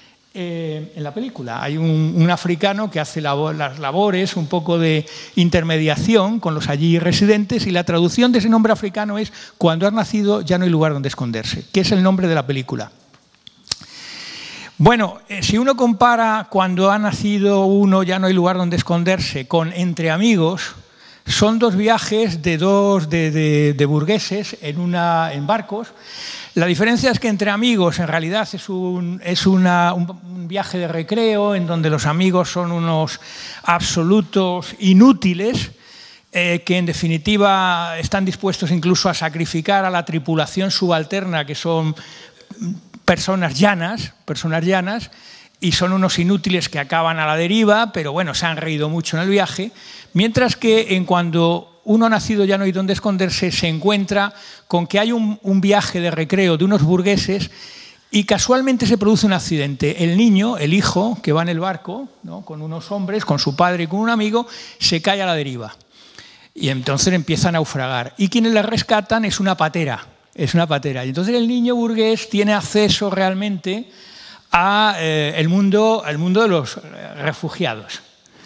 Eh, en la película hay un, un africano que hace labor, las labores un poco de intermediación con los allí residentes, y la traducción de ese nombre africano es Cuando has nacido ya no hay lugar donde esconderse, que es el nombre de la película. Bueno, eh, si uno compara cuando ha nacido uno, ya no hay lugar donde esconderse, con Entre amigos, son dos viajes de dos de, de, de burgueses en, una, en barcos. La diferencia es que Entre amigos en realidad es, un, es una, un, un viaje de recreo en donde los amigos son unos absolutos inútiles, eh, que en definitiva están dispuestos incluso a sacrificar a la tripulación subalterna, que son personas llanas, personas llanas, y son unos inútiles que acaban a la deriva, pero bueno, se han reído mucho en el viaje, mientras que en cuando uno nacido ya no hay donde esconderse, se encuentra con que hay un, un viaje de recreo de unos burgueses y casualmente se produce un accidente. El niño, el hijo, que va en el barco, ¿no?, con unos hombres, con su padre y con un amigo, se cae a la deriva y entonces empieza a naufragar. Y quienes le rescatan es una patera, es una patera. Y entonces el niño burgués tiene acceso realmente a eh, el mundo, al mundo de los refugiados.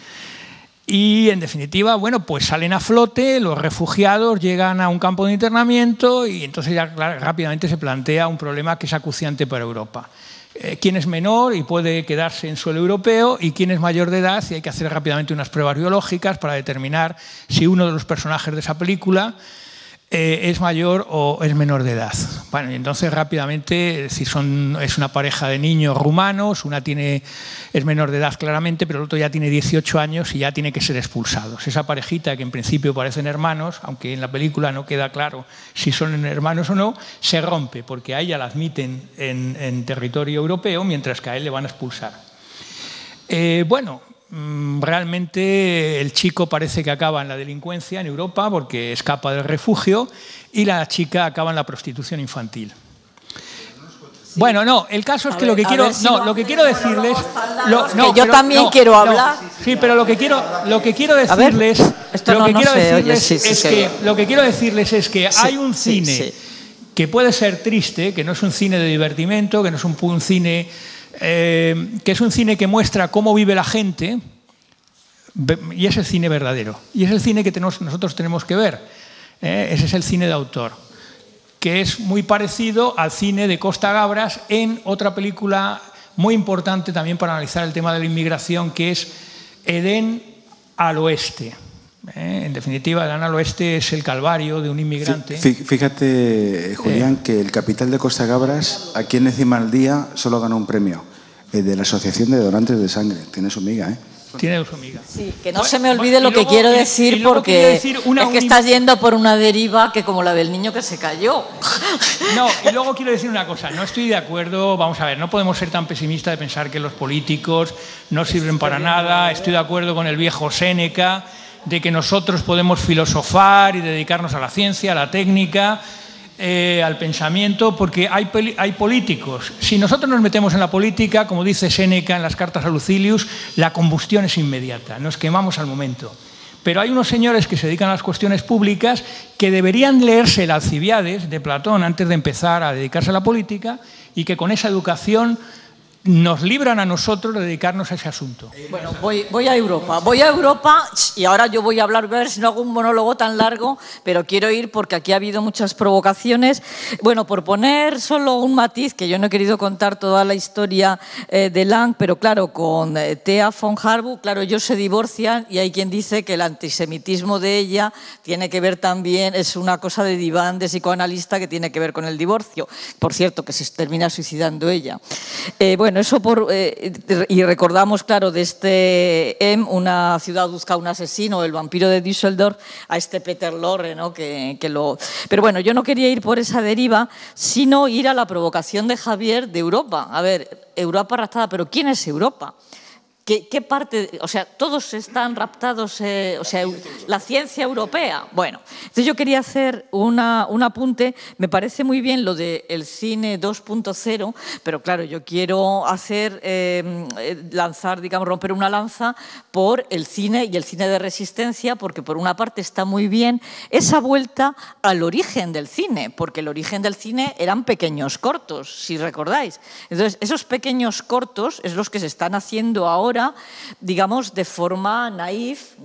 Y en definitiva, bueno, pues salen a flote, los refugiados llegan a un campo de internamiento y entonces ya claro, rápidamente se plantea un problema que es acuciante para Europa. Eh, ¿Quién es menor y puede quedarse en suelo europeo y quién es mayor de edad? Y hay que hacer rápidamente unas pruebas biológicas para determinar si uno de los personajes de esa película Eh, es mayor o es menor de edad. Bueno, y entonces rápidamente, es decir, son, es una pareja de niños rumanos, una tiene, es menor de edad claramente, pero el otro ya tiene dieciocho años y ya tiene que ser expulsados. Esa parejita, que en principio parecen hermanos, aunque en la película no queda claro si son hermanos o no, se rompe, porque a ella la admiten en, en territorio europeo, mientras que a él le van a expulsar. Eh, bueno, realmente el chico parece que acaba en la delincuencia en Europa porque escapa del refugio y la chica acaba en la prostitución infantil. Sí. Bueno, no, el caso es que ver, lo que quiero, si no, lo que quiero decirles, lo, no, que yo pero, también no, quiero no, hablar. Sí, pero lo que quiero, lo que quiero decirles, esto lo no, que no quiero sé, decirles oye, sí, sí, es sí, que sí. lo que quiero decirles es que sí, hay un sí, cine sí. que puede ser triste, que no es un cine de divertimento, que no es un, un cine eh, que es un cine que muestra cómo vive la gente. Y es el cine verdadero. Y es el cine que tenemos, nosotros tenemos que ver. ¿eh? Ese es el cine de autor, que es muy parecido al cine de Costa Gabras en otra película muy importante también para analizar el tema de la inmigración, que es Edén al oeste. ¿eh? En definitiva, Edén al oeste es el calvario de un inmigrante. Fíjate, Julián, eh. que el capital de Costa Gabras, aquí en Encima al Día, solo ganó un premio, el de la Asociación de Donantes de Sangre. Tiene su miga, ¿eh? Tiene su amiga. Sí, que no bueno, se me olvide lo luego, que quiero decir y, y porque decir una, es que estás yendo por una deriva que como la del niño que se cayó. No, y luego quiero decir una cosa, no estoy de acuerdo, vamos a ver, no podemos ser tan pesimistas de pensar que los políticos no sirven para nada, estoy de acuerdo con el viejo Séneca de que nosotros podemos filosofar y dedicarnos a la ciencia, a la técnica, Eh, al pensamiento, porque hay, hay políticos. Si nosotros nos metemos en la política, como dice Séneca en las cartas a Lucilius, la combustión es inmediata, nos quemamos al momento. Pero hay unos señores que se dedican a las cuestiones públicas que deberían leerse el Alcibiades de Platón antes de empezar a dedicarse a la política y que con esa educación nos libran a nosotros de dedicarnos a ese asunto. Bueno, voy, voy a Europa. Voy a Europa y ahora yo voy a hablar, voy a ver si no hago un monólogo tan largo, pero quiero ir porque aquí ha habido muchas provocaciones. Bueno, por poner solo un matiz, que yo no he querido contar toda la historia eh, de Lang, pero claro, con eh, Thea von Harbou, claro, ellos se divorcian y hay quien dice que el antisemitismo de ella tiene que ver también, es una cosa de diván, de psicoanalista que tiene que ver con el divorcio. Por cierto, que se termina suicidando ella. Eh, bueno, eso por, eh, y recordamos, claro, de este M, una ciudad busca un asesino, el vampiro de Düsseldorf, a este Peter Lorre, ¿no? que, que lo... Pero bueno, yo no quería ir por esa deriva, sino ir a la provocación de Javier de Europa. A ver, Europa raptada, pero ¿quién es Europa? ¿Qué, qué parte? O sea, todos están raptados, eh, o sea, la ciencia europea. Bueno, entonces yo quería hacer una, un apunte. Me parece muy bien lo del cine dos punto cero, pero claro, yo quiero hacer, eh, lanzar, digamos, romper una lanza por el cine y el cine de resistencia, porque por una parte está muy bien esa vuelta al origen del cine, porque el origen del cine eran pequeños cortos, si recordáis. Entonces, esos pequeños cortos es los que se están haciendo ahora, digamos, de forma naif, ¿no?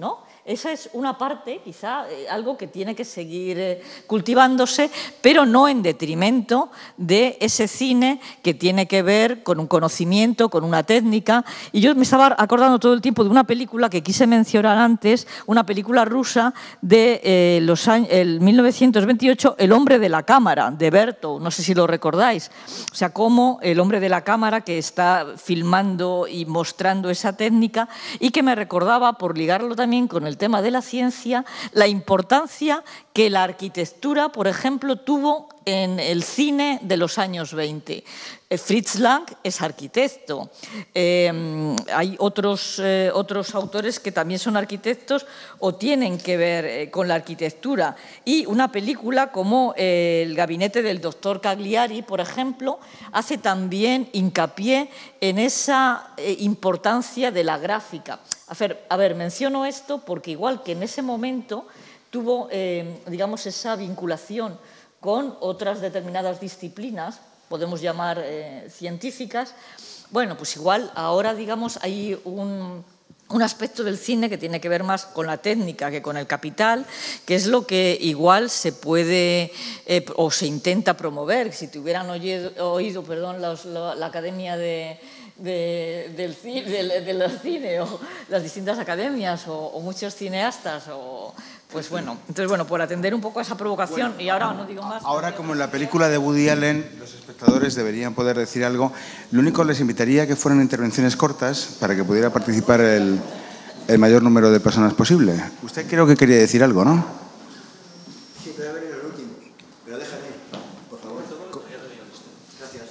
Esa es una parte, quizá, eh, algo que tiene que seguir eh, cultivándose, pero no en detrimento de ese cine que tiene que ver con un conocimiento, con una técnica. Y yo me estaba acordando todo el tiempo de una película que quise mencionar antes, una película rusa de eh, los años, el mil novecientos veintiocho, El hombre de la cámara, de Bertov, no sé si lo recordáis. O sea, cómo el hombre de la cámara que está filmando y mostrando esa técnica, y que me recordaba, por ligarlo también con el tema de la ciencia, la importancia que la arquitectura, por ejemplo, tuvo en el cine de los años veinte. Fritz Lang es arquitecto. Eh, hay otros, eh, otros autores que también son arquitectos o tienen que ver eh, con la arquitectura. Y una película como eh, El gabinete del doctor Cagliari, por ejemplo, hace también hincapié en esa eh, importancia de la gráfica. A ver, a ver, menciono esto porque igual que en ese momento tuvo, eh, digamos, esa vinculación con otras determinadas disciplinas, podemos llamar eh, científicas, bueno, pues igual ahora, digamos, hay un, un aspecto del cine que tiene que ver más con la técnica que con el capital, que es lo que igual se puede eh, o se intenta promover. Si te hubieran oído, oído perdón, los, la, la Academia de... De, del, de, de los cine o las distintas academias o, o muchos cineastas o, pues bueno, entonces bueno, por atender un poco a esa provocación, bueno, y ahora no digo más. Ahora, como en la película de Woody Allen, los espectadores deberían poder decir algo. Lo único, les invitaría a que fueran intervenciones cortas para que pudiera participar el, el mayor número de personas posible. Usted creo que quería decir algo, ¿no? Sí, pero voy a venir el último. Pero déjame, por favor. Gracias.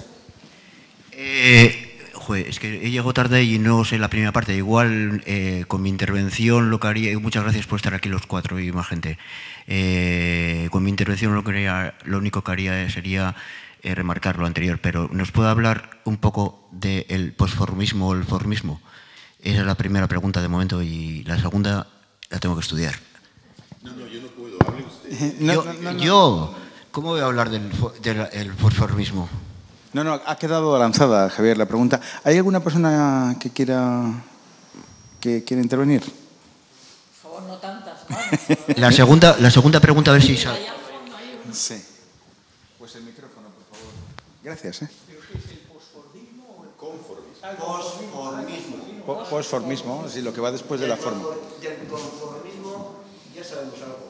Eh... Joder, es que he llegado tarde y no sé la primera parte. Igual eh, con mi intervención lo que haría, muchas gracias por estar aquí los cuatro y más gente. Eh, con mi intervención lo, que haría, lo único que haría sería eh, remarcar lo anterior, pero ¿nos puede hablar un poco del posformismo o el formismo? Esa es la primera pregunta de momento y la segunda la tengo que estudiar. No, no, yo no puedo. Hable usted. No, yo, no, no, no. yo, ¿cómo voy a hablar del, del, del posformismo? No, no, ha quedado lanzada, Javier, la pregunta. ¿Hay alguna persona que quiera, que quiera intervenir? Por favor, no tantas manos. La segunda, la segunda pregunta, a ver si sabe. Sí. Pues el micrófono, por favor. Gracias, ¿eh? ¿Es el posformismo o el conformismo? Posformismo. Po posformismo, sí, lo que va después de la forma. Del conformismo ya sabemos algo.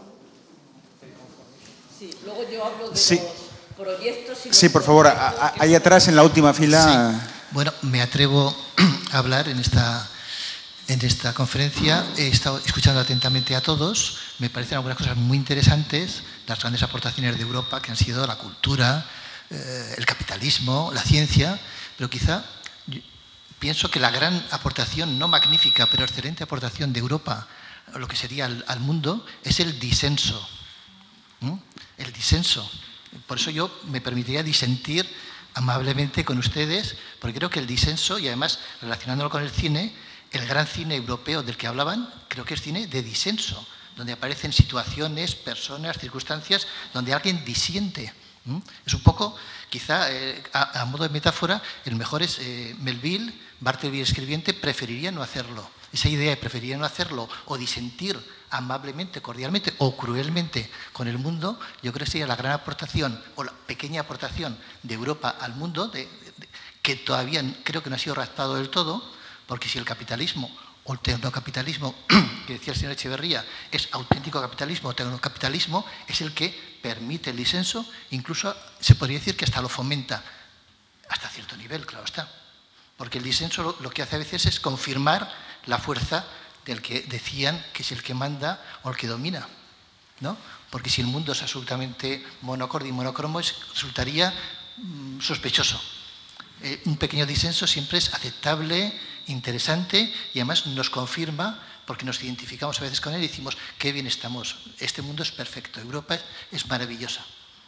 Sí, luego yo hablo de sí. los... proyectos y sí, por favor, a, a, ahí atrás en la última fila. Sí. Bueno, me atrevo a hablar en esta, en esta conferencia. He estado escuchando atentamente a todos. Me parecen algunas cosas muy interesantes, las grandes aportaciones de Europa que han sido la cultura, eh, el capitalismo, la ciencia, pero quizá yo pienso que la gran aportación, no magnífica, pero excelente aportación de Europa a lo que sería al, al mundo es el disenso. ¿Mm? El disenso. Por eso yo me permitiría disentir amablemente con ustedes, porque creo que el disenso, y además relacionándolo con el cine, el gran cine europeo del que hablaban, creo que es cine de disenso, donde aparecen situaciones, personas, circunstancias, donde alguien disiente. ¿Mm? Es un poco, quizá, eh, a, a modo de metáfora, el mejor es eh, Melville, Bartleby escribiente, preferiría no hacerlo. Esa idea de preferiría no hacerlo o disentir amablemente, cordialmente o cruelmente con el mundo, yo creo que sería la gran aportación o la pequeña aportación de Europa al mundo, de, de, que todavía creo que no ha sido raspado del todo, porque si el capitalismo o el tecnocapitalismo, que decía el señor Echeverría, es auténtico capitalismo o tecnocapitalismo, es el que permite el disenso, incluso se podría decir que hasta lo fomenta, hasta cierto nivel, claro está. Porque el disenso lo, lo que hace a veces es confirmar la fuerza del que decían que es el que manda o el que domina, ¿no? Porque si el mundo es absolutamente monocorde y monocromo, es, resultaría mmm, sospechoso. Eh, un pequeño disenso siempre es aceptable, interesante y además nos confirma, porque nos identificamos a veces con él y decimos, qué bien estamos, este mundo es perfecto, Europa es, es maravillosa.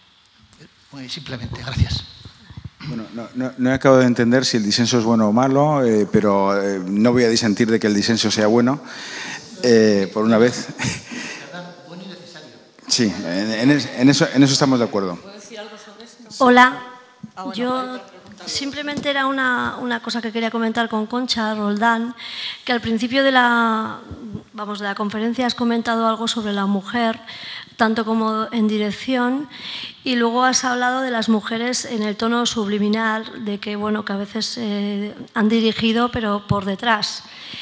Muy simplemente, gracias. Bueno, no, no, no he acabado de entender si el disenso es bueno o malo, eh, pero eh, no voy a disentir de que el disenso sea bueno, eh, por una vez. Bueno y necesario. Sí, en, en, en, eso, en eso estamos de acuerdo. ¿Puedo decir algo sobre esto? Hola, Ah, bueno, yo Simplemente era una, una cosa que quería comentar con Concha Roldán, que al principio de la, vamos, de la conferencia has comentado algo sobre la mujer, tanto como en dirección, y luego has hablado de las mujeres en el tono subliminal, de que, bueno, que a veces eh, han dirigido, pero por detrás.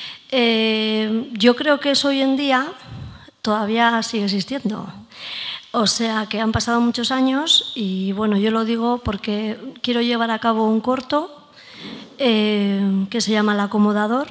Eh, yo creo que eso hoy en día todavía sigue existiendo. O sea, que han pasado muchos años y, bueno, yo lo digo porque quiero llevar a cabo un corto eh, que se llama El acomodador.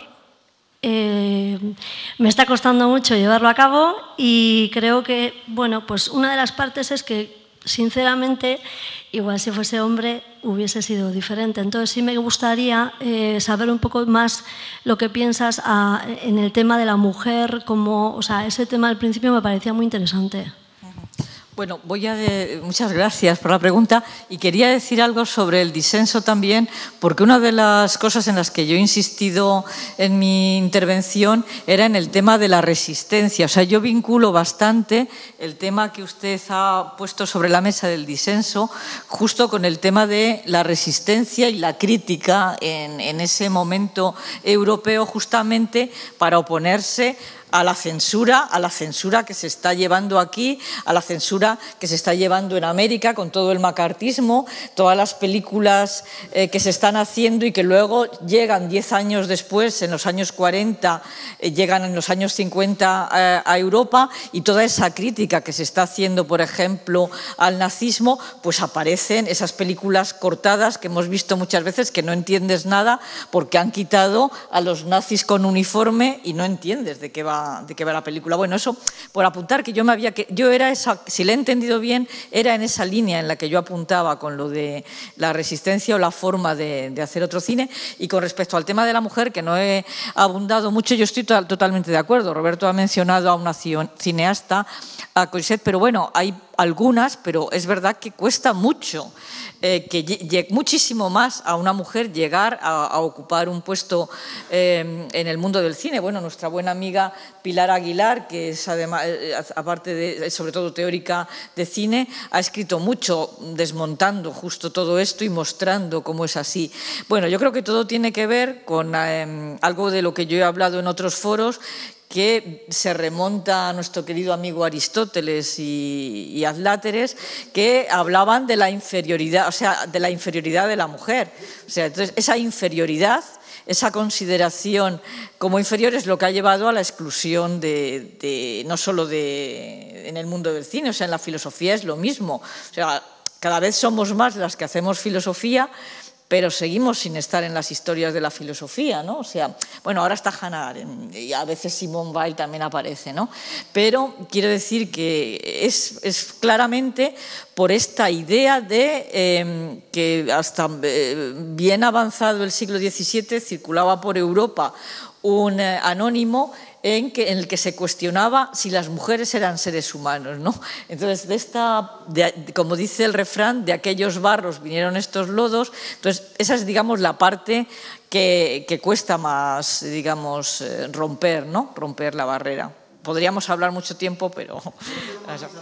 Eh, me está costando mucho llevarlo a cabo y creo que, bueno, pues una de las partes es que, sinceramente, igual si fuese hombre hubiese sido diferente. Entonces sí me gustaría eh, saber un poco más lo que piensas a, en el tema de la mujer, como, o sea, ese tema al principio me parecía muy interesante. Bueno, voy a de, muchas gracias por la pregunta y quería decir algo sobre el disenso también, porque una de las cosas en las que yo he insistido en mi intervención era en el tema de la resistencia. O sea, yo vinculo bastante el tema que usted ha puesto sobre la mesa del disenso justo con el tema de la resistencia y la crítica en, en ese momento europeo, justamente para oponerse a la censura, a la censura que se está llevando aquí, a la censura que se está llevando en América con todo el macartismo, todas las películas eh, que se están haciendo y que luego llegan diez años después, en los años cuarenta, eh, llegan en los años cincuenta eh, a Europa, y toda esa crítica que se está haciendo, por ejemplo, al nazismo, pues aparecen esas películas cortadas que hemos visto muchas veces que no entiendes nada porque han quitado a los nazis con uniforme y no entiendes de qué va de qué va la película. Bueno, eso por apuntar que yo me había que yo era esa, si le he entendido bien, era en esa línea en la que yo apuntaba con lo de la resistencia o la forma de, de hacer otro cine. Y con respecto al tema de la mujer, que no he abundado mucho, yo estoy to totalmente de acuerdo. Roberto ha mencionado a una cineasta, a Coixet, pero bueno, hay algunas, pero es verdad que cuesta mucho, eh, que muchísimo más a una mujer llegar a, a ocupar un puesto eh, en el mundo del cine. Bueno, nuestra buena amiga Pilar Aguilar, que es además, aparte de, sobre todo teórica de cine, ha escrito mucho desmontando justo todo esto y mostrando cómo es así. Bueno, yo creo que todo tiene que ver con eh, algo de lo que yo he hablado en otros foros, que se remonta a nuestro querido amigo Aristóteles y, y Adláteres, que hablaban de la inferioridad, o sea, de la inferioridad de la mujer. O sea, entonces, esa inferioridad, esa consideración como inferior es lo que ha llevado a la exclusión de, de no solo de, en el mundo del cine, o sea, en la filosofía es lo mismo. O sea, cada vez somos más las que hacemos filosofía, pero seguimos sin estar en las historias de la filosofía, ¿no? O sea, bueno, ahora está Hannah Arendt y a veces Simone Weil también aparece, ¿no? Pero quiero decir que es, es claramente por esta idea de eh, que hasta eh, bien avanzado el siglo diecisiete circulaba por Europa un eh, anónimo en, que, en el que se cuestionaba si las mujeres eran seres humanos, ¿no? Entonces, de esta, de, como dice el refrán, de aquellos barros vinieron estos lodos. Entonces, esa es, digamos, la parte que, que cuesta más, digamos, eh, romper, ¿no? Romper la barrera. Podríamos hablar mucho tiempo, pero... A ver,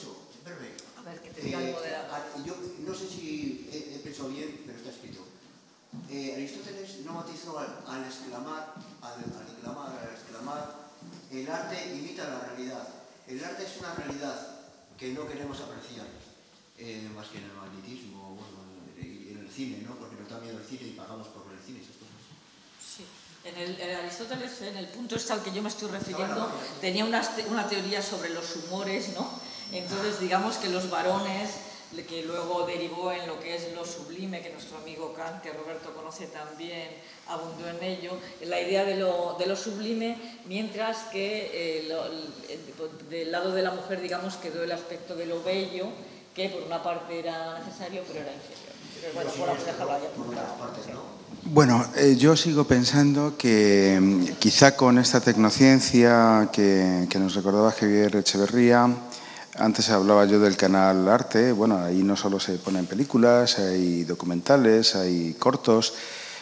que te diga algo de la... Yo no sé si he, he pensado bien, pero está escrito. Eh, Aristóteles no matizó al, al exclamar, al, al declamar, al exclamar, el arte imita la realidad. El arte es una realidad que no queremos apreciar, eh, más que en el magnetismo, bueno, en el cine, ¿no? Porque nos da miedo el cine y pagamos por ver el cine, esas cosas. Sí. En, el, en Aristóteles, en el punto este al que yo me estoy refiriendo, tenía una, una teoría sobre los humores, ¿no? Entonces, digamos que los varones, que luego derivó en lo que es lo sublime, que nuestro amigo Kant, que Roberto conoce también, abundó en ello, en la idea de lo, de lo sublime, mientras que eh, lo, el, del lado de la mujer, digamos, quedó el aspecto de lo bello, que por una parte era necesario, pero era inferior. Pero bueno, por la dejarlo ahí apuntado. Bueno, eh, yo sigo pensando que mm, quizá con esta tecnociencia que, que nos recordaba Javier Echeverría, antes hablaba yo del canal Arte, bueno, ahí no solo se ponen películas, hay documentales, hay cortos.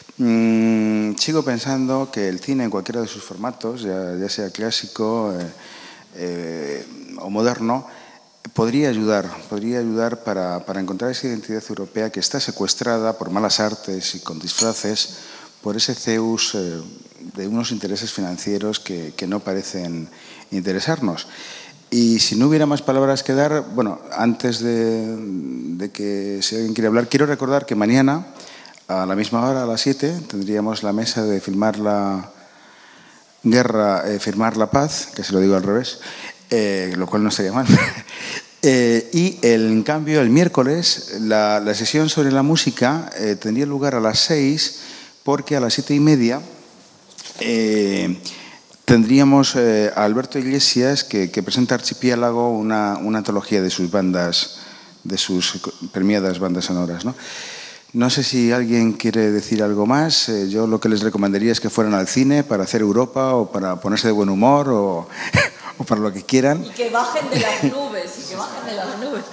Mm, sigo pensando que el cine en cualquiera de sus formatos, ya, ya sea clásico eh, eh, o moderno, podría ayudar, podría ayudar para, para encontrar esa identidad europea que está secuestrada por malas artes y con disfraces por ese Zeus eh, de unos intereses financieros que, que no parecen interesarnos. Y si no hubiera más palabras que dar, bueno, antes de, de que si alguien quiere hablar, quiero recordar que mañana, a la misma hora, a las siete, tendríamos la mesa de filmar la guerra, eh, firmar la paz, que se lo digo al revés, eh, lo cual no estaría mal. eh, y el, en cambio, el miércoles, la, la sesión sobre la música eh, tendría lugar a las seis, porque a las siete y media eh, tendríamos eh, a Alberto Iglesias, que, que presenta Archipiélago, una, una antología de sus bandas, de sus premiadas bandas sonoras, ¿no? No sé si alguien quiere decir algo más. Eh, yo lo que les recomendaría es que fueran al cine para hacer Europa o para ponerse de buen humor o, o para lo que quieran. Y que bajen de las nubes, y que bajen de las nubes.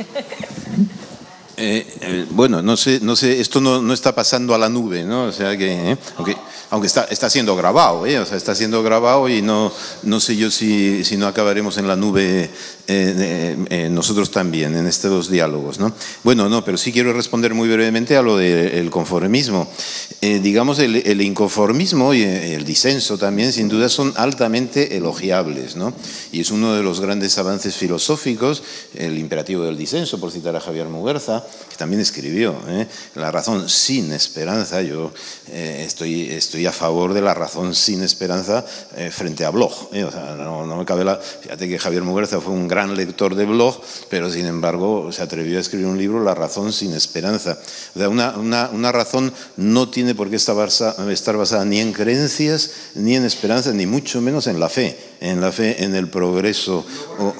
Eh, eh, bueno, no sé, no sé, esto no, no está pasando a la nube, ¿no? O sea que, eh, aunque, aunque está, está siendo grabado, ¿eh? O sea, está siendo grabado y no, no sé yo si, si no acabaremos en la nube eh, eh, eh, nosotros también en estos diálogos, ¿no? Bueno, no, pero sí quiero responder muy brevemente a lo del conformismo. Eh, digamos, el, el inconformismo y el disenso también, sin duda, son altamente elogiables, ¿no? Y es uno de los grandes avances filosóficos, el imperativo del disenso, por citar a Javier Muguerza, que también escribió, ¿eh? La razón sin esperanza. Yo eh, estoy, estoy a favor de la razón sin esperanza eh, frente a Bloch, ¿eh? O sea, no, no me cabe la... Fíjate que Javier Muguerza fue un gran lector de Bloch, pero sin embargo se atrevió a escribir un libro, La razón sin esperanza. O sea, una, una, una razón no tiene por qué estar basada, estar basada ni en creencias, ni en esperanzas, ni mucho menos en la fe, en la fe en el progreso. O...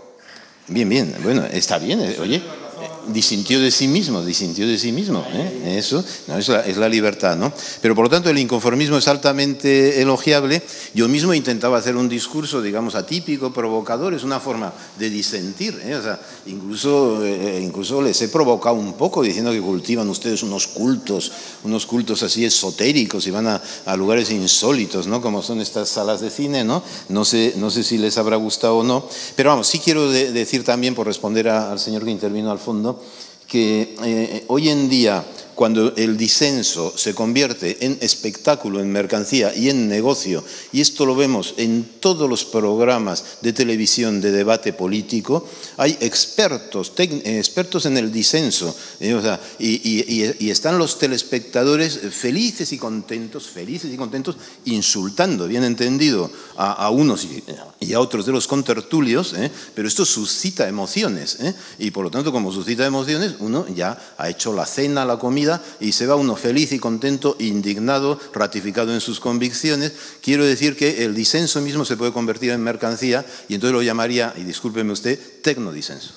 Bien, bien, bueno, está bien, oye. Disintió de sí mismo, disintió de sí mismo, ¿eh? Eso no, es, la, es la libertad, ¿no? Pero por lo tanto el inconformismo es altamente elogiable. Yo mismo intentaba hacer un discurso, digamos, atípico, provocador, es una forma de disentir, ¿eh? O sea, incluso, eh, incluso les he provocado un poco diciendo que cultivan ustedes unos cultos, unos cultos así esotéricos y van a, a lugares insólitos, ¿no? Como son estas salas de cine, ¿no? No sé, no sé si les habrá gustado o no, pero vamos, sí quiero de, decir también, por responder a, al señor que intervino al fondo, que eh, hoy en día, cuando el disenso se convierte en espectáculo, en mercancía y en negocio, y esto lo vemos en todos los programas de televisión de debate político, hay expertos, expertos en el disenso, ¿eh? O sea, y, y, y están los telespectadores felices y contentos, felices y contentos, insultando, bien entendido, a, a unos y, y a otros de los contertulios, ¿eh? Pero esto suscita emociones, ¿eh? Y por lo tanto, como suscita emociones, uno ya ha hecho la cena, la comida, y se va uno feliz y contento, indignado, ratificado en sus convicciones. Quiero decir que el disenso mismo se puede convertir en mercancía y entonces lo llamaría, y discúlpeme usted, tecnodisenso.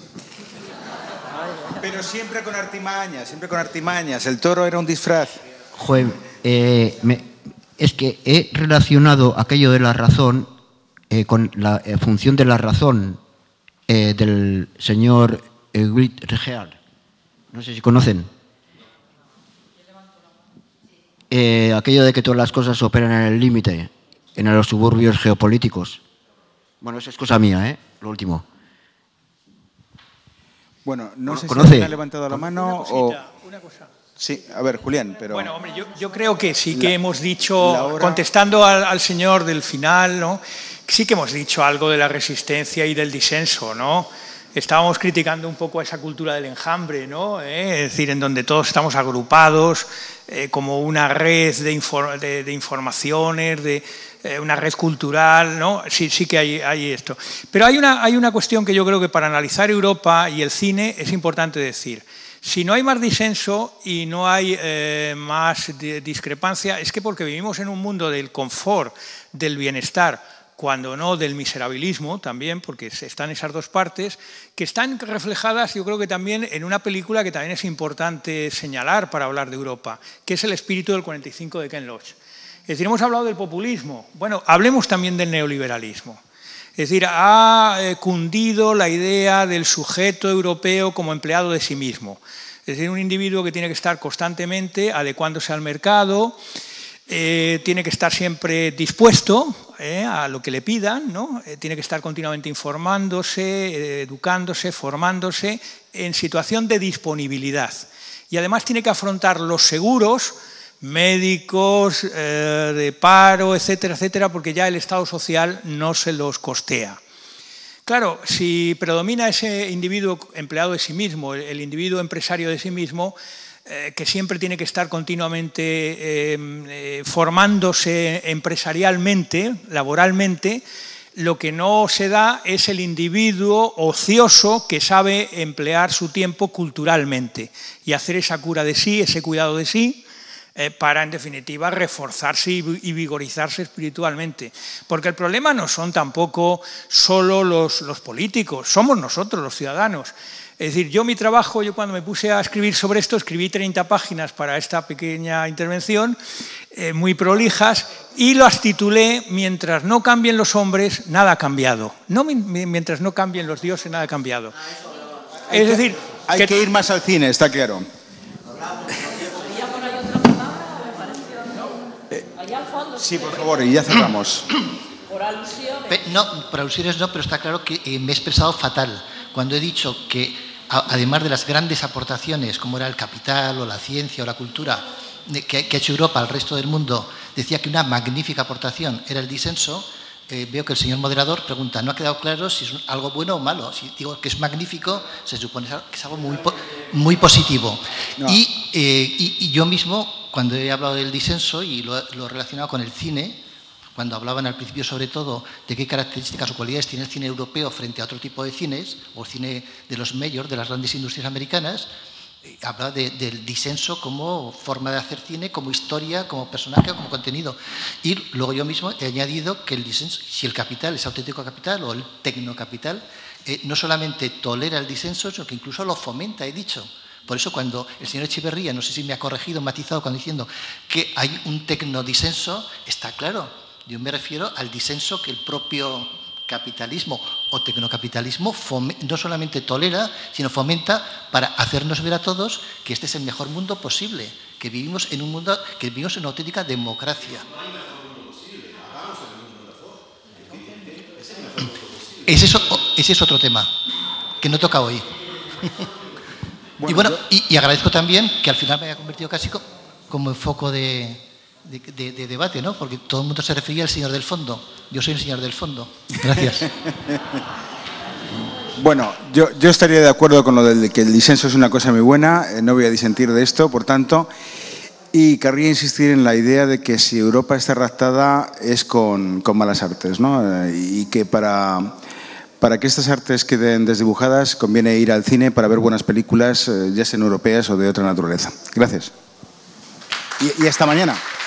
Pero siempre con artimañas, siempre con artimañas. El toro era un disfraz. Joder, eh, me, es que he relacionado aquello de la razón eh, con la eh, función de la razón eh, del señor eh, Guit-Regeard. No sé si conocen. Eh, aquello de que todas las cosas operan en el límite, en los suburbios geopolíticos. Bueno, eso es cosa mía, ¿eh? Lo último. Bueno, no sé ¿Conoce? si alguien ha levantado la mano una cosita, o... una cosa. Sí, a ver, Julián, pero... Bueno, hombre, yo, yo creo que sí que La, hemos dicho, hora... contestando al, al señor del final, ¿no? Sí que hemos dicho algo de la resistencia y del disenso, ¿no? Estábamos criticando un poco esa cultura del enjambre, ¿no? ¿Eh? Es decir, en donde todos estamos agrupados eh, como una red de, infor de, de informaciones, de eh, una red cultural, ¿no? Sí, sí que hay, hay esto. Pero hay una, hay una cuestión que yo creo que para analizar Europa y el cine es importante decir. Si no hay más disenso y no hay eh, más discrepancia, es que porque vivimos en un mundo del confort, del bienestar, cuando no del miserabilismo también, porque están esas dos partes, que están reflejadas yo creo que también en una película que también es importante señalar para hablar de Europa, que es El espíritu del cuarenta y cinco de Ken Loach. Es decir, hemos hablado del populismo, bueno, hablemos también del neoliberalismo. Es decir, ha cundido la idea del sujeto europeo como empleado de sí mismo. Es decir, un individuo que tiene que estar constantemente adecuándose al mercado, Eh, tiene que estar siempre dispuesto, eh, a lo que le pidan, ¿no? Eh, tiene que estar continuamente informándose, eh, educándose, formándose en situación de disponibilidad. Y además tiene que afrontar los seguros médicos, eh, de paro, etcétera, etcétera, porque ya el Estado social no se los costea. Claro, si predomina ese individuo empleado de sí mismo, el, el individuo empresario de sí mismo, eh, que siempre tiene que estar continuamente eh, eh, formándose empresarialmente, laboralmente, lo que no se da es el individuo ocioso que sabe emplear su tiempo culturalmente y hacer esa cura de sí, ese cuidado de sí, Eh, para, en definitiva, reforzarse y, y vigorizarse espiritualmente. Porque el problema no son tampoco solo los, los políticos, somos nosotros, los ciudadanos. Es decir, yo mi trabajo, yo cuando me puse a escribir sobre esto, escribí treinta páginas para esta pequeña intervención, eh, muy prolijas, y las titulé «Mientras no cambien los hombres, nada ha cambiado». No mientras no cambien los dioses, nada ha cambiado. Es decir, hay que, que ir más al cine, está claro. Sí, por favor, y ya cerramos. Por alusiones. No, por alusiones no, pero está claro que eh, me he expresado fatal cuando he dicho que, a, además de las grandes aportaciones, como era el capital o la ciencia o la cultura, de, que, que ha hecho Europa al resto del mundo, decía que una magnífica aportación era el disenso. Eh, veo que el señor moderador pregunta, no ha quedado claro si es algo bueno o malo. Si digo que es magnífico, se supone que es algo muy, muy positivo. No. Y, eh, y, y yo mismo, cuando he hablado del disenso y lo, lo he relacionado con el cine, cuando hablaban al principio sobre todo de qué características o cualidades tiene el cine europeo frente a otro tipo de cines, o el cine de los mayors, de las grandes industrias americanas, habla de, del disenso como forma de hacer cine, como historia, como personaje, como contenido. Y luego yo mismo he añadido que el disenso, si el capital es auténtico capital o el tecnocapital, eh, no solamente tolera el disenso, sino que incluso lo fomenta, he dicho. Por eso cuando el señor Echeverría, no sé si me ha corregido, matizado cuando diciendo que hay un tecnodisenso, está claro. Yo me refiero al disenso que el propio capitalismo o tecnocapitalismo no solamente tolera, sino fomenta para hacernos ver a todos que este es el mejor mundo posible, que vivimos en un mundo, que vivimos en una auténtica democracia. Ese es, ese es otro tema que no toca hoy. Bueno, y bueno, yo... y, y agradezco también que al final me haya convertido casi como en foco de, de, de, de debate, ¿no? Porque todo el mundo se refería al señor del fondo. Yo soy el señor del fondo. Gracias. Bueno, yo, yo estaría de acuerdo con lo de que el disenso es una cosa muy buena, eh, no voy a disentir de esto, por tanto, y querría insistir en la idea de que si Europa está raptada es con, con malas artes, ¿no? Eh, y que para... Para que estas artes queden desdibujadas conviene ir al cine para ver buenas películas, ya sean europeas o de otra naturaleza. Gracias. Y, y hasta mañana.